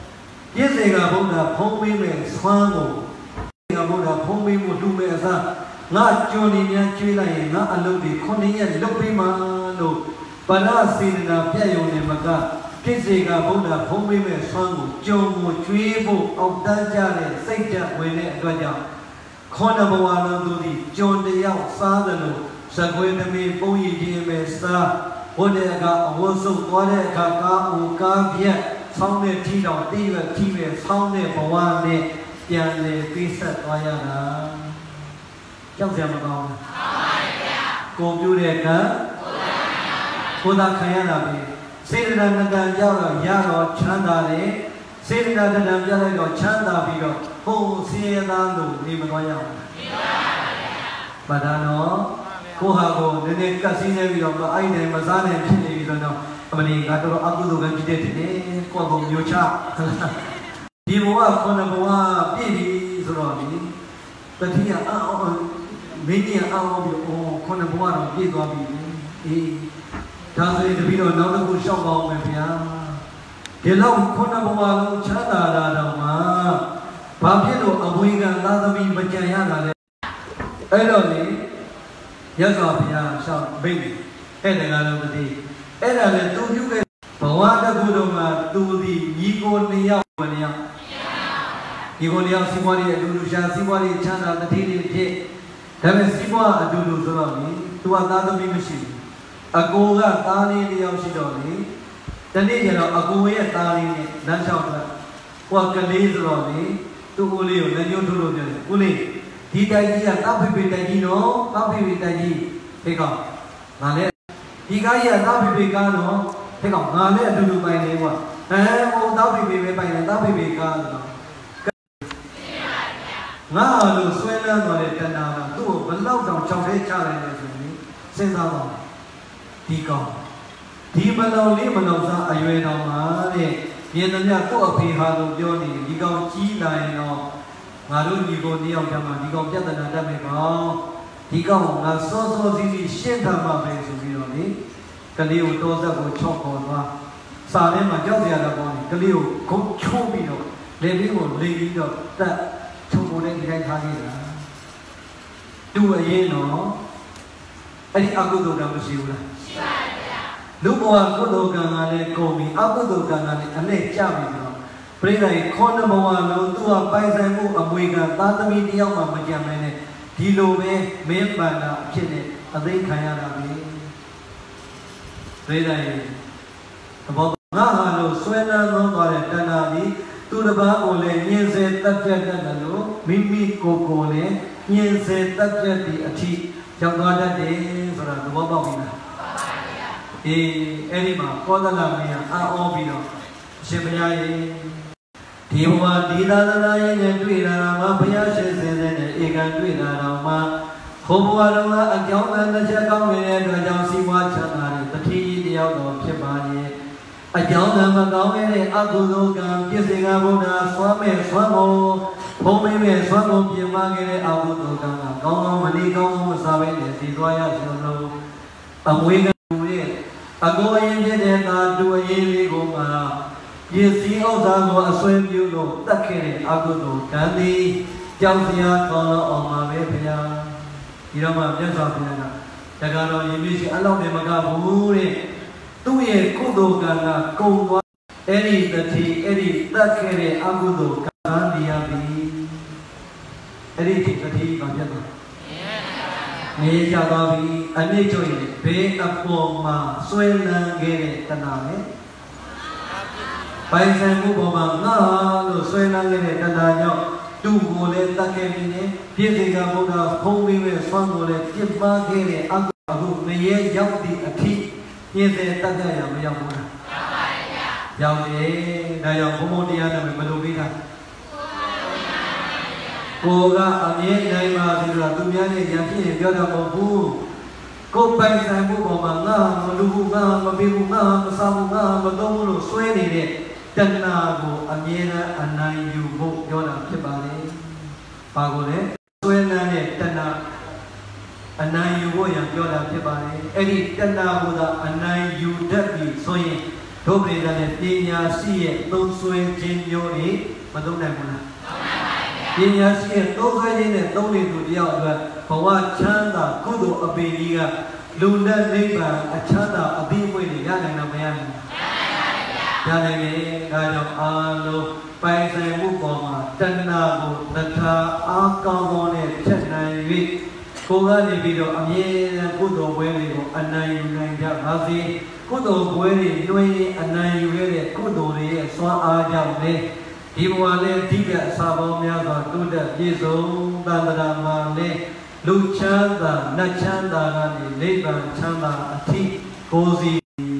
cái gì cả bộ nào phong bì mình xoang ngủ cái bộ nào phong bì một đôi mẹ ra ngã cho nên nhà chơi này ngã ăn lúc thì con này ăn lúc đi mà lũ bà đã xin là bây giờ này mà cả cái gì cả bộ nào phong bì mình xoang ngủ cho một chuyến bộ ông ta cha này xây cha quên này rồi nhau con nào mà làm đồ gì chọn để yêu xa rồi lũ sao quên để mình bông gì gì mình xa hôm nay cả hôm sau qua đây cả cả ông cả biết sau này thi đầu tiên là thi về sau này bảoว่าเนี่ยပြန်လေပြီးဆက်သွားရတာကြောက်စရာမကောင်းဘူးကိုပြုတဲ့ကကိုသာခံရတာပဲစေတနာတန်ရောက်တော့ရတော့ချမ်းသာတယ်စေတနာတန်ပြလိုက်တော့ချမ်းသာပြီးတော့ဟိုဆင်းရဲသားလို့နေမသွားရဘူးပါဒါတော့ကိုဟာကိုနည်းနည်းကတ်စင်းနေပြီးတော့အဲ့ဒီမစားနိုင်ဖြစ်နေပြီဆိုတော့အမလီကတော့အကုသိုလ်ကပြည့်တဲ့တယ်ကိုယ့်ကိုမျိုးချဒီဘဝခုနဘဝပြည့်ပြီဆိုတော့ဒီတတိယအော်မင်းကြီးအော်ပြီးအော်ခုနဘဝတော့ပြည့်သွားပြီအေးဒါဆိုရင်တပည့်တော့နောက်တစ်ခုရှောက်ပါအောင်မယ်ဗျာဒီလောက်ခုနဘဝလုံးချမ်းသာတာတော့မှဘာဖြစ်လို့အမွေခံသာသမီမကြံရတာလဲအဲ့တော့လေရသော်ဘုရားရှောက်မိတ်အဲ့ဒါကလည်းမသိအဲ့ဒါလည်းသူပြုခဲ့ဘဝတစ်ခုလုံးမှာသူဒီညီကိုနှစ်ယောက်ဘယ်နှစ်ယောက်ညီကိုနှစ်ယောက်စီးပွားရေးအတူတူရှာစီးပွားရေးချမ်းသာတတိတွေဖြစ်ဒါပေမဲ့စီးပွားအတူတူဆိုတော့လေသူကသားသမီးမရှိဘူးအကိုကသားလေးတစ်ယောက်ရှိတော့လေတနေ့ကျတော့အကိုရဲ့သားလေးနဲ့လမ်းလျှောက်တာကိုကကလေးဆိုတော့လေသူ့ကိုလေးကိုလက်ညှိုးထိုးလို့ပြောတယ်ကိုလေးဒီတိုက်ကြီးကတောက်ဖိဖိတိုက်ကြီးနော်တောက်ဖိဖိတိုက်ကြီးဒီကောင်ငါလည်းဒီကားကြီးကတောက်ဖိဖိကားနော်ဒီကောင်ငါလည်းအတူတူပိုင်နေကွာအဲဟိုတောက်ဖိဖိပဲပိုင်တယ်တောက်ဖိဖိကားဆိုတော့ငါလို့ဆွဲလန်းသွားတဲ့တဏှာကသူ့ကိုဘလောက်တောင်ချောင်ထဲချလိုက်လဲဆိုရင်စဉ်းစားပါဒီကောင်ဒီမလောင်လေးမလောင်စားအရွယ်တော်မှာတဲ့မြင်သမျှကိုယ့်အဖေဟာလို့ပြောနေဒီကောင်ကြီးလာရင်တော့ငါတို့ညီကိုနှစ်ယောက်တည်းမှာဒီကောင်ပြဿနာတက်မယ်ကောင်ဒီကောင်ငါစောစောစီးစီးရှင်းထားမှာပဲဆိုပြီးတော့လေကလေးကိုတောဆက်ကိုချော့ခေါ်သွားစာထဲမှာကြောက်စရာတော့ကောင်းတယ်ကလေးကိုခုတ်ချိုးပြီးတော့လေပြီးကိုလေပြီးတော့တက်ချုံကိုလည်းဒီတိုင်းထားခဲ့တာသူ့အရင်တော့အဲ့ဒီအကုသိုလ်ကမရှိဘူးလားရှိပါတယ်ဗျာလူဘဝကုသိုလ်ကံကလည်းကုန်ပြီအကုသိုလ်ကံကလည်းအနဲ့ကျပြီဆိုတော့ပြိဿရဲ့ခေါဏဘဝလုံးသူ့ဟာပိုင်ဆိုင်မှုအမွေကသာသမီတယောက်မှမကြံမဲနဲ့ဒီလိုပဲမင်းပန္နာအဖြစ်နဲ့အသိခံရတာပဲပြိဿရဲ့သဘောငါဟာလို့ဆွဲလန်းသွားတဲ့တဏှာကြီးသူတစ်ပါးကိုလည်းညင်စေတက်ပြတ်တတ်တယ်လို့မိမိကိုယ်ကိုလည်းညင်စေတက်ပြတ်သည့်အထိရောက်သွားတတ်တယ်ဆိုတာသဘောပေါက်ပြီလားအေးအဲ့ဒီမှာကောသလမင်းအာအောပြီးတော့ရှင်ဘုရားရေဒီဘဝဒီသာသနာရေးနဲ့တွေ့လာတာမှာဘုရားရှင်စင်စင်နဲ့ဧကံတွေ့လာတော့မှဘုဘဝတော်ကအကြောင်းတစ်ချက်ကောင်းနေတဲ့အတွက်ကြောင့်စီးပွားချမ်းသာတဲ့တတိယတယောက်တော်ဖြစ်ပါရဲ့အကြောင်းတမကောင်းတဲ့အကုသိုလ်ကံပြည့်စုံကဘုရားဆွမ်းမဲ့ဆွမ်းဖို့ဘုံမိမဲ့ဆွမ်းဖို့ပြင်မခဲ့တဲ့အကုသိုလ်ကံကကောင်းကောင်းမနေကောင်းကောင်းမစားဘဲနဲ့ဒီသွားရဆုံးလို့အမွေကံရဲ့အကိုအရင်ဖြစ်တဲ့သာတူအရင်လေးကိုမှပစ္စည်းဥစ္စာကိုအစွဲပြုလို့တတ်ခဲ့တဲ့အကုသိုလ်ကံသည်ကြောက်စရာကောင်းတော့အောင်ပါပဲဗျာဒီတော့မှမြတ်စွာဘုရားကတက္ကတော်ယဉ်ပြည့်ရှိအလောက်နဲ့မကဘူးတဲ့သူ့ရဲ့ကုသိုလ်ကံကကုံသွားအဲ့ဒီတတိအဲ့ဒီတတ်ခဲ့တဲ့အကုသိုလ်ကံဒီရပြီအဲ့ဒီတတိကပြတ်သွားနေကြသွားပြီอันนี้ช่วยเบอปอมาสวยนังเกเรตนาเมไปแสงผู้บอกมาง่าลูสวยนังเกเรตนาเนาะดูโมเลตะเกมิเนพี่สิกาบุตรพงวิเวสฟังโมเลจิบมาเกเรอักอาบุเมย์ยับดีอธิพี่เสตักยาไม่ยับบุนะยับเอ๋ได้ยังพมดีอันนั้นไม่รู้วิธีโกกะอันนี้ในมาสิละตุเมียเนี่ยยังพี่เดียวดำบูก็ไปแสงผู้บอกมาง่ามาดูง่ามาบิวง่ามาสาวง่ามาต้องมุสวยนี่เนี่ยจันนาโกอันนี้นะอันนั้นอยู่บุยอดพิบาลีปาโกเนี่ยสวยนั่นเนี่ยจันนาอันนั้นอยู่บุยังยอดพิบาลีไอ้ที่จันนาโกดาอันนั้นอยู่ดับบีสวยทุกเรื่องเนี่ยปัญญาสีต้องสวยจริงอยู่นี่มาต้องได้หมดนะปัญญาสีต้องสวยจริงเนี่ยต้องมีตัวเดียวด้วยเพราะว่าฉันน่ะกุศลอภิริยะลุนเดนิบาอัชฎาอภิมวยนี่ยาในนามยังยาในนี้ได้จงอาลุไปใส่บุปมาจันนาบุตถาอากาโมเนี่ยเช่นนั้นวิโกกานิบิโดอเมยกุศลเวรีโกอันนัยยุนัยจะมาสิกุศลเวรีด้วยอันนัยยุเวรีกุศลเรียสวาอาจามเนี่ยที่บัวเนี่ยที่จะสาบอมยาสตุเดยิสุตันตระมาเนี่ยลูกชันดานักชันดาเนี่ยเลี้ยงชันดาอธิโกซี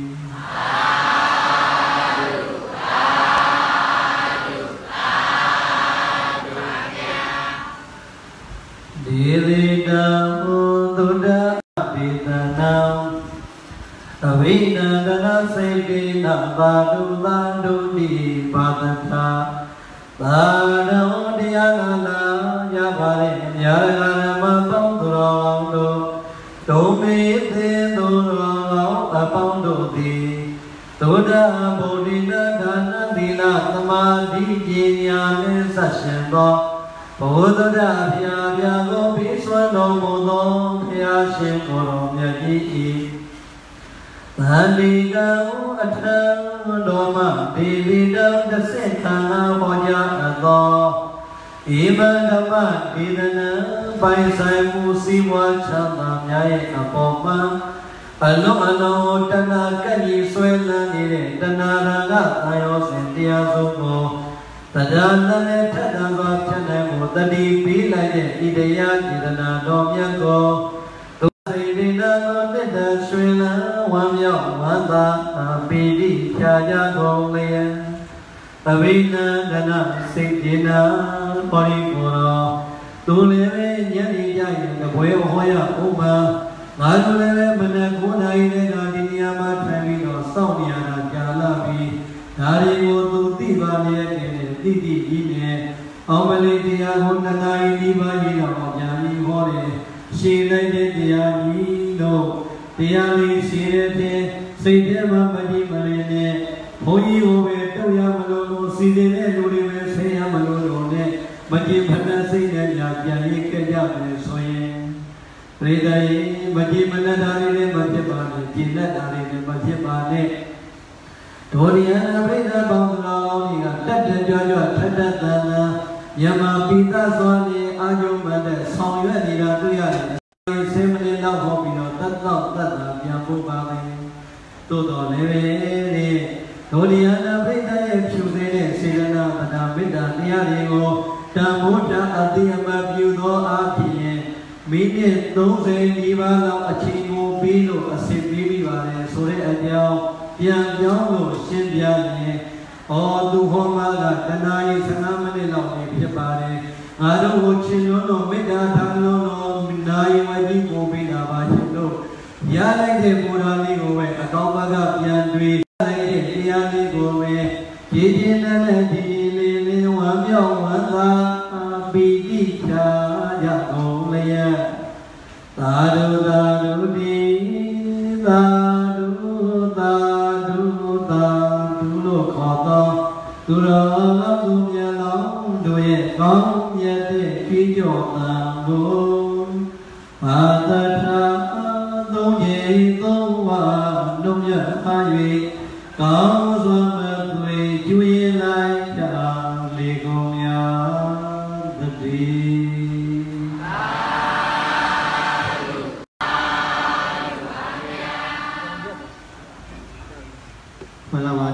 เดลิดามุตุดาปิตานาอวินาดนาเสตินาบาดุลาดุดีปาตตาบาดาดิยานาลายาบาริยาลามาปังตุรองโดโตเมเตตุรองอปังโดติตุดาบุรินาดานาตินาตมาดิจิญาเนสัชเชนโตโพธดาพิยาพิยาโกภิสวโนโมโนพยาเชนโกโรเมจิอิตันติกาอัตถะโดมาปิลิดาดัสเสธานาโมญาโตอิมังธัมมาดินนาไปใส่มุสีวาชาตามยาเออปอมาอโนอโนตนากัญญิสวยลานิเรตนารังกะอายุสินติยาสุโกตดานันเทตาวัชนะโมตติปีไลเนอิเดยะจิตนาโดมยโกตุสิรินาโนเตตะสวยลาวามยะวันตาปิติชาญะโกเลอวินาดนาสิจินาปริโกโรตุเลเวญะนิยะยะบวยโหยะอุมาငါတို့လည်းမနက်ကိုးနာရီနဲ့ဒီနေရာမှာထိုင်ပြီးတော့စောင့်နေရတာကြာလာပြီးဒါတွေကိုသူသိပါလျက်နဲ့တိတိကြီးနဲ့အောင်မလေးတရားကိုနှစ်နာရီဒီပါကြီးတော့ပြန်ပြီးဟောတယ်ရှင်းလိုက်တဲ့တရားကြီးတို့တရားလေးရှင်းတဲ့ဖြင့်စိတ်ထဲမှာမကြီးမလင်းနဲ့ဘုန်းကြီးကိုပဲတုတ်ရမလို့လို့စီစဉ်တဲ့လူတွေပဲဆင်းရမလို့လို့နဲ့မကြီးမနှံ့စိတ်နဲ့ညာပြန်ရေးကြကြမယ်ဆိုရင်ပရိသတ်ရေမကြည်မနက်တာလေးနဲ့မဖြစ်ပါနဲ့ကြည်လက်တာလေးနဲ့မဖြစ်ပါနဲ့ဒိုရိယနာပရိသတ်ပေါင်းတော်ကောင်းတွေကတက်တက်ကြွကြွထက်ထက်တန်တန်ယမပိသစွာနဲ့အာယုံမတဲ့ဆောင်ရွက်နေတာတွေ့ရတယ်ဆင်းမနေတော့ဟောပြီးတော့တတ်တော့တတ်တာပြန်ဖို့ပါမယ်သို့တော်လည်းပဲတဲ့ဒိုရိယနာပရိသတ်ရဲ့ဖြူစင်းတဲ့စေရနာပဒါမေတ္တာတရားတွေကိုတန်ဖိုးတန်အတိအမပြုသောအားဖြင့်မိနစ်သုံးဆယ်ဒီပါလောက်အချိန်ကိုပြီးလို့အစစ်ပြီးပြီပါတယ်ဆိုတဲ့အကြောင်းပြန်ပြောင်းလို့ရှင်းပြရင်ဩသူဟောမှာကတနာရီဆယ်၅မိနစ်လောက်နေဖြစ်ပါတယ်ငါတို့ကိုချင်းလုံးတော်မေတ္တာထားလုံးတော်နာယဝတိကိုပြီးတာပါရှင်တို့ရလိုက်တဲ့ပူရာလေးကိုပဲအကောင်းဘက်ကပြန်တွေးလိုက်တဲ့တရားလေးကိုပဲကြည်ကျင်တဲ့ဒီလေးလေးဝမ်းမြောက်ဝမ်းသာပီတိချာကြကုန်လျက်သာဓုသာဓုတိသာဓုသာဓုသာဓုလို့ခေါ်သောသူတော်ကောင်းသူမြတ်လောင်းတို့ရဲ့ကောင်းမြတ်တဲ့ကြည်ကြော်တန်ကိုဘာတထာသုံးကြီးသုံးဝါလုံးမြတ်ပါ၍ကောင်းစွာမသွေကျွေးလိုက်ကြလေကုန်များသတည်း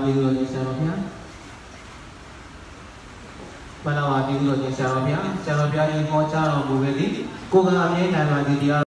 ကျေးဇူးတော်ကြီးဆရာတော်ဗျာမလာပါကျေးဇူးတော်ကြီးဆရာတော်ဗျာဆရာတော်ဗျာဒီဟောကြားတော်မူခဲ့သည်ကိုယ်ကအမြဲတမ်းပါဒီတရား